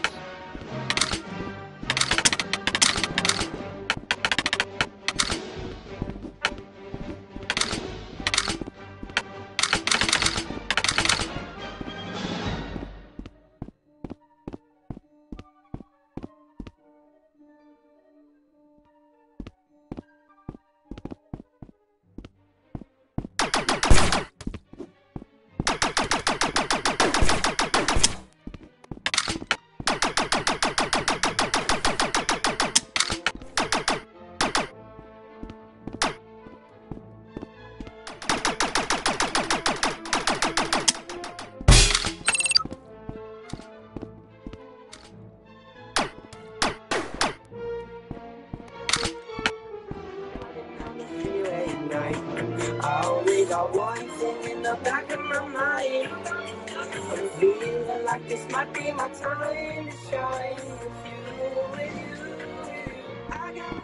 I only got one thing in the back of my mind. I'm feeling like this might be my time to shine. With you, with you, I got.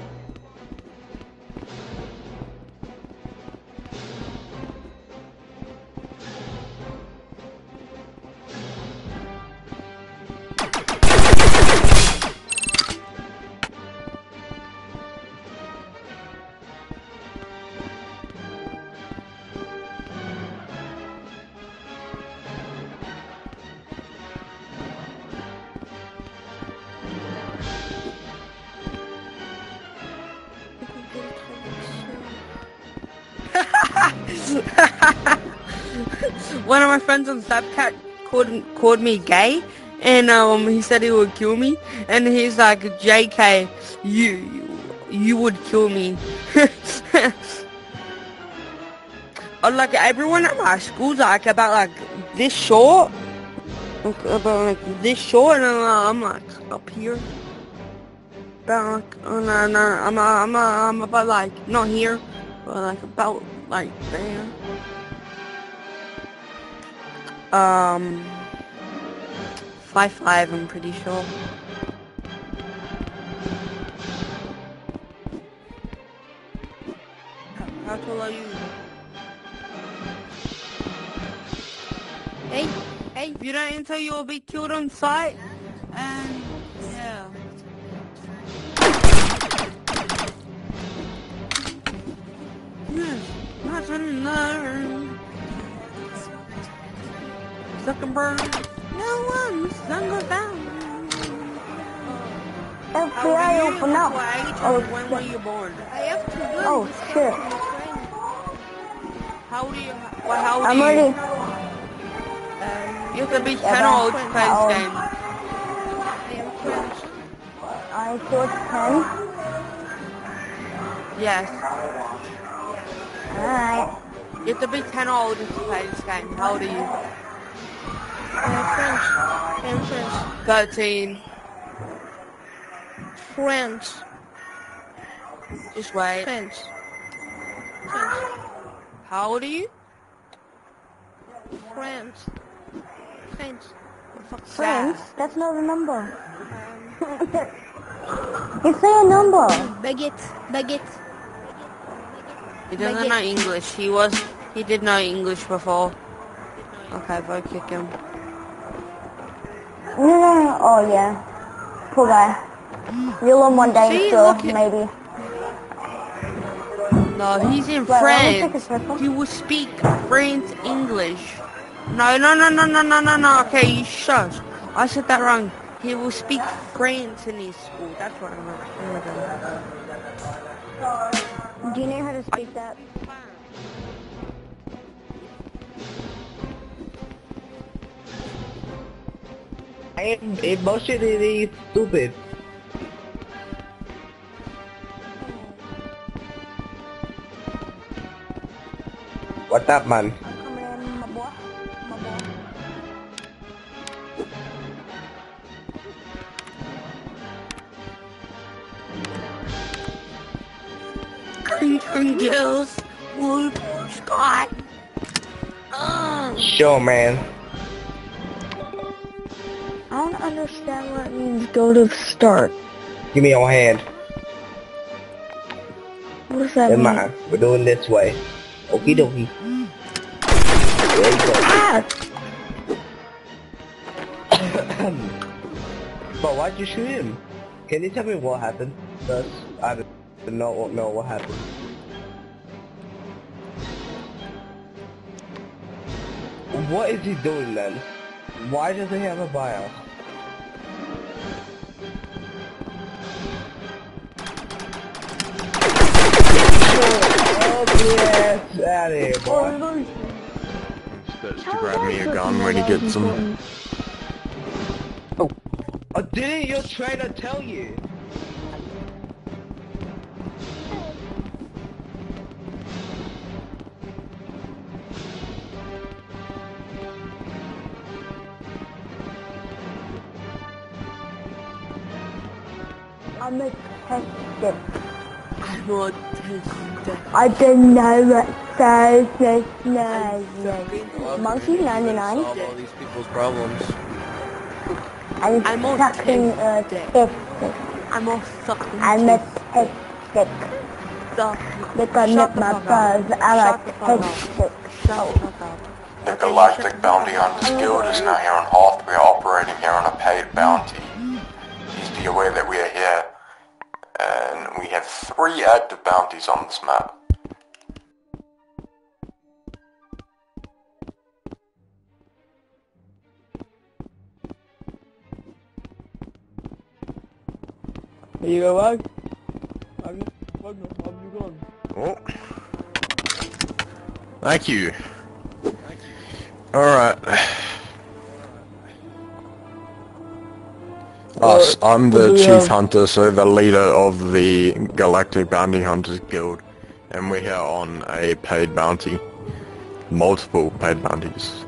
One of my friends on Snapchat called called me gay, and um he said he would kill me, and he's like, J K, you you, you would kill me. And like everyone at my school's like about like this short, like, about like this short, and I'm, I'm like up here. About like, oh no no, I'm I'm I'm about like not here, but like about like there. Um, five five, I'm pretty sure. How, how tall are you? Hey, hey, if you don't enter, you'll be killed on sight. And yeah. Yes, that's another. Zuckerberg. No one. Sun goes down. F B I open up. Oh, when were you born? I have to do Oh shit. How old are you? Well, how old I'm are you? ready. Uh, you have to be ten or old to play this game. I thought ten. Yes. Alright. You have to be ten or older to play this game. How old are you? Uh, French. I'm French. Thirteen. French. Just wait. French. French. How old are you? French. French. Friends? That's not a number. It's a number. Baguette. Baguette. He doesn't know English. He was. He did know English before. Okay, vote kick him. No, no, no. Oh yeah. Poor guy. You'll learn one day See, still, look at- maybe. No, he's in Wait, let me take France. a circle. He will speak French English. No, no, no, no, no, no, no, no. Okay, you shush. I said that wrong. He will speak French in his school. That's what I meant. Do you know how to speak that? I am emotionally stupid. What's up, man? Green girls, wood, Scott. Oh. Sure, man. I don't understand what it means go to start. Give me your hand. What does that Never mean? mind. We're doing this way. Okie dokie. There you go. Ah! But why'd you shoot him? Can you tell me what happened? First, I don't know, know what happened. What is he doing then? Why does he have a bio? Oh yes, out of here, boy. Starts to grab me a gun when he gets them. Oh, oh didn't your trainer tell you? I'm a tester. I'm a tester. I don't know what says this name. Monkey ninety-nine. Solve all these people's problems. I'm, I'm a sucking a tester. I'm a sucking I'm a tester. Look at my fuzz. I'm a tester. The Galactic Bounty Hunters Guild is now here on Hoth. We are operating here on a paid bounty. Please be aware that we are here, and we have three active bounties on this map. Here you go, Wag. Wagner, Wagner, how have you gone? Oh. Thank you. Alright. Us, I'm the Chief Hunter, so the leader of the Galactic Bounty Hunters Guild, and we're here on a paid bounty. Multiple paid bounties.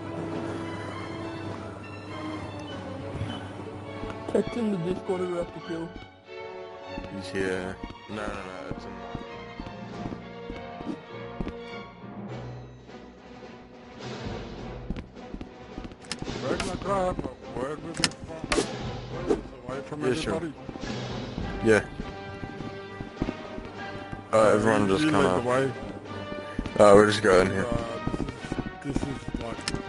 Text in the Discord or we have to kill. He's here. No, no, no, it's in Where's my crap? Where was it from? Away from Yeah, sure. everybody. Yeah. Uh, everyone just You kind lead of... the way. Uh, we're just going here. Uh, this is, this is like the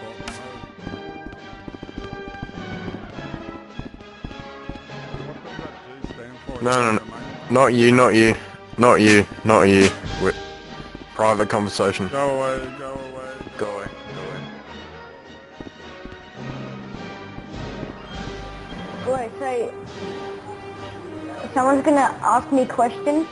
bottom. No, no, no. Not you, not you. Not you, not you. We're... Private conversation. Go away, go away. Go away, go away. Wait, so someone's gonna ask me questions?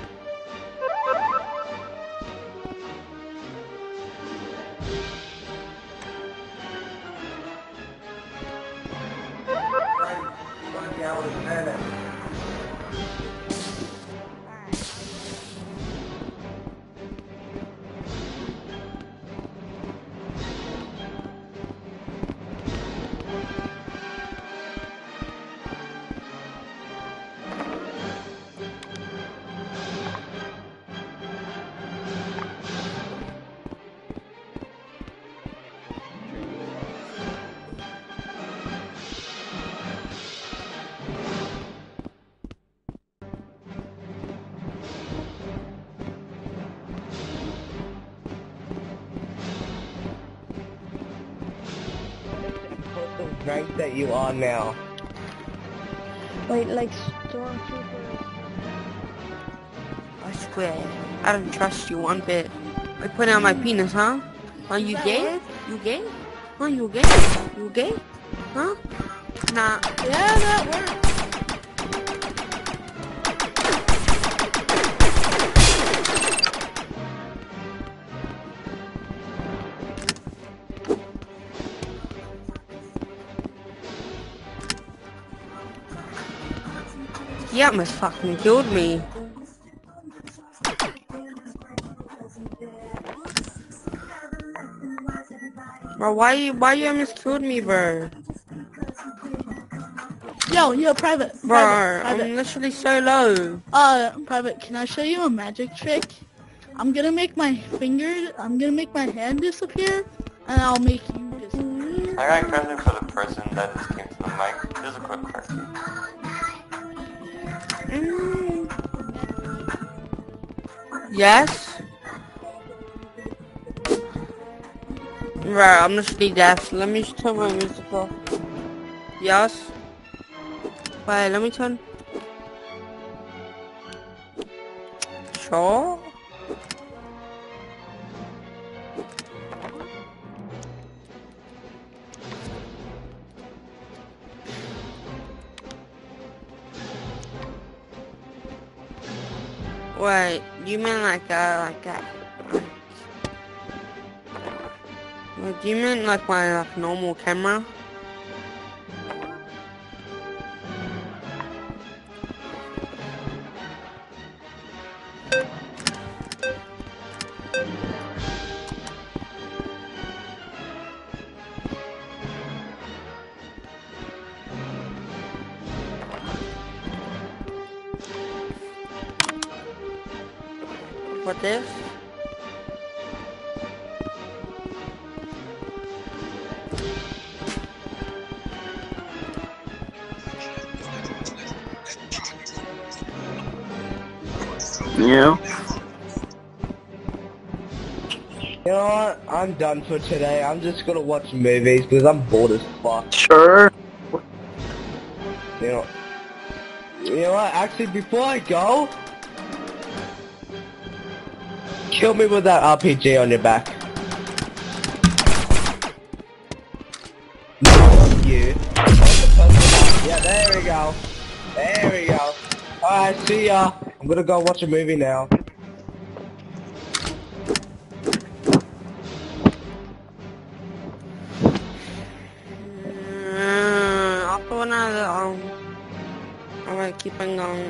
Rank that you are now. Wait, like stormtrooper. I swear, I don't trust you one bit. I put out my penis, huh? Are you gay? You gay? Huh? You gay? You gay? Huh? Nah. Yeah, that works. He almost fucking killed me. Bro, why you why you almost killed me, bro? Yo, yo, private. Bro, private, private. I'm literally so low. Uh, private, can I show you a magic trick? I'm gonna make my finger, I'm gonna make my hand disappear, and I'll make you disappear. I got credit for the person that just came to the mic. Just a quick question. Mm. Yes? Right, I'm literally deaf. Let me just turn my music off. Yes? Wait, let me turn. Sure? Wait, you mean like uh like that? Like, do you mean like my like normal camera? What this? Yeah. You know what? I'm done for today. I'm just gonna watch movies because I'm bored as fuck. Sure. You know. You know what? Actually, before I go, kill me with that R P G on your back. No, you. Yeah, there we go. There we go. Alright, see ya. I'm gonna go watch a movie now. Mm, ako na lang. Alright, keep on going.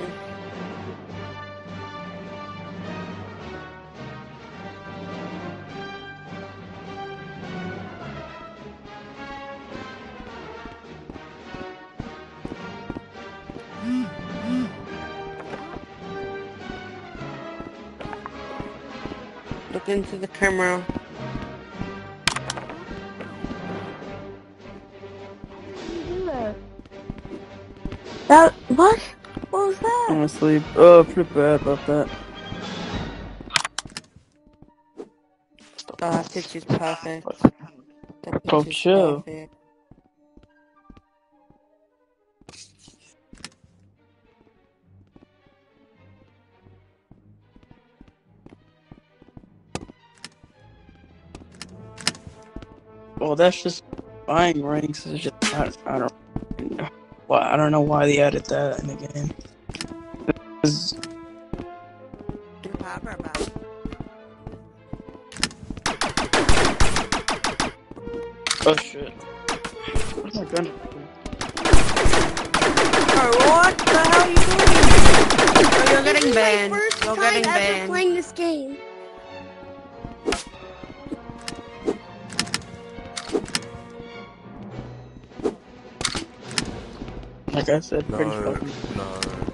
Look into the camera. That, what? What was that? I'm asleep. Oh, pretty bad about that. Oh, that picture's perfect. That Oh, picture's chill. perfect. Well, that's just buying ranks. It's just I, I don't know why. I don't know why they added that in the game. 'Cause- Oh shit! What am I gonna do? Oh, what the hell are you doing? Oh, you're getting This is my banned. first You're time getting ever banned. playing this game. Like I said, pretty No, fucking. no.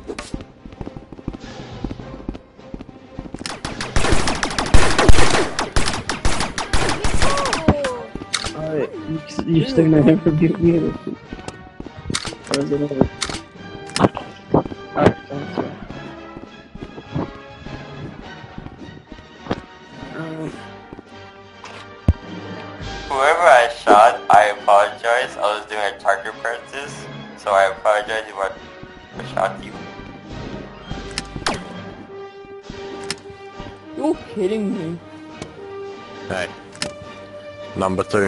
Alright, you, you're still gonna have to mute me. Or is it over? Alright, thanks. Yeah. Um, Whoever I shot, I apologize. I was doing a target practice, so I apologize if I I shot you. You're kidding me. Hey. Number two.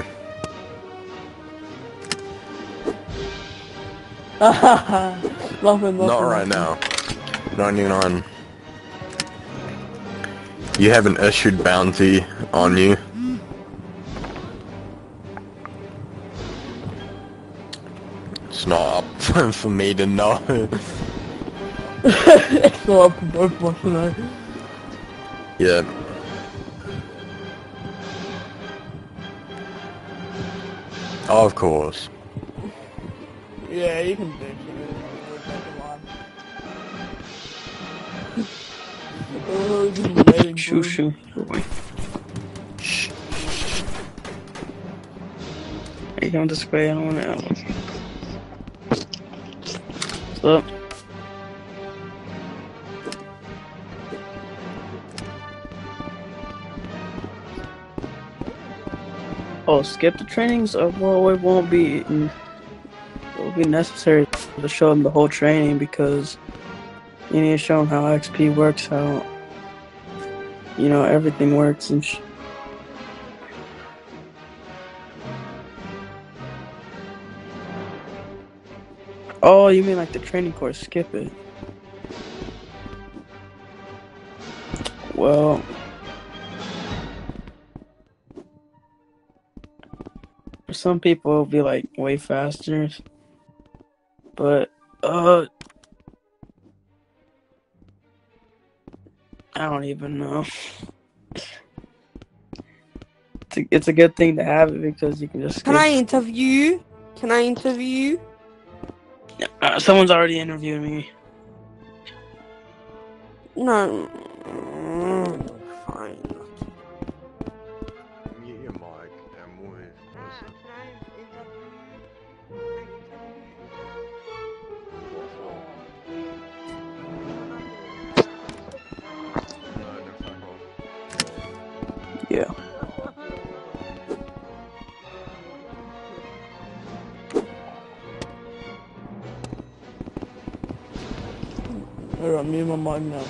Nothing, nothing. Not right now. ninety-nine. You have an issued bounty on you. It's not up for me to know. It's not up to both of us tonight. Yeah. Oh, of course. Yeah, you can do it. Shoo shoo. Hey, don't display. I don't want to. What's up? Oh, skip the trainings? Uh, well, it won't be. It will be necessary to show them the whole training because you need to show them how X P works, how you know everything works and. Sh Oh, you mean like the training course? Skip it. Well, for some people it'll be like way faster, but uh, I don't even know. It's a, it's a good thing to have it because you can just. Can skip. I interview? Can I interview? Uh, someone's already interviewed me. No. Mm, fine. Mute your mic and move closer. Yeah. Alright, me and my mic now.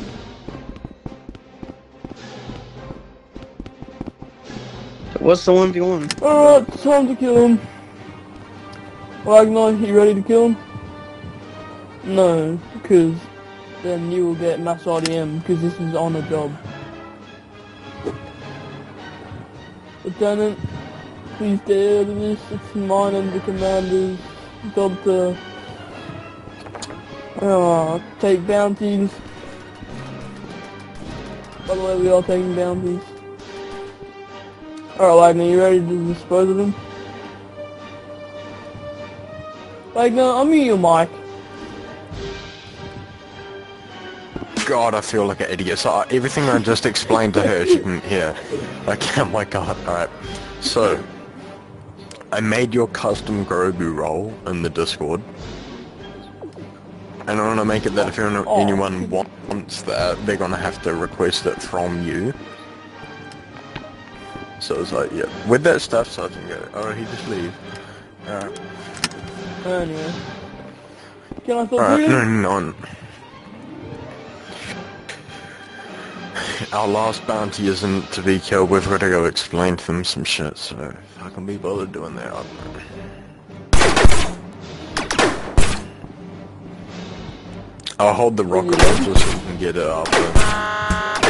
What's the one v one? Alright, time to kill him. Ragnar, you ready to kill him? No, because then you will get mass R D M, because this is on a job. Lieutenant, please stay out of this. It's mine and the commander's job to uh, take bounties. By the way, we are taking bounties. Alright, Wagner, you ready to dispose of him? Wagner, unmute your mic. God, I feel like an idiot. So uh, everything I just explained to her, she didn't hear. Like, oh my god. Alright. So, I made your custom Grogu role in the Discord. And I want to make it that if anyone wants that, they're going to have to request it from you. So it's like, yeah. With that stuff, so I can go, oh, he just leave. Alright. Anyway. Can I still Alright, shoot no, him? no. Our last bounty isn't to be killed, we've got to go explain to them some shit, so if I can be bothered doing that, I don't know. I'll hold the rocket launcher so you can get it after.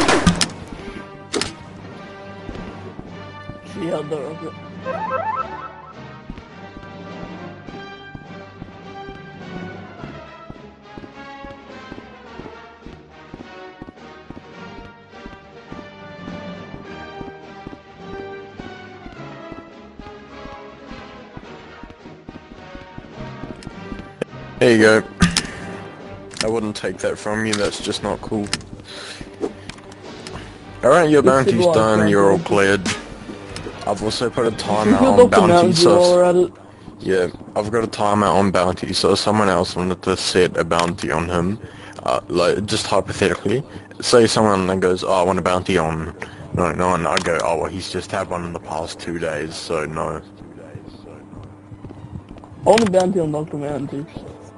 She held the rocket. There you go. I wouldn't take that from you, that's just not cool. Alright, your bounty's done, you're all cleared. I've also put a timer on bounty, so... Yeah, I've got a timer on bounty, so if someone else wanted to set a bounty on him, uh, like, just hypothetically, say someone goes, oh, I want a bounty on ninety-nine, I'd go, oh, well, he's just had one in the past two days, so no. I want a bounty on Doctor Mantis.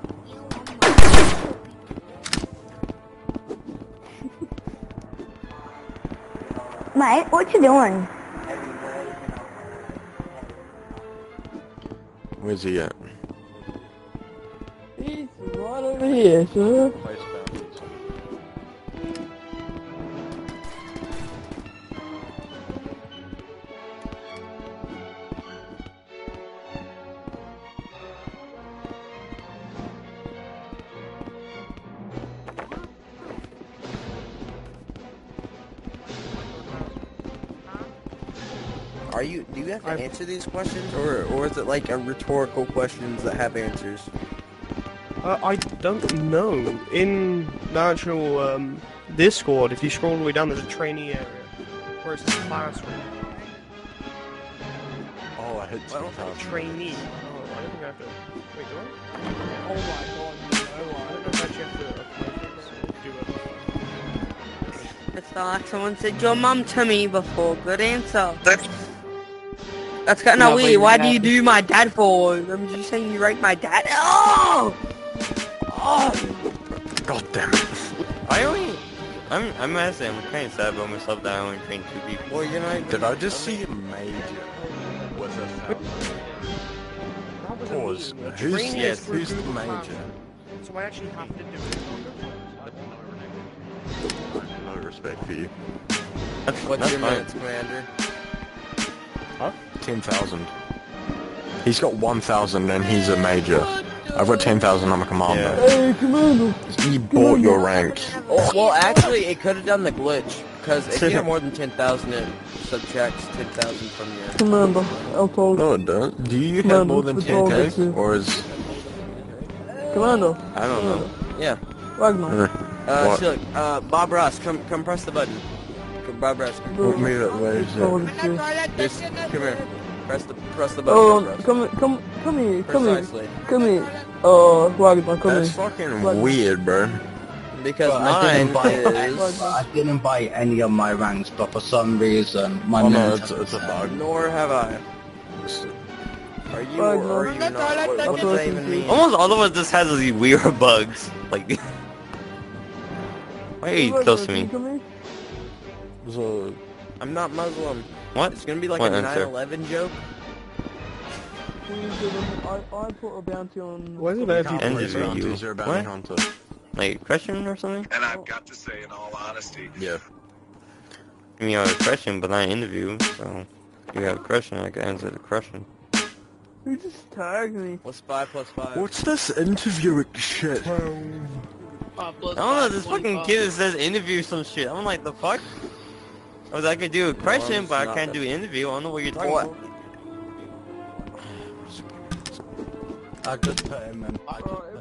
Mate, what you doing? Where's he at? He's right over here, sir. are you? Do you have to answer these questions, or or is it like a rhetorical questions that have answers? Uh, I don't know. In the actual um, Discord, if you scroll all the way down, there's a trainee area where it says classroom. Oh, I hit two Well, thousand. trainee. Oh, I don't think I have to. Wait, do I? Oh my god, no! I don't know if I actually have to apply for this. Do it. It's like someone said your mum to me before. Good answer. That's That's kind of No, but weird. you Why do have you to- do my dad for? I'm just saying you raped my dad. Oh! Oh! God damn it. I only... I'm, I'm actually, I'm kind of sad about myself that I only trained two people. Well, you're not... Did I just see a major? Was a Pause. Who's, Training yes, is for who's the Google major? Classroom. So I actually have to do it. No respect for you. That's, What's that's your fine. minutes, Commander? Huh? ten thousand. He's got one thousand and he's a major. I've got ten thousand, I'm a commander. Hey, Commander! You bought your rank. Oh, well, actually, it could have done the glitch, because if you have more than ten thousand, it subtracts ten thousand from your... Commander, I'll talk. No, it doesn't. Do you have Commander, more than it's ten all K? good too. Or is... Commander. I don't know. Yeah. Ragnar. Uh, What? Silk, uh, Bob Ross, come, come press the button. Come, Bob Ross, come. What me that way is Oh, it? Just, come here. Press the, press the button, Oh, Bob Ross. come, come, come here, come Precisely. here, come here. Uh, Ragnar, come That's here. fucking Ragnar. weird, bro. Because But I didn't mine buy is... I didn't buy any of my ranks, but for some reason my Oh no, minutes it's, it's a bug. Nor have I. Are you or are you not? What, what does that even mean? Almost all of us just has these weird bugs. Like... Why are you close to me? So... I'm not Muslim. What? It's gonna be like What a answer? nine eleven joke. I, I put a bounty on... Why is it that if you Interview you. bounties or bounty What? hunter. Like, question or something? And I've got to say, in all honesty, Yeah. I mean, you have a question, but not an interview, so... If you have a question, I can answer the question. Who just tagged me? What's five plus five? What's this interview shit? I don't know, this fucking kid that says interview some shit. I'm like, the fuck? I was like, I can do a question, it's but I not can't that- do an interview. I don't know what you're talking What? about. I just put him in. I Uh,